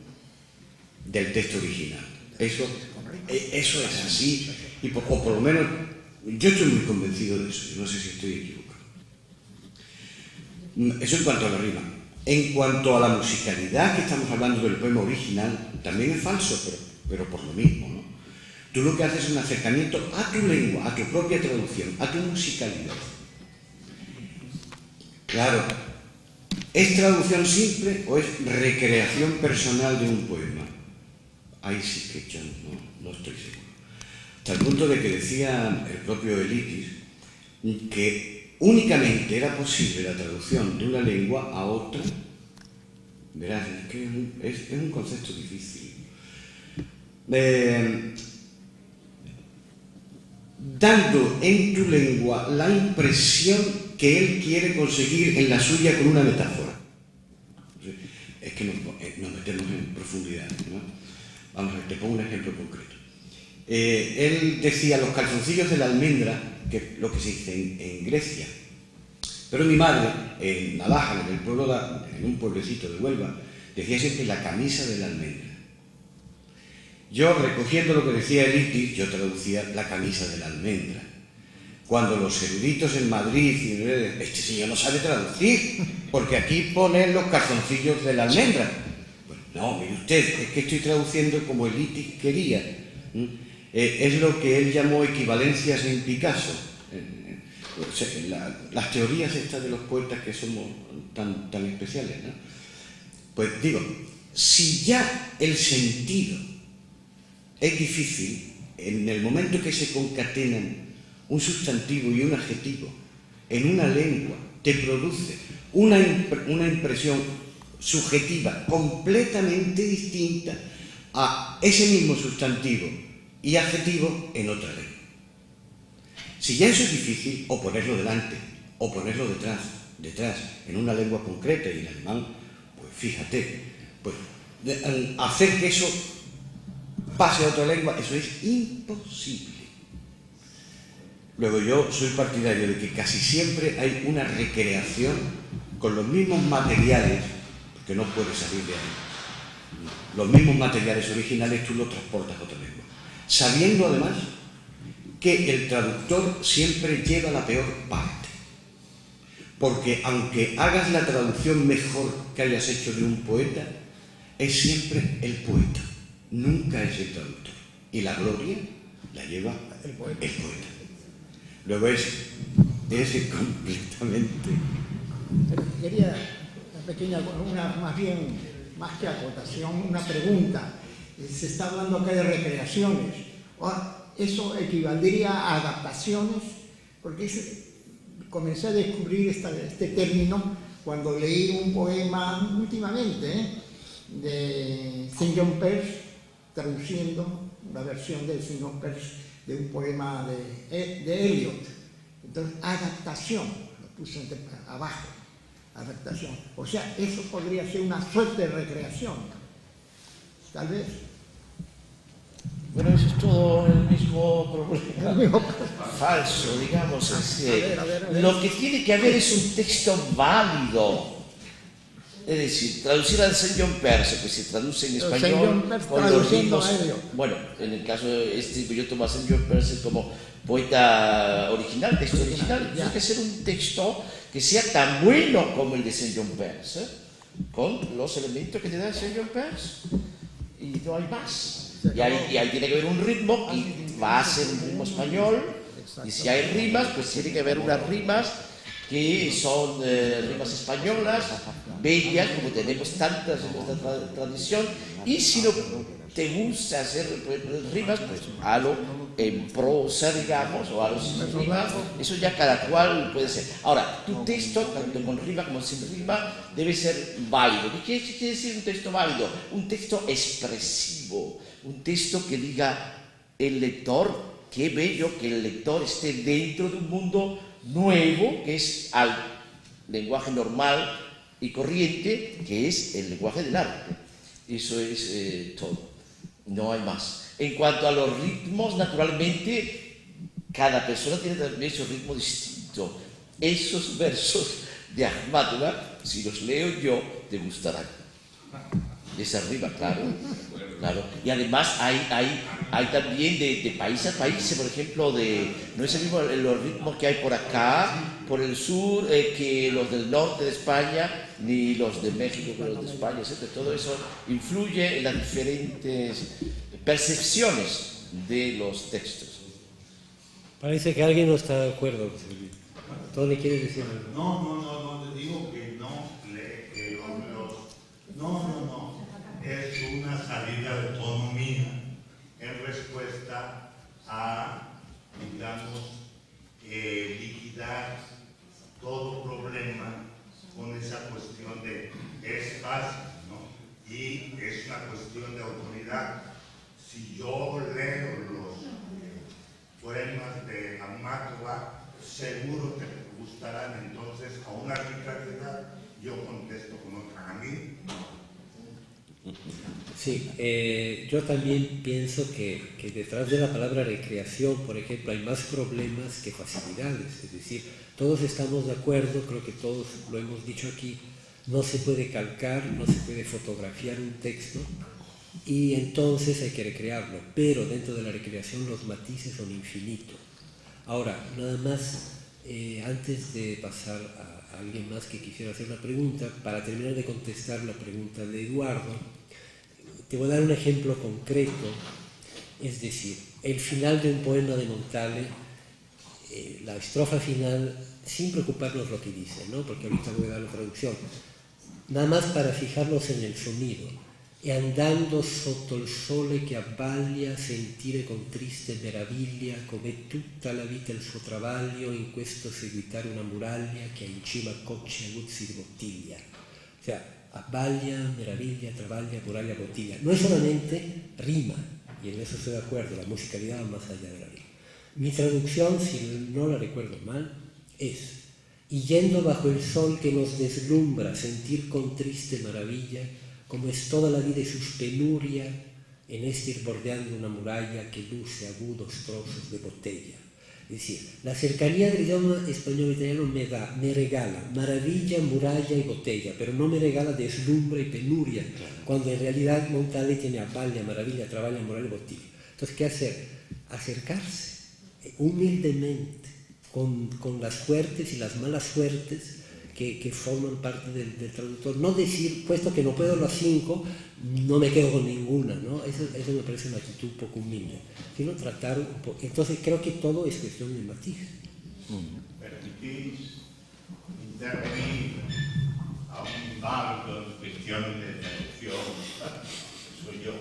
del texto original. Eso, eso es así, y por, o por lo menos yo estoy muy convencido de eso, no sé si estoy equivocado. Eso en cuanto a la rima. En cuanto a la musicalidad, que estamos hablando del poema original, también es falso, pero, pero por lo mismo, ¿no? Tú lo que haces es un acercamiento a tu lengua, a tu propia traducción, a tu musicalidad. Claro, ¿es traducción simple o es recreación personal de un poema? Ahí sí que yo no, no estoy seguro. Hasta el punto de que decía el propio Elitis que únicamente era posible la traducción de una lengua a otra. Verás, es que es un, es, es un concepto difícil. Eh, dando en tu lengua la impresión que él quiere conseguir en la suya con una metáfora. Es que nos, nos metemos en profundidad, ¿no? Vamos a ver, te pongo un ejemplo concreto. Eh, él decía los calzoncillos de la almendra, que es lo que se dice en, en Grecia. Pero mi madre, en Navaja, en, el pueblo de, en un pueblecito de Huelva, decía siempre la camisa de la almendra. Yo, recogiendo lo que decía Elitis, yo traducía la camisa de la almendra. Cuando los eruditos en Madrid, este señor no sabe traducir, porque aquí ponen los calzoncillos de la almendra. Bueno, no, mire usted, es que estoy traduciendo como Elitis quería. ¿Mm? Eh, es lo que él llamó equivalencias en Picasso. Eh, o sea, la, las teorías estas de los poetas que somos tan, tan especiales, ¿no? Pues digo, si ya el sentido es difícil, en el momento que se concatenan un sustantivo y un adjetivo en una lengua te produce una, impre una impresión subjetiva completamente distinta a ese mismo sustantivo y adjetivo en otra lengua. Si ya eso es difícil, o ponerlo delante, o ponerlo detrás, detrás, en una lengua concreta, y el alemán, pues fíjate, pues de, hacer que eso pase a otra lengua, eso es imposible. Luego yo soy partidario de que casi siempre hay una recreación con los mismos materiales, porque no puede salir de ahí. Los mismos materiales originales tú los transportas a otra lengua, sabiendo además que el traductor siempre lleva la peor parte, porque aunque hagas la traducción mejor que hayas hecho de un poeta, es siempre el poeta, nunca es el traductor, y la gloria la lleva el poeta. El poeta. Luego es, es completamente... Pero quería una pequeña, una, más bien, más que acotación, una pregunta. Se está hablando acá de recreaciones. ¿Eso equivaldría a adaptaciones? Porque es, comencé a descubrir esta, este término cuando leí un poema últimamente, ¿eh? de Saint John Perse, traduciendo la versión de Saint John Perse de un poema de, de Eliot. Entonces, adaptación, lo puse abajo, adaptación. O sea, eso podría ser una suerte de recreación, tal vez. Bueno, eso es todo el mismo problema. El mismo... falso, digamos. Es que a ver, a ver, a ver. Lo que tiene que haber es un texto válido. Es decir, traducir al Saint John Perse, que se traduce en español con los ritmos. Bueno, en el caso este, yo tomo a Saint John Perse como poeta original, texto original. Tiene que ser un texto que sea tan bueno como el de Saint John Perse, con los elementos que te da Saint John Perse. Y no hay más. Y ahí, y ahí tiene que haber un ritmo, y va a ser un ritmo español. Y si hay rimas, pues tiene que haber unas rimas que son eh, rimas españolas, bellas, como tenemos tantas en nuestra tra tradición, y si no te gusta hacer rimas, pues halo en prosa, digamos, o halo sin rimas, eso ya cada cual puede ser. Ahora, tu texto, tanto con rima como sin rima, debe ser válido. ¿Qué quiere decir un texto válido? Un texto expresivo, un texto que diga el lector, qué bello que el lector esté dentro de un mundo nuevo, que es al lenguaje normal y corriente, que es el lenguaje del arte. Eso es eh, todo, no hay más. En cuanto a los ritmos, naturalmente, cada persona tiene también su ritmo distinto. Esos versos de Ahmadullah, si los leo yo, te gustarán. Esa rima, claro. Claro. Y además hay, hay, hay también de, de país a país, por ejemplo, de, no es el mismo los ritmos que hay por acá, por el sur, eh, que los del norte de España, ni los de México que los de España, etcétera. Todo eso influye en las diferentes percepciones de los textos. Parece que alguien no está de acuerdo. ¿Tony quiere decir algo? No, no, no, no, te digo que no, le, que los, no, no, no. Es una salida de tono mía en respuesta a, digamos, eh, liquidar todo problema con esa cuestión de es fácil, ¿no? Y es una cuestión de autoridad. Si yo leo los poemas de Ahmadullah, seguro te gustarán. Entonces, a una arbitrariedad yo contesto con otra. A mí no. Sí, eh, yo también pienso que, que detrás de la palabra recreación, por ejemplo, hay más problemas que facilidades. Es decir, todos estamos de acuerdo, creo que todos lo hemos dicho aquí, no se puede calcar, no se puede fotografiar un texto, y entonces hay que recrearlo, pero dentro de la recreación los matices son infinitos. Ahora, nada más, eh, antes de pasar a, a alguien más que quisiera hacer una pregunta, para terminar de contestar la pregunta de Eduardo, te voy a dar un ejemplo concreto. Es decir, el final de un poema de Montale, eh, la estrofa final, sin preocuparnos lo que dice, ¿no? Porque ahorita voy a dar la traducción, nada más para fijarnos en el sonido. e andando sotto il sole che abbaglia sentire con triste meraviglia come tutta la vita il suo travaglio in questo seguitare una muraglia che ha in cima cocci aguzzi di bottiglia. O sea, abbaglia, meraviglia, travaglia, muraglia, bottiglia. No es solamente rima, y en eso estoy de acuerdo, la musicalidad va más allá de la rima. Mi traducción, si no la recuerdo mal, es: y yendo bajo el sol que nos deslumbra sentir con triste maravilla como es toda la vida y sus penurias en este ir bordeando una muralla que luce agudos trozos de botella. Es decir, la cercanía del idioma español italiano me da, me regala maravilla, muralla y botella, pero no me regala deslumbre y penuria, cuando en realidad Montale tiene abbaglia, maravilla, travaglia, muralla y botella. Entonces, ¿qué hacer? Acercarse humildemente con, con las suertes y las malas suertes que, que forman parte del, del traductor. No decir, puesto que no puedo las cinco, no me quedo con ninguna, ¿no? Eso, eso me parece una actitud un poco humilde, sino tratar un poco. Entonces creo que todo es cuestión de matiz. ¿Permitís intervenir a un válido en cuestiones de traducción? Soy yo.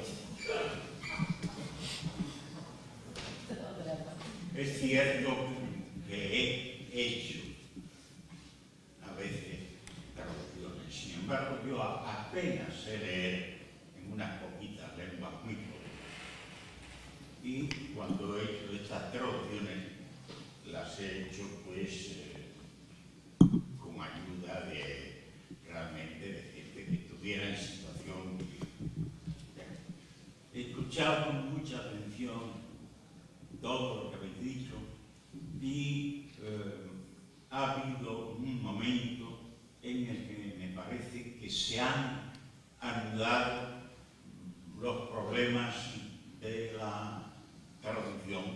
Es cierto que he hecho a veces traducciones, sin embargo yo apenas sé leer en unas poquitas lenguas muy pobres. Y cuando he hecho estas traducciones las he hecho pues eh, con ayuda de realmente de gente que estuviera en situación. He escuchado con mucha atención todo lo que habéis dicho y eh, ha habido un momento en el que me parece que se han anudado los problemas de la traducción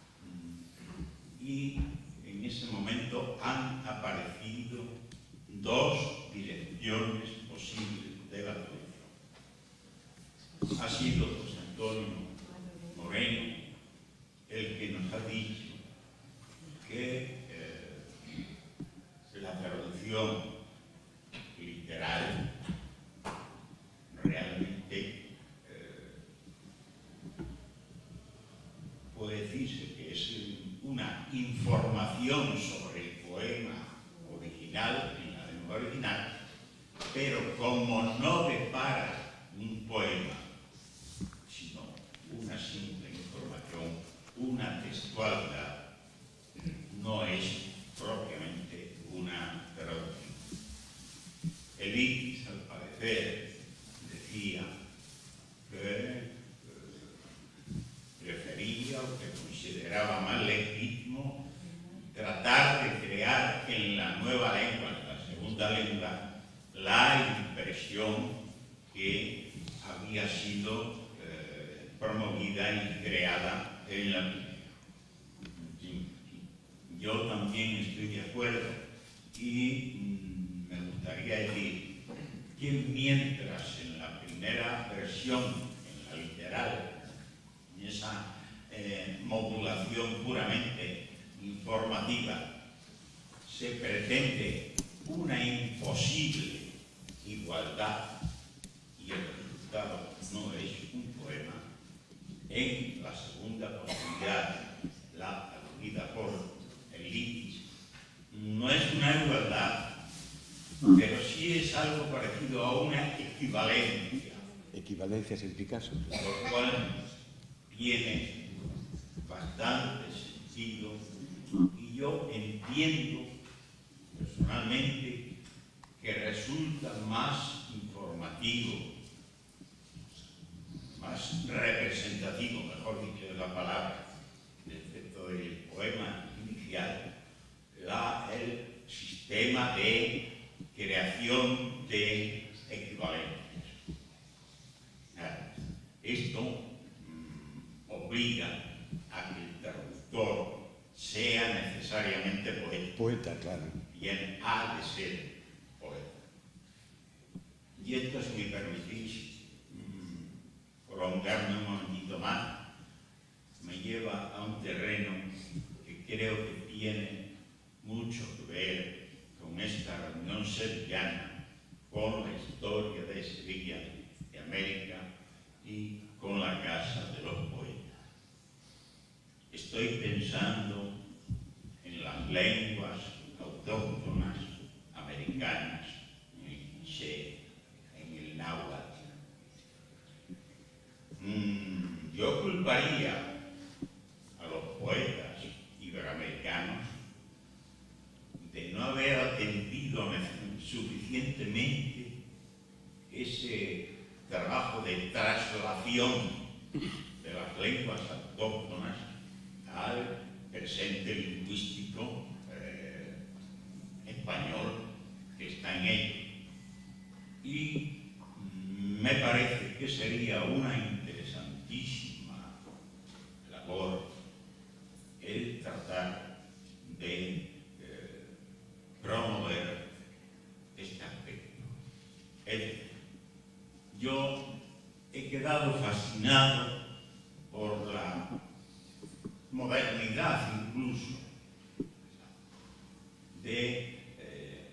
y en ese momento han aparecido dos direcciones posibles de la traducción. Ha sido José Antonio Moreno el que nos ha dicho que eh, la traducción literal realmente eh, puede decirse que es una información sobre el poema original, en la lengua original, pero como no depara un poema, sino una simple información, una textualidad, no es propiamente una traducción. Elitis, al parecer, decía que eh, prefería o que consideraba más legítimo tratar de crear en la nueva lengua, en la segunda lengua, la impresión que había sido eh, promovida y creada en la primera. Yo también estoy de acuerdo y mm, me gustaría decir que mientras en la primera versión, en la literal, en esa eh, modulación puramente informativa, se pretende una imposible igualdad y el resultado no es un poema, en la segunda posibilidad, la aludida por Elitis, no es una igualdad, pero sí es algo parecido a una equivalencia. Equivalencia sin Picasso. Lo cual tiene bastante sentido y yo entiendo personalmente que resulta más informativo, más representativo, mejor dicho, de la palabra, respecto del poema inicial, la, el sistema de creación de equivalencias. Esto mmm, obliga a que el traductor sea necesariamente poeta. Poeta, claro. Bien, ha de ser poeta. Y esto, si me permitís, prolongarme un momentito más, me lleva a un terreno que creo que tiene mucho que ver con esta reunión sevillana, con la historia de Sevilla, de América pensando en las lenguas autóctonas americanas, en el quiché, en el náhuatl. Mm, yo culparía a los poetas iberoamericanos de no haber atendido suficientemente ese trabajo de traslación de las lenguas autóctonas al presente lingüístico eh, español que está en ello. Y me parece que sería una interesantísima labor el tratar de eh, promover este aspecto. Es decir, yo he quedado fascinado por la modernidad incluso de eh,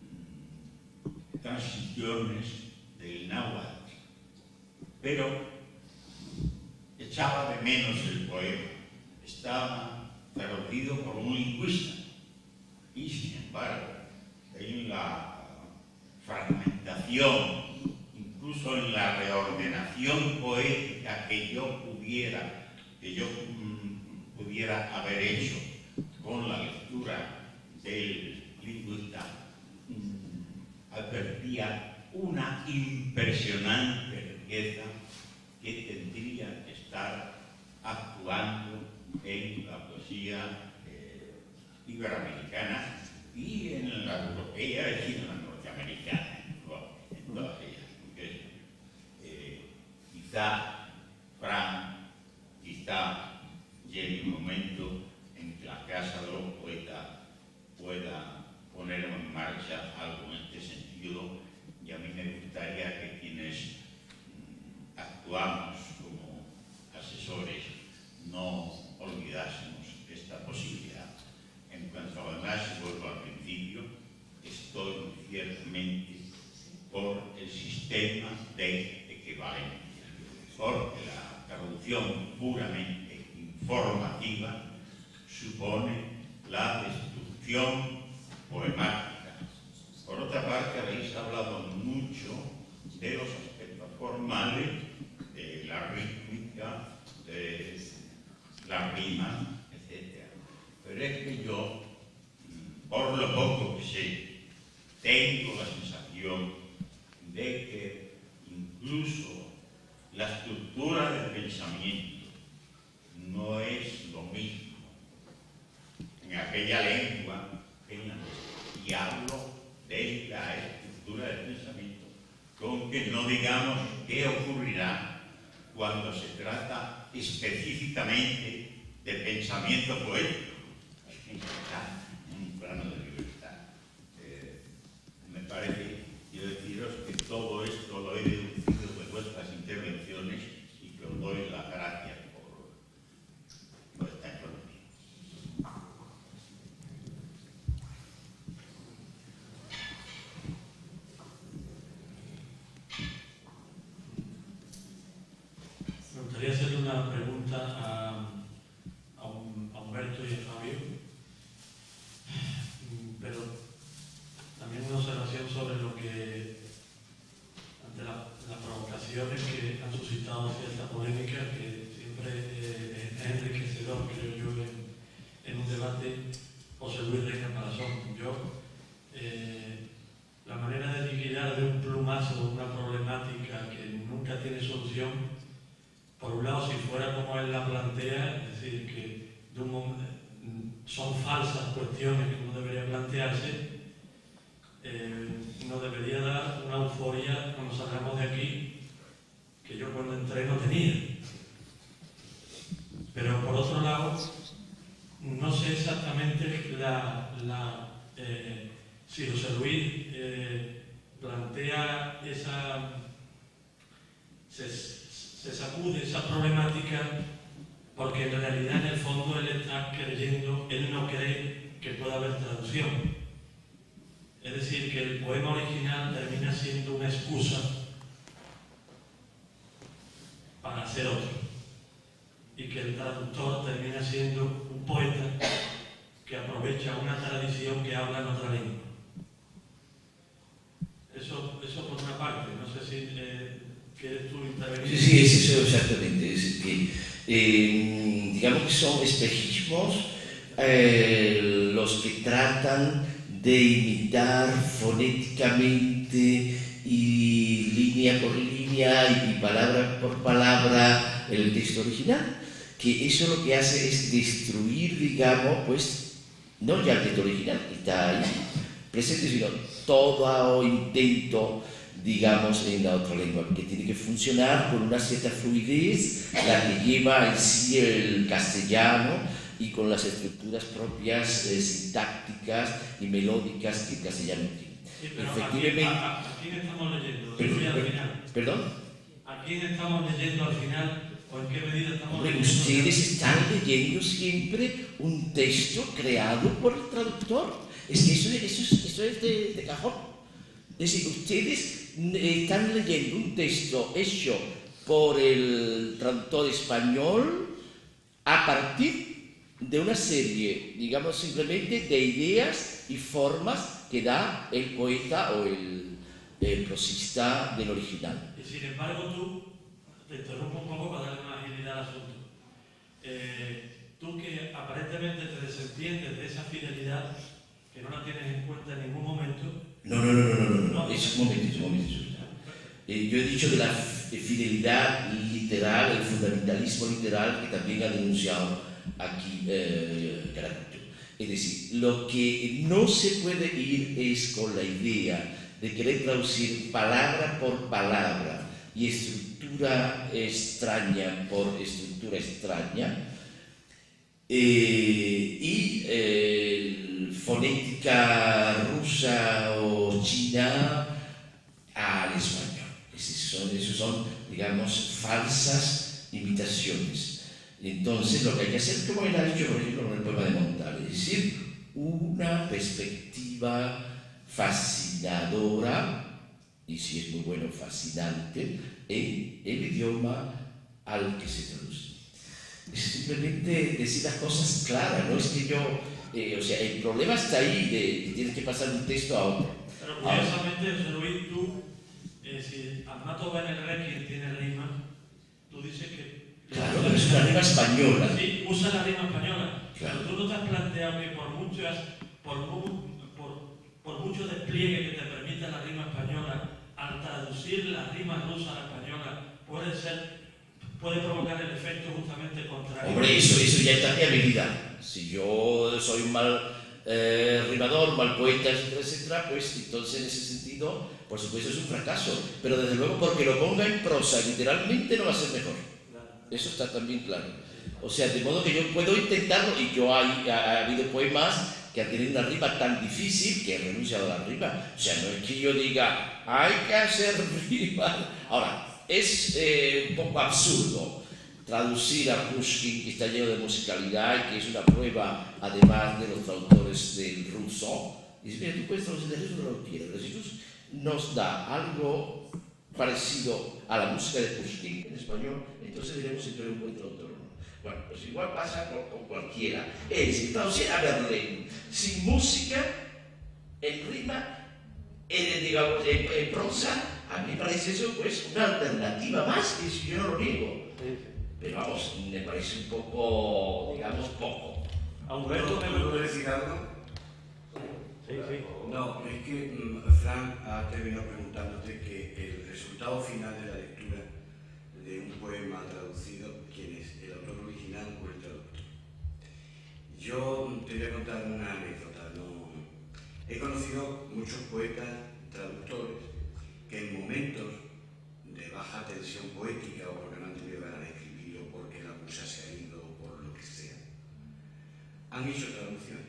transiciones del náhuatl, pero echaba de menos el poema, estaba traducido por un lingüista y sin embargo en la fragmentación, incluso en la reordenación poética que yo pudiera, que yo mm, pudiera haber hecho con la lectura del lingüista, mmm, advertía una impresionante riqueza que tendría que estar actuando en la poesía eh, iberoamericana y en la europea y en la norteamericana, en todas ellas. Quizá, Fran, quizá llegue un momento en que la Casa de los Poetas pueda poner en marcha algo en este sentido, y a mí me gustaría que quienes mm, actuamos como asesores no olvidásemos esta posibilidad. En cuanto a lo demás, vuelvo al principio, estoy ciertamente por el sistema de equivalencia, porque la traducción puramente informativa supone la destrucción poemática. Por otra parte, habéis hablado mucho de los aspectos formales, de la rítmica, de la rima, etcétera. Pero es que yo, por lo poco que sé, tengo la sensación de que incluso la estructura del pensamiento no es lo mismo en aquella lengua que en la nuestra. Y hablo de la estructura del pensamiento, con que no digamos qué ocurrirá cuando se trata específicamente de pensamiento poético. Está en un plano de libertad. Eh, me parece, quiero deciros que todo esto lo he deducido de vuestras intervenciones y que os doy las gracias por vuestra información. Me gustaría hacerle una pregunta a, a, un, a Humberto y a Fabio, pero también una observación sobre lo que, ante la, las provocaciones que han suscitado cierta polémica, que siempre eh, es enriquecedor, creo yo, en, en un debate. José Luis Reina Palazón, yo, eh, la manera de liquidar de un plumazo una problemática que nunca tiene solución, por un lado, si fuera como él la plantea, es decir, que de un, son falsas cuestiones que uno debería plantearse, eh, nos debería dar una euforia cuando salgamos de aquí, que yo cuando entré no tenía. Pero por otro lado, no sé exactamente la, la, eh, si José Luis eh, plantea esa, se, se sacude esa problemática porque en realidad en el fondo él está creyendo, él no cree que pueda haber traducción. Es decir, que el poema original termina siendo una excusa para hacer otro y que el traductor termina siendo un un poeta que aprovecha una tradición que habla en otra lengua. Eso, eso por una parte, no sé si eh, quieres tú intervenir. Sí, sí, es eso exactamente. Es que, eh, digamos que son espejismos eh, los que tratan de imitar fonéticamente y línea por línea y palabra por palabra el texto original, que eso lo que hace es destruir, digamos, pues, no ya el texto original que está ahí presente, sino todo intento, digamos, en la otra lengua, que tiene que funcionar con una cierta fluidez, la que lleva en sí el castellano y con las estructuras propias eh, sintácticas y melódicas que el castellano tiene. Sí, pero efectivamente, ¿a, a, ¿a quién estamos leyendo? Perdón, Sí, al final. ¿Perdón? ¿A quién estamos leyendo al final? ¿O en qué medida estamos Hombre, leyendo? ustedes están leyendo siempre un texto creado por el traductor. Es que eso, eso, es, eso es de, de cajón. Es decir, ustedes están leyendo un texto hecho por el traductor español a partir de una serie, digamos, simplemente de ideas y formas que da el poeta o el, el prosista del original. Y sin embargo tú, te interrumpo un poco para darle más agilidad al asunto. Eh, tú que aparentemente te desentiendes de esa fidelidad, que no la tienes en cuenta en ningún momento. No, no, no, no, no, no, no. Es un momento, es un momento. Eh, yo he dicho de la fidelidad literal, el fundamentalismo literal que también ha denunciado aquí eh, Caracucho. Es decir, lo que no se puede ir es con la idea de querer traducir palabra por palabra y estructura extraña por estructura extraña, eh, y eh, fonética rusa o china al español. Esos son, esos son, digamos, falsas imitaciones. Entonces, lo que hay que hacer, como él ha dicho, por ejemplo, en el poema de Montal, es decir, una perspectiva fascinadora, y si es muy bueno, fascinante, en el idioma al que se traduce. Es simplemente decir las cosas claras, no es que yo, eh, o sea, el problema está ahí, de que tienes que pasar un texto a otro. Pero curiosamente, José Luis, tú, eh, si Amato Bene Requiem tiene rima, tú dices que... Claro, pero es una rima española. Sí, usa la rima española. Claro. Pero tú no te has planteado que por, muchas, por, por, por mucho despliegue que te permita la rima española, al traducir la rima rusa a la española, puede ser, puede provocar el efecto justamente contrario. Hombre, eso, eso ya está en mi habilidad. Si yo soy un mal eh, rimador, mal poeta, etcétera, etcétera, pues entonces en ese sentido, por supuesto, es un fracaso. Pero desde luego, porque lo ponga en prosa, literalmente no va a ser mejor. Eso está también claro. O sea, de modo que yo puedo intentarlo, y yo hay, ha, ha habido poemas que han tenido una rima tan difícil que he renunciado a la rima. O sea, no es que yo diga, hay que hacer rima. Ahora, es eh, un poco absurdo traducir a Pushkin, que está lleno de musicalidad y que es una prueba, además de los traductores del ruso. Y dice, mira, tú puedes traducir de eso, no lo quieres. Pero Jesús nos da algo parecido a la música de Pushkin en español, entonces diremos si tú eres un buen traductor o no. Bueno, pues igual pasa con, con cualquiera. Es decir, traducir a Verlaine sin música, en rima, en, digamos, en, en prosa, a mí me parece eso pues una alternativa más, que si yo no lo niego. Pero vamos, me parece un poco, digamos, poco. A Humberto, ¿puedo decir algo? Sí, sí. No, es que um, Fran ha terminado preguntándote que el resultado final de la lectura de un poema traducido, ¿quién es? ¿El autor original o el traductor? Yo te voy a contar una anécdota. ¿No? He conocido muchos poetas traductores que en momentos de baja tensión poética o porque no han tenido ganas de escribir o porque la musa se ha ido o por lo que sea, han hecho traducciones.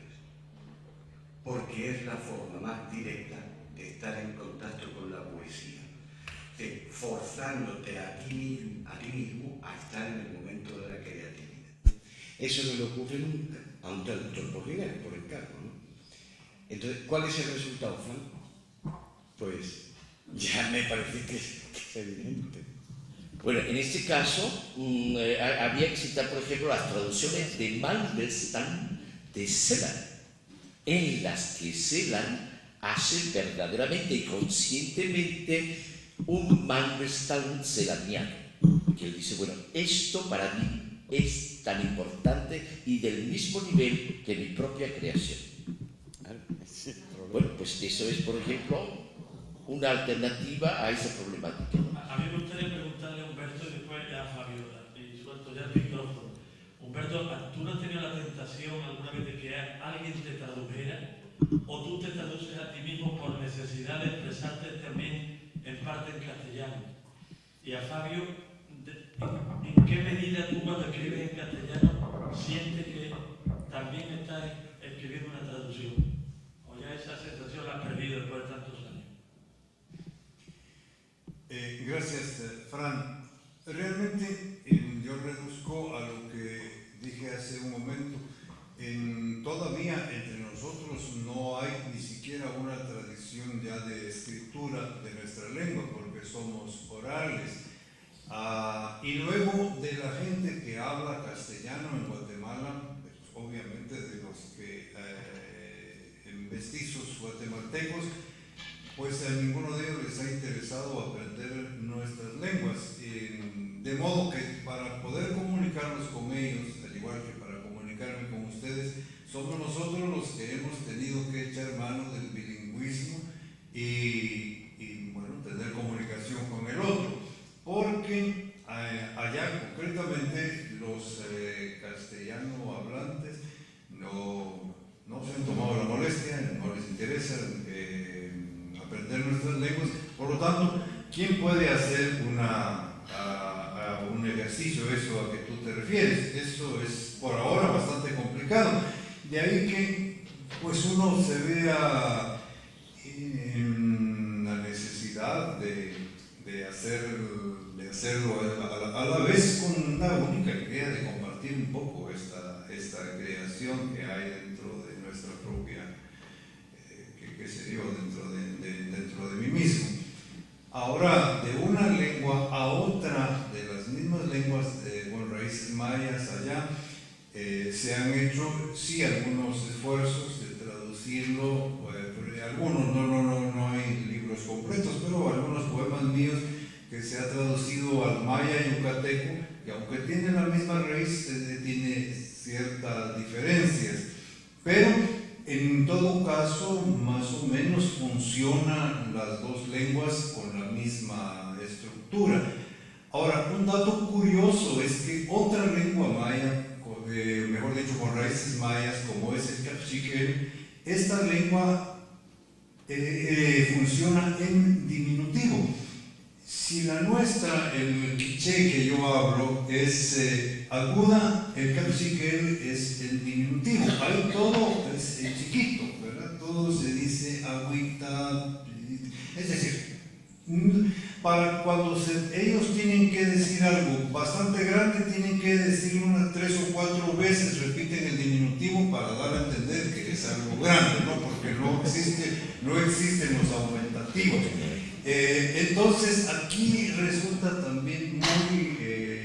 Porque es la forma más directa de estar en contacto con la poesía, de forzándote a ti, mismo, a ti mismo a estar en el momento de la creatividad. Eso no le ocurre nunca a un traductor por dinero, por encargo, ¿no? Entonces, ¿cuál es el resultado, Fran? Pues ya me parece que es, que es evidente. Bueno, en este caso mmm, eh, había que citar, por ejemplo, las traducciones de Mandelstam de Celan, en las que Celan hace verdaderamente y conscientemente un Mandelstam celaniano, que él dice, bueno, esto para mí es tan importante y del mismo nivel que mi propia creación. Bueno, pues eso es, por ejemplo, una alternativa a esa problemática. A mí me gustaría preguntarle a Humberto y después a Fabiola, y suelto ya el micrófono. Humberto, ¿tú no has tenido la tentación alguna vez de que alguien te tradujera? ¿O tú te traduces a ti mismo por necesidad de expresarte también en parte en castellano? Y a Fabio, ¿en qué medida tú cuando escribes en castellano sientes que también estás escribiendo una traducción? ¿O ya esa sensación la has perdido después de tantos años? Eh, gracias, Fran. Realmente eh, yo reduzco a lo que dije hace un momento. En, todavía entre nosotros no hay ni siquiera una tradición ya de escritura de nuestra lengua, porque somos orales. Ah, y luego de la gente que habla castellano en Guatemala, pues, obviamente de los que eh, mestizos guatemaltecos, pues a ninguno de ellos les ha interesado aprender nuestras lenguas, eh, de modo que para poder comunicarnos con ellos, al igual que para comunicarme con ustedes, somos nosotros los que hemos tenido que echar mano del bilingüismo y, y bueno, tener comunicación con el otro, porque eh, allá concretamente los eh, castellano hablantes no, no se han tomado la molestia, no les interesa eh, aprender nuestras lenguas. Por lo tanto, ¿quién puede hacer una, a, a un ejercicio, eso a que tú te refieres? Eso es por ahora bastante complicado. De ahí que pues uno se vea en la necesidad de, de, hacer, de hacerlo a la, a la vez con una única idea de compartir un poco esta, esta creación que hay dentro de nuestra propia, eh, que, que se dio dentro de, de, dentro de mí mismo. Ahora, de una lengua a otra, de las mismas lenguas de, con raíces mayas allá, eh, se han hecho, sí, algunos esfuerzos de traducirlo, eh, algunos, no, no, no, no hay libros completos, pero algunos poemas míos que se ha traducido al maya yucateco, que aunque tiene la misma raíz, eh, tiene ciertas diferencias, pero en todo caso, más o menos funcionan las dos lenguas con la misma estructura. Ahora, un dato curioso es que otra lengua maya, eh, mejor dicho, con raíces mayas, como es el cachiquel, esta lengua eh, eh, funciona en diminutivo. Si la nuestra, el quiché que yo hablo, es eh, aguda, el cachiquel es el diminutivo. Ahí todo es eh, chiquito, ¿verdad? Todo se dice agüita. Es decir, para cuando se, ellos tienen que decir algo bastante grande, tienen que decirlo unas tres o cuatro veces, repiten el diminutivo para dar a entender que es algo grande, ¿no? Porque no, existe, no existen los aumentativos. Eh, entonces aquí resulta también muy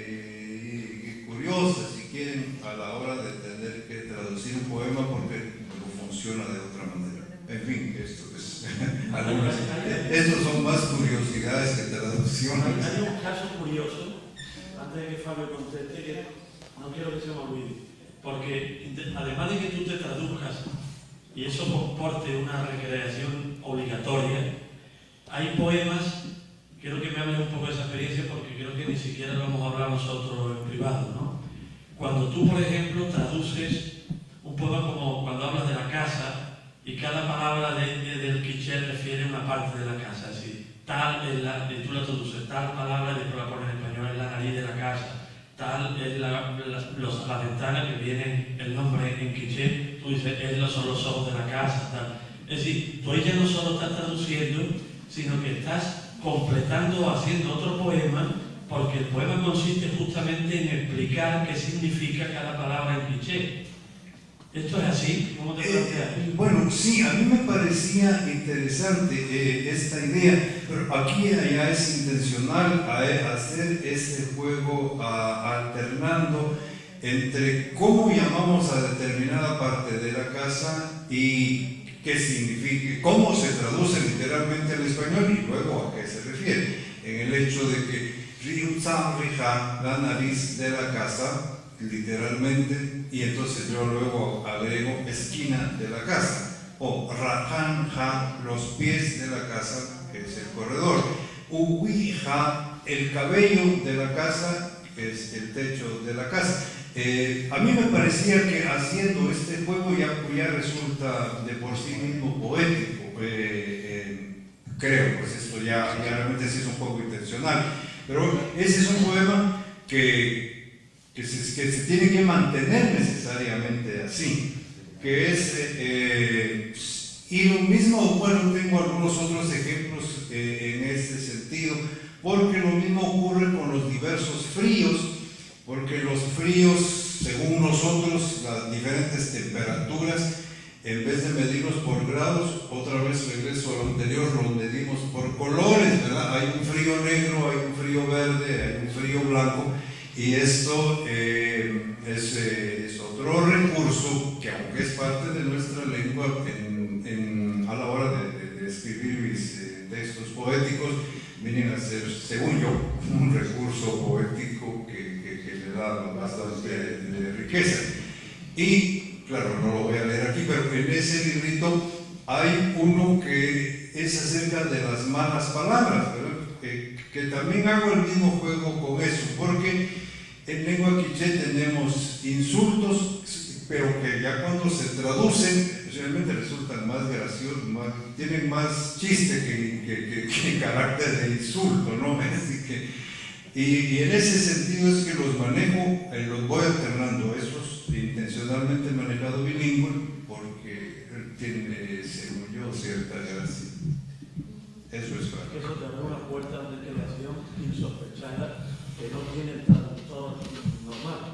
eh, curiosa, si quieren, a la hora de tener que traducir un poema, porque no funciona de otra manera. En fin, esto es algunas, estos son más curiosidades que traducciones. Hay un caso curioso, antes de que Fabio conteste, que no quiero que se me olvide, porque además de que tú te traduzcas y eso comporte una recreación obligatoria, hay poemas, quiero que me hables un poco de esa experiencia porque creo que ni siquiera lo hemos hablado nosotros en privado, ¿no? Cuando tú, por ejemplo, traduces un poema como cuando hablas de la casa y cada palabra de, de, del quiché refiere a una parte de la casa, es decir, tal es la, y tú la traduces, tal palabra, y después la pones en español, es la nariz de la casa, tal es la, la, los, la ventana que viene el nombre en quiché, tú dices, es son los ojos de la casa, tal. Es decir, tú ahí ya no solo estás traduciendo, sino que estás completando o haciendo otro poema, porque el poema consiste justamente en explicar qué significa cada palabra en quiché. ¿Esto es así? ¿Cómo te planteas? Eh, bueno, sí, a mí me parecía interesante eh, esta idea, pero aquí ya es intencional a, a hacer este juego a, alternando entre cómo llamamos a determinada parte de la casa y qué significa, cómo se traduce literalmente al español y luego a qué se refiere. En el hecho de que Riu Tsam Rija, la nariz de la casa, literalmente, y entonces yo luego agrego esquina de la casa, o Rajan Ja, los pies de la casa, que es el corredor, Uwi Ja, el cabello de la casa, que es el techo de la casa. Eh, a mí me parecía que haciendo este juego ya, ya resulta de por sí mismo poético, eh, eh, creo, pues esto ya, ya realmente sí es un juego intencional, pero bueno, ese es un poema que Que se, que se tiene que mantener necesariamente así, que es, eh, y lo mismo, bueno, tengo algunos otros ejemplos eh, en este sentido, porque lo mismo ocurre con los diversos fríos, porque los fríos, según nosotros, las diferentes temperaturas, en vez de medirlos por grados, otra vez regreso a lo anterior, los medimos por colores, ¿verdad? Hay un frío negro, hay un frío verde, hay un frío blanco. Y esto eh, es, eh, es otro recurso que, aunque es parte de nuestra lengua, en, en, a la hora de, de, de escribir mis eh, textos poéticos, vienen a ser, según yo, un recurso poético que, que, que le da bastante de, de riqueza. Y, claro, no lo voy a leer aquí, pero en ese librito hay uno que es acerca de las malas palabras, ¿verdad? Eh, que también hago el mismo juego con eso, porque en lengua quiché tenemos insultos, pero que ya cuando se traducen realmente resultan más graciosos, más, tienen más chiste que, que, que, que carácter de insulto, ¿no? Así que, y, y en ese sentido es que los manejo, eh, los voy alternando, esos intencionalmente manejado bilingüe, porque tiene, según yo, cierta gracia. Eso es claro. Eso te abre una puerta de creación insospechada que no tiene el traductor normal.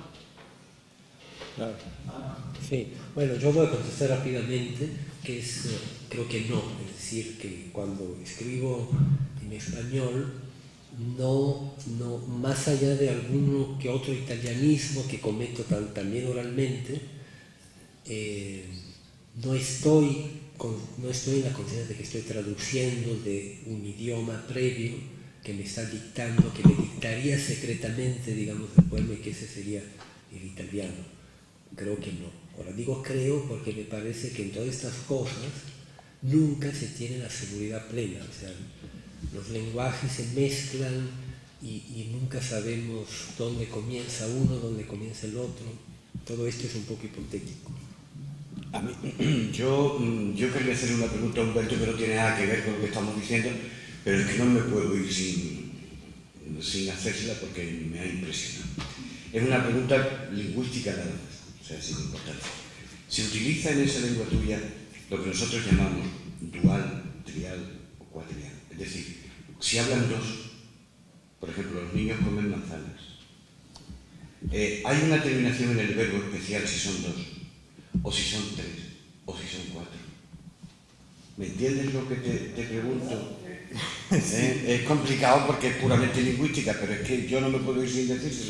Claro. Sí, bueno, yo voy a contestar rápidamente, que es, creo que no, es decir, que cuando escribo en español, no, no, más allá de alguno que otro italianismo que cometo tan, también oralmente, eh, no estoy, con, no estoy en la conciencia de que estoy traduciendo de un idioma previo que me está dictando, que me dictaría secretamente, digamos, el poema, y que ese sería el italiano. Creo que no. Ahora digo creo porque me parece que en todas estas cosas nunca se tiene la seguridad plena. O sea, los lenguajes se mezclan y, y nunca sabemos dónde comienza uno, dónde comienza el otro. Todo esto es un poco hipotético. A mí, yo, yo quería hacer una pregunta a Humberto que no tiene nada que ver con lo que estamos diciendo, pero es que no me puedo ir sin, sin hacérsela porque me ha impresionado. Es una pregunta lingüística nada más. O sea, sin importancia. Se utiliza en esa lengua tuya lo que nosotros llamamos dual, trial o cuatrial. Es decir, si hablan dos, por ejemplo, los niños comen manzanas, eh, hay una terminación en el verbo especial si son dos, o si son tres, o si son cuatro. ¿Me entiendes lo que te, te pregunto? ¿Eh? Es complicado porque es puramente lingüística, pero es que yo no me puedo ir sin decírselo.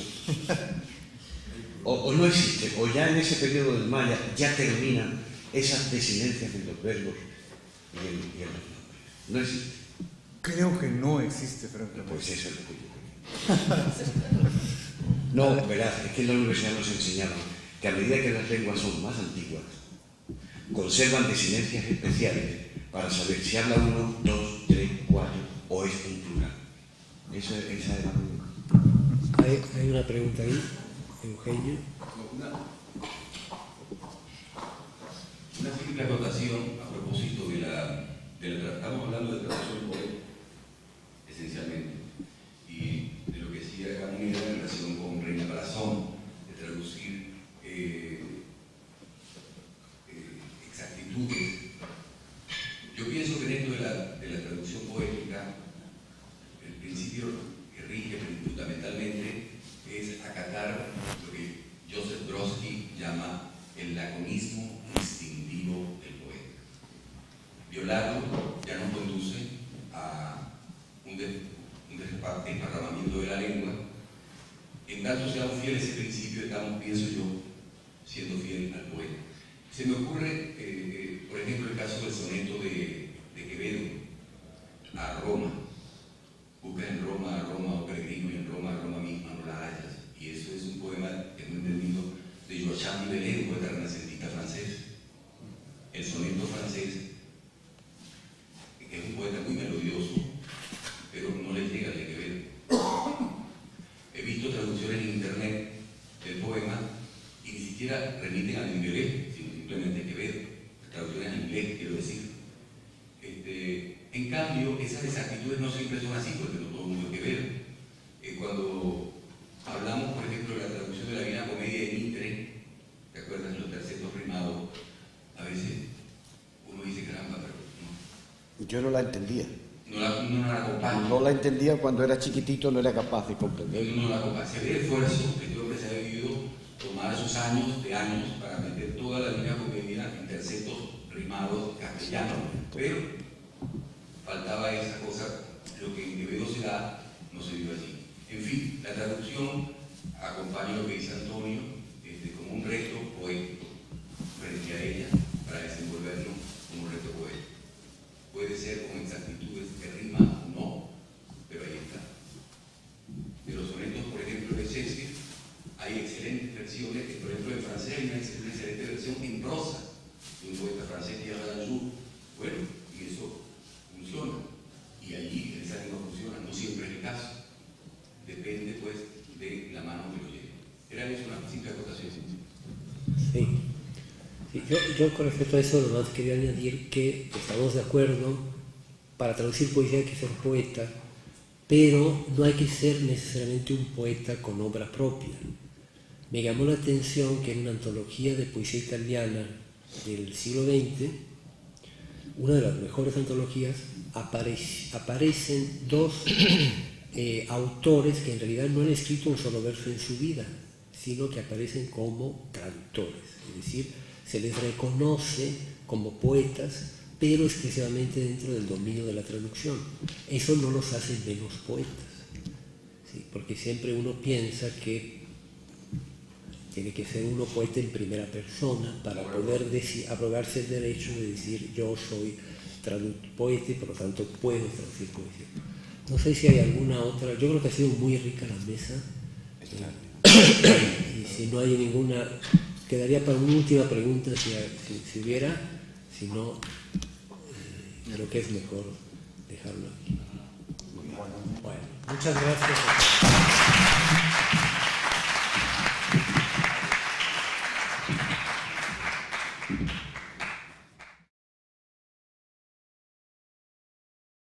O, o no existe, o ya en ese periodo del Maya ya terminan esas desinencias en los verbos y en, y en los nombres. No existe. Creo que no existe, francamente. Pues eso es lo que yo creo. No, verás, es que en la universidad nos enseñaban que a medida que las lenguas son más antiguas, conservan desinencias especiales para saber si habla uno, dos, tres, cuatro o es un plural. Eso, esa es la pregunta. Hay, hay una pregunta ahí. Eugenio. Una, una simple acotación a propósito de la, de la... Estamos hablando de traducción poética, esencialmente, y de lo que decía Ramón en relación con Reina Corazón, de traducir eh, eh, exactitudes. Yo pienso que dentro de la, de la traducción poética, el principio que rige fundamentalmente es acatar lo que Joseph Brodsky llama el laconismo tanto seamos fieles a ese principio, estamos, pienso yo, siendo fiel al poeta. Se me ocurre, eh, eh, por ejemplo, el caso del soneto de, de Quevedo a Roma. Busca en Roma, a Roma, oh peregrino, y en Roma, a Roma misma no la hallas. Y eso es un poema, tengo entendido, de Joachim Bellet, un poeta renacentista francés. El soneto francés, que es un poeta muy melodioso, pero no le llega al de Quevedo. He visto traducciones en internet del poema y ni siquiera remiten al Bellet, sino simplemente a Quevedo. Traducciones en inglés, quiero decir. Este, en cambio, esas exactitudes no siempre son así, porque no todo el mundo es Quevedo. Eh, cuando hablamos, por ejemplo, de la traducción de la Divina Comedia de Mitre, ¿te acuerdas de los tercetos rimados? A veces uno dice, caramba, pero no. Yo no la entendía. No la, no la acompaña. No la entendía cuando era chiquitito, no era capaz de comprender. No, no la acompaña. Se ve el esfuerzo que este hombre se ha debido tomar esos años de años para meter toda la Divina Comedia en tercetos rimados castellanos. Pero faltaba esa cosa, lo que en Quevedo se da, no se dio allí. En fin, la traducción acompaña lo que dice Antonio, este, como un reto poético frente a ella, para desenvolverlo como un reto poético. Puede ser con exactitudes que rima o no, pero ahí está. De los sonetos, por ejemplo, de Shakespeare, hay excelentes versiones, que, por ejemplo, en francés hay una excelente versión en prosa de un poeta francés que llama Danjou. Bueno, y eso funciona. Y allí en esa lengua funciona, no siempre es el caso. Depende, pues, de la mano que lo lleve. Era eso una simple acotación. Sí. Sí, yo, yo con respecto a eso nomás quería añadir que estamos de acuerdo, para traducir poesía hay que ser poeta, pero no hay que ser necesariamente un poeta con obra propia. Me llamó la atención que en una antología de poesía italiana del siglo veinte, una de las mejores antologías, aparec- aparecen dos eh, autores que en realidad no han escrito un solo verso en su vida, sino que aparecen como traductores, es decir, se les reconoce como poetas, pero exclusivamente dentro del dominio de la traducción. Eso no los hace menos poetas, ¿sí? Porque siempre uno piensa que tiene que ser uno poeta en primera persona para poder decir, abrogarse el derecho de decir yo soy poeta y por lo tanto puedo traducir poesía. No sé si hay alguna otra, yo creo que ha sido muy rica la mesa. Y si no hay ninguna, quedaría para una última pregunta si, si, si hubiera, si no, eh, creo que es mejor dejarlo aquí. Bueno, muchas gracias.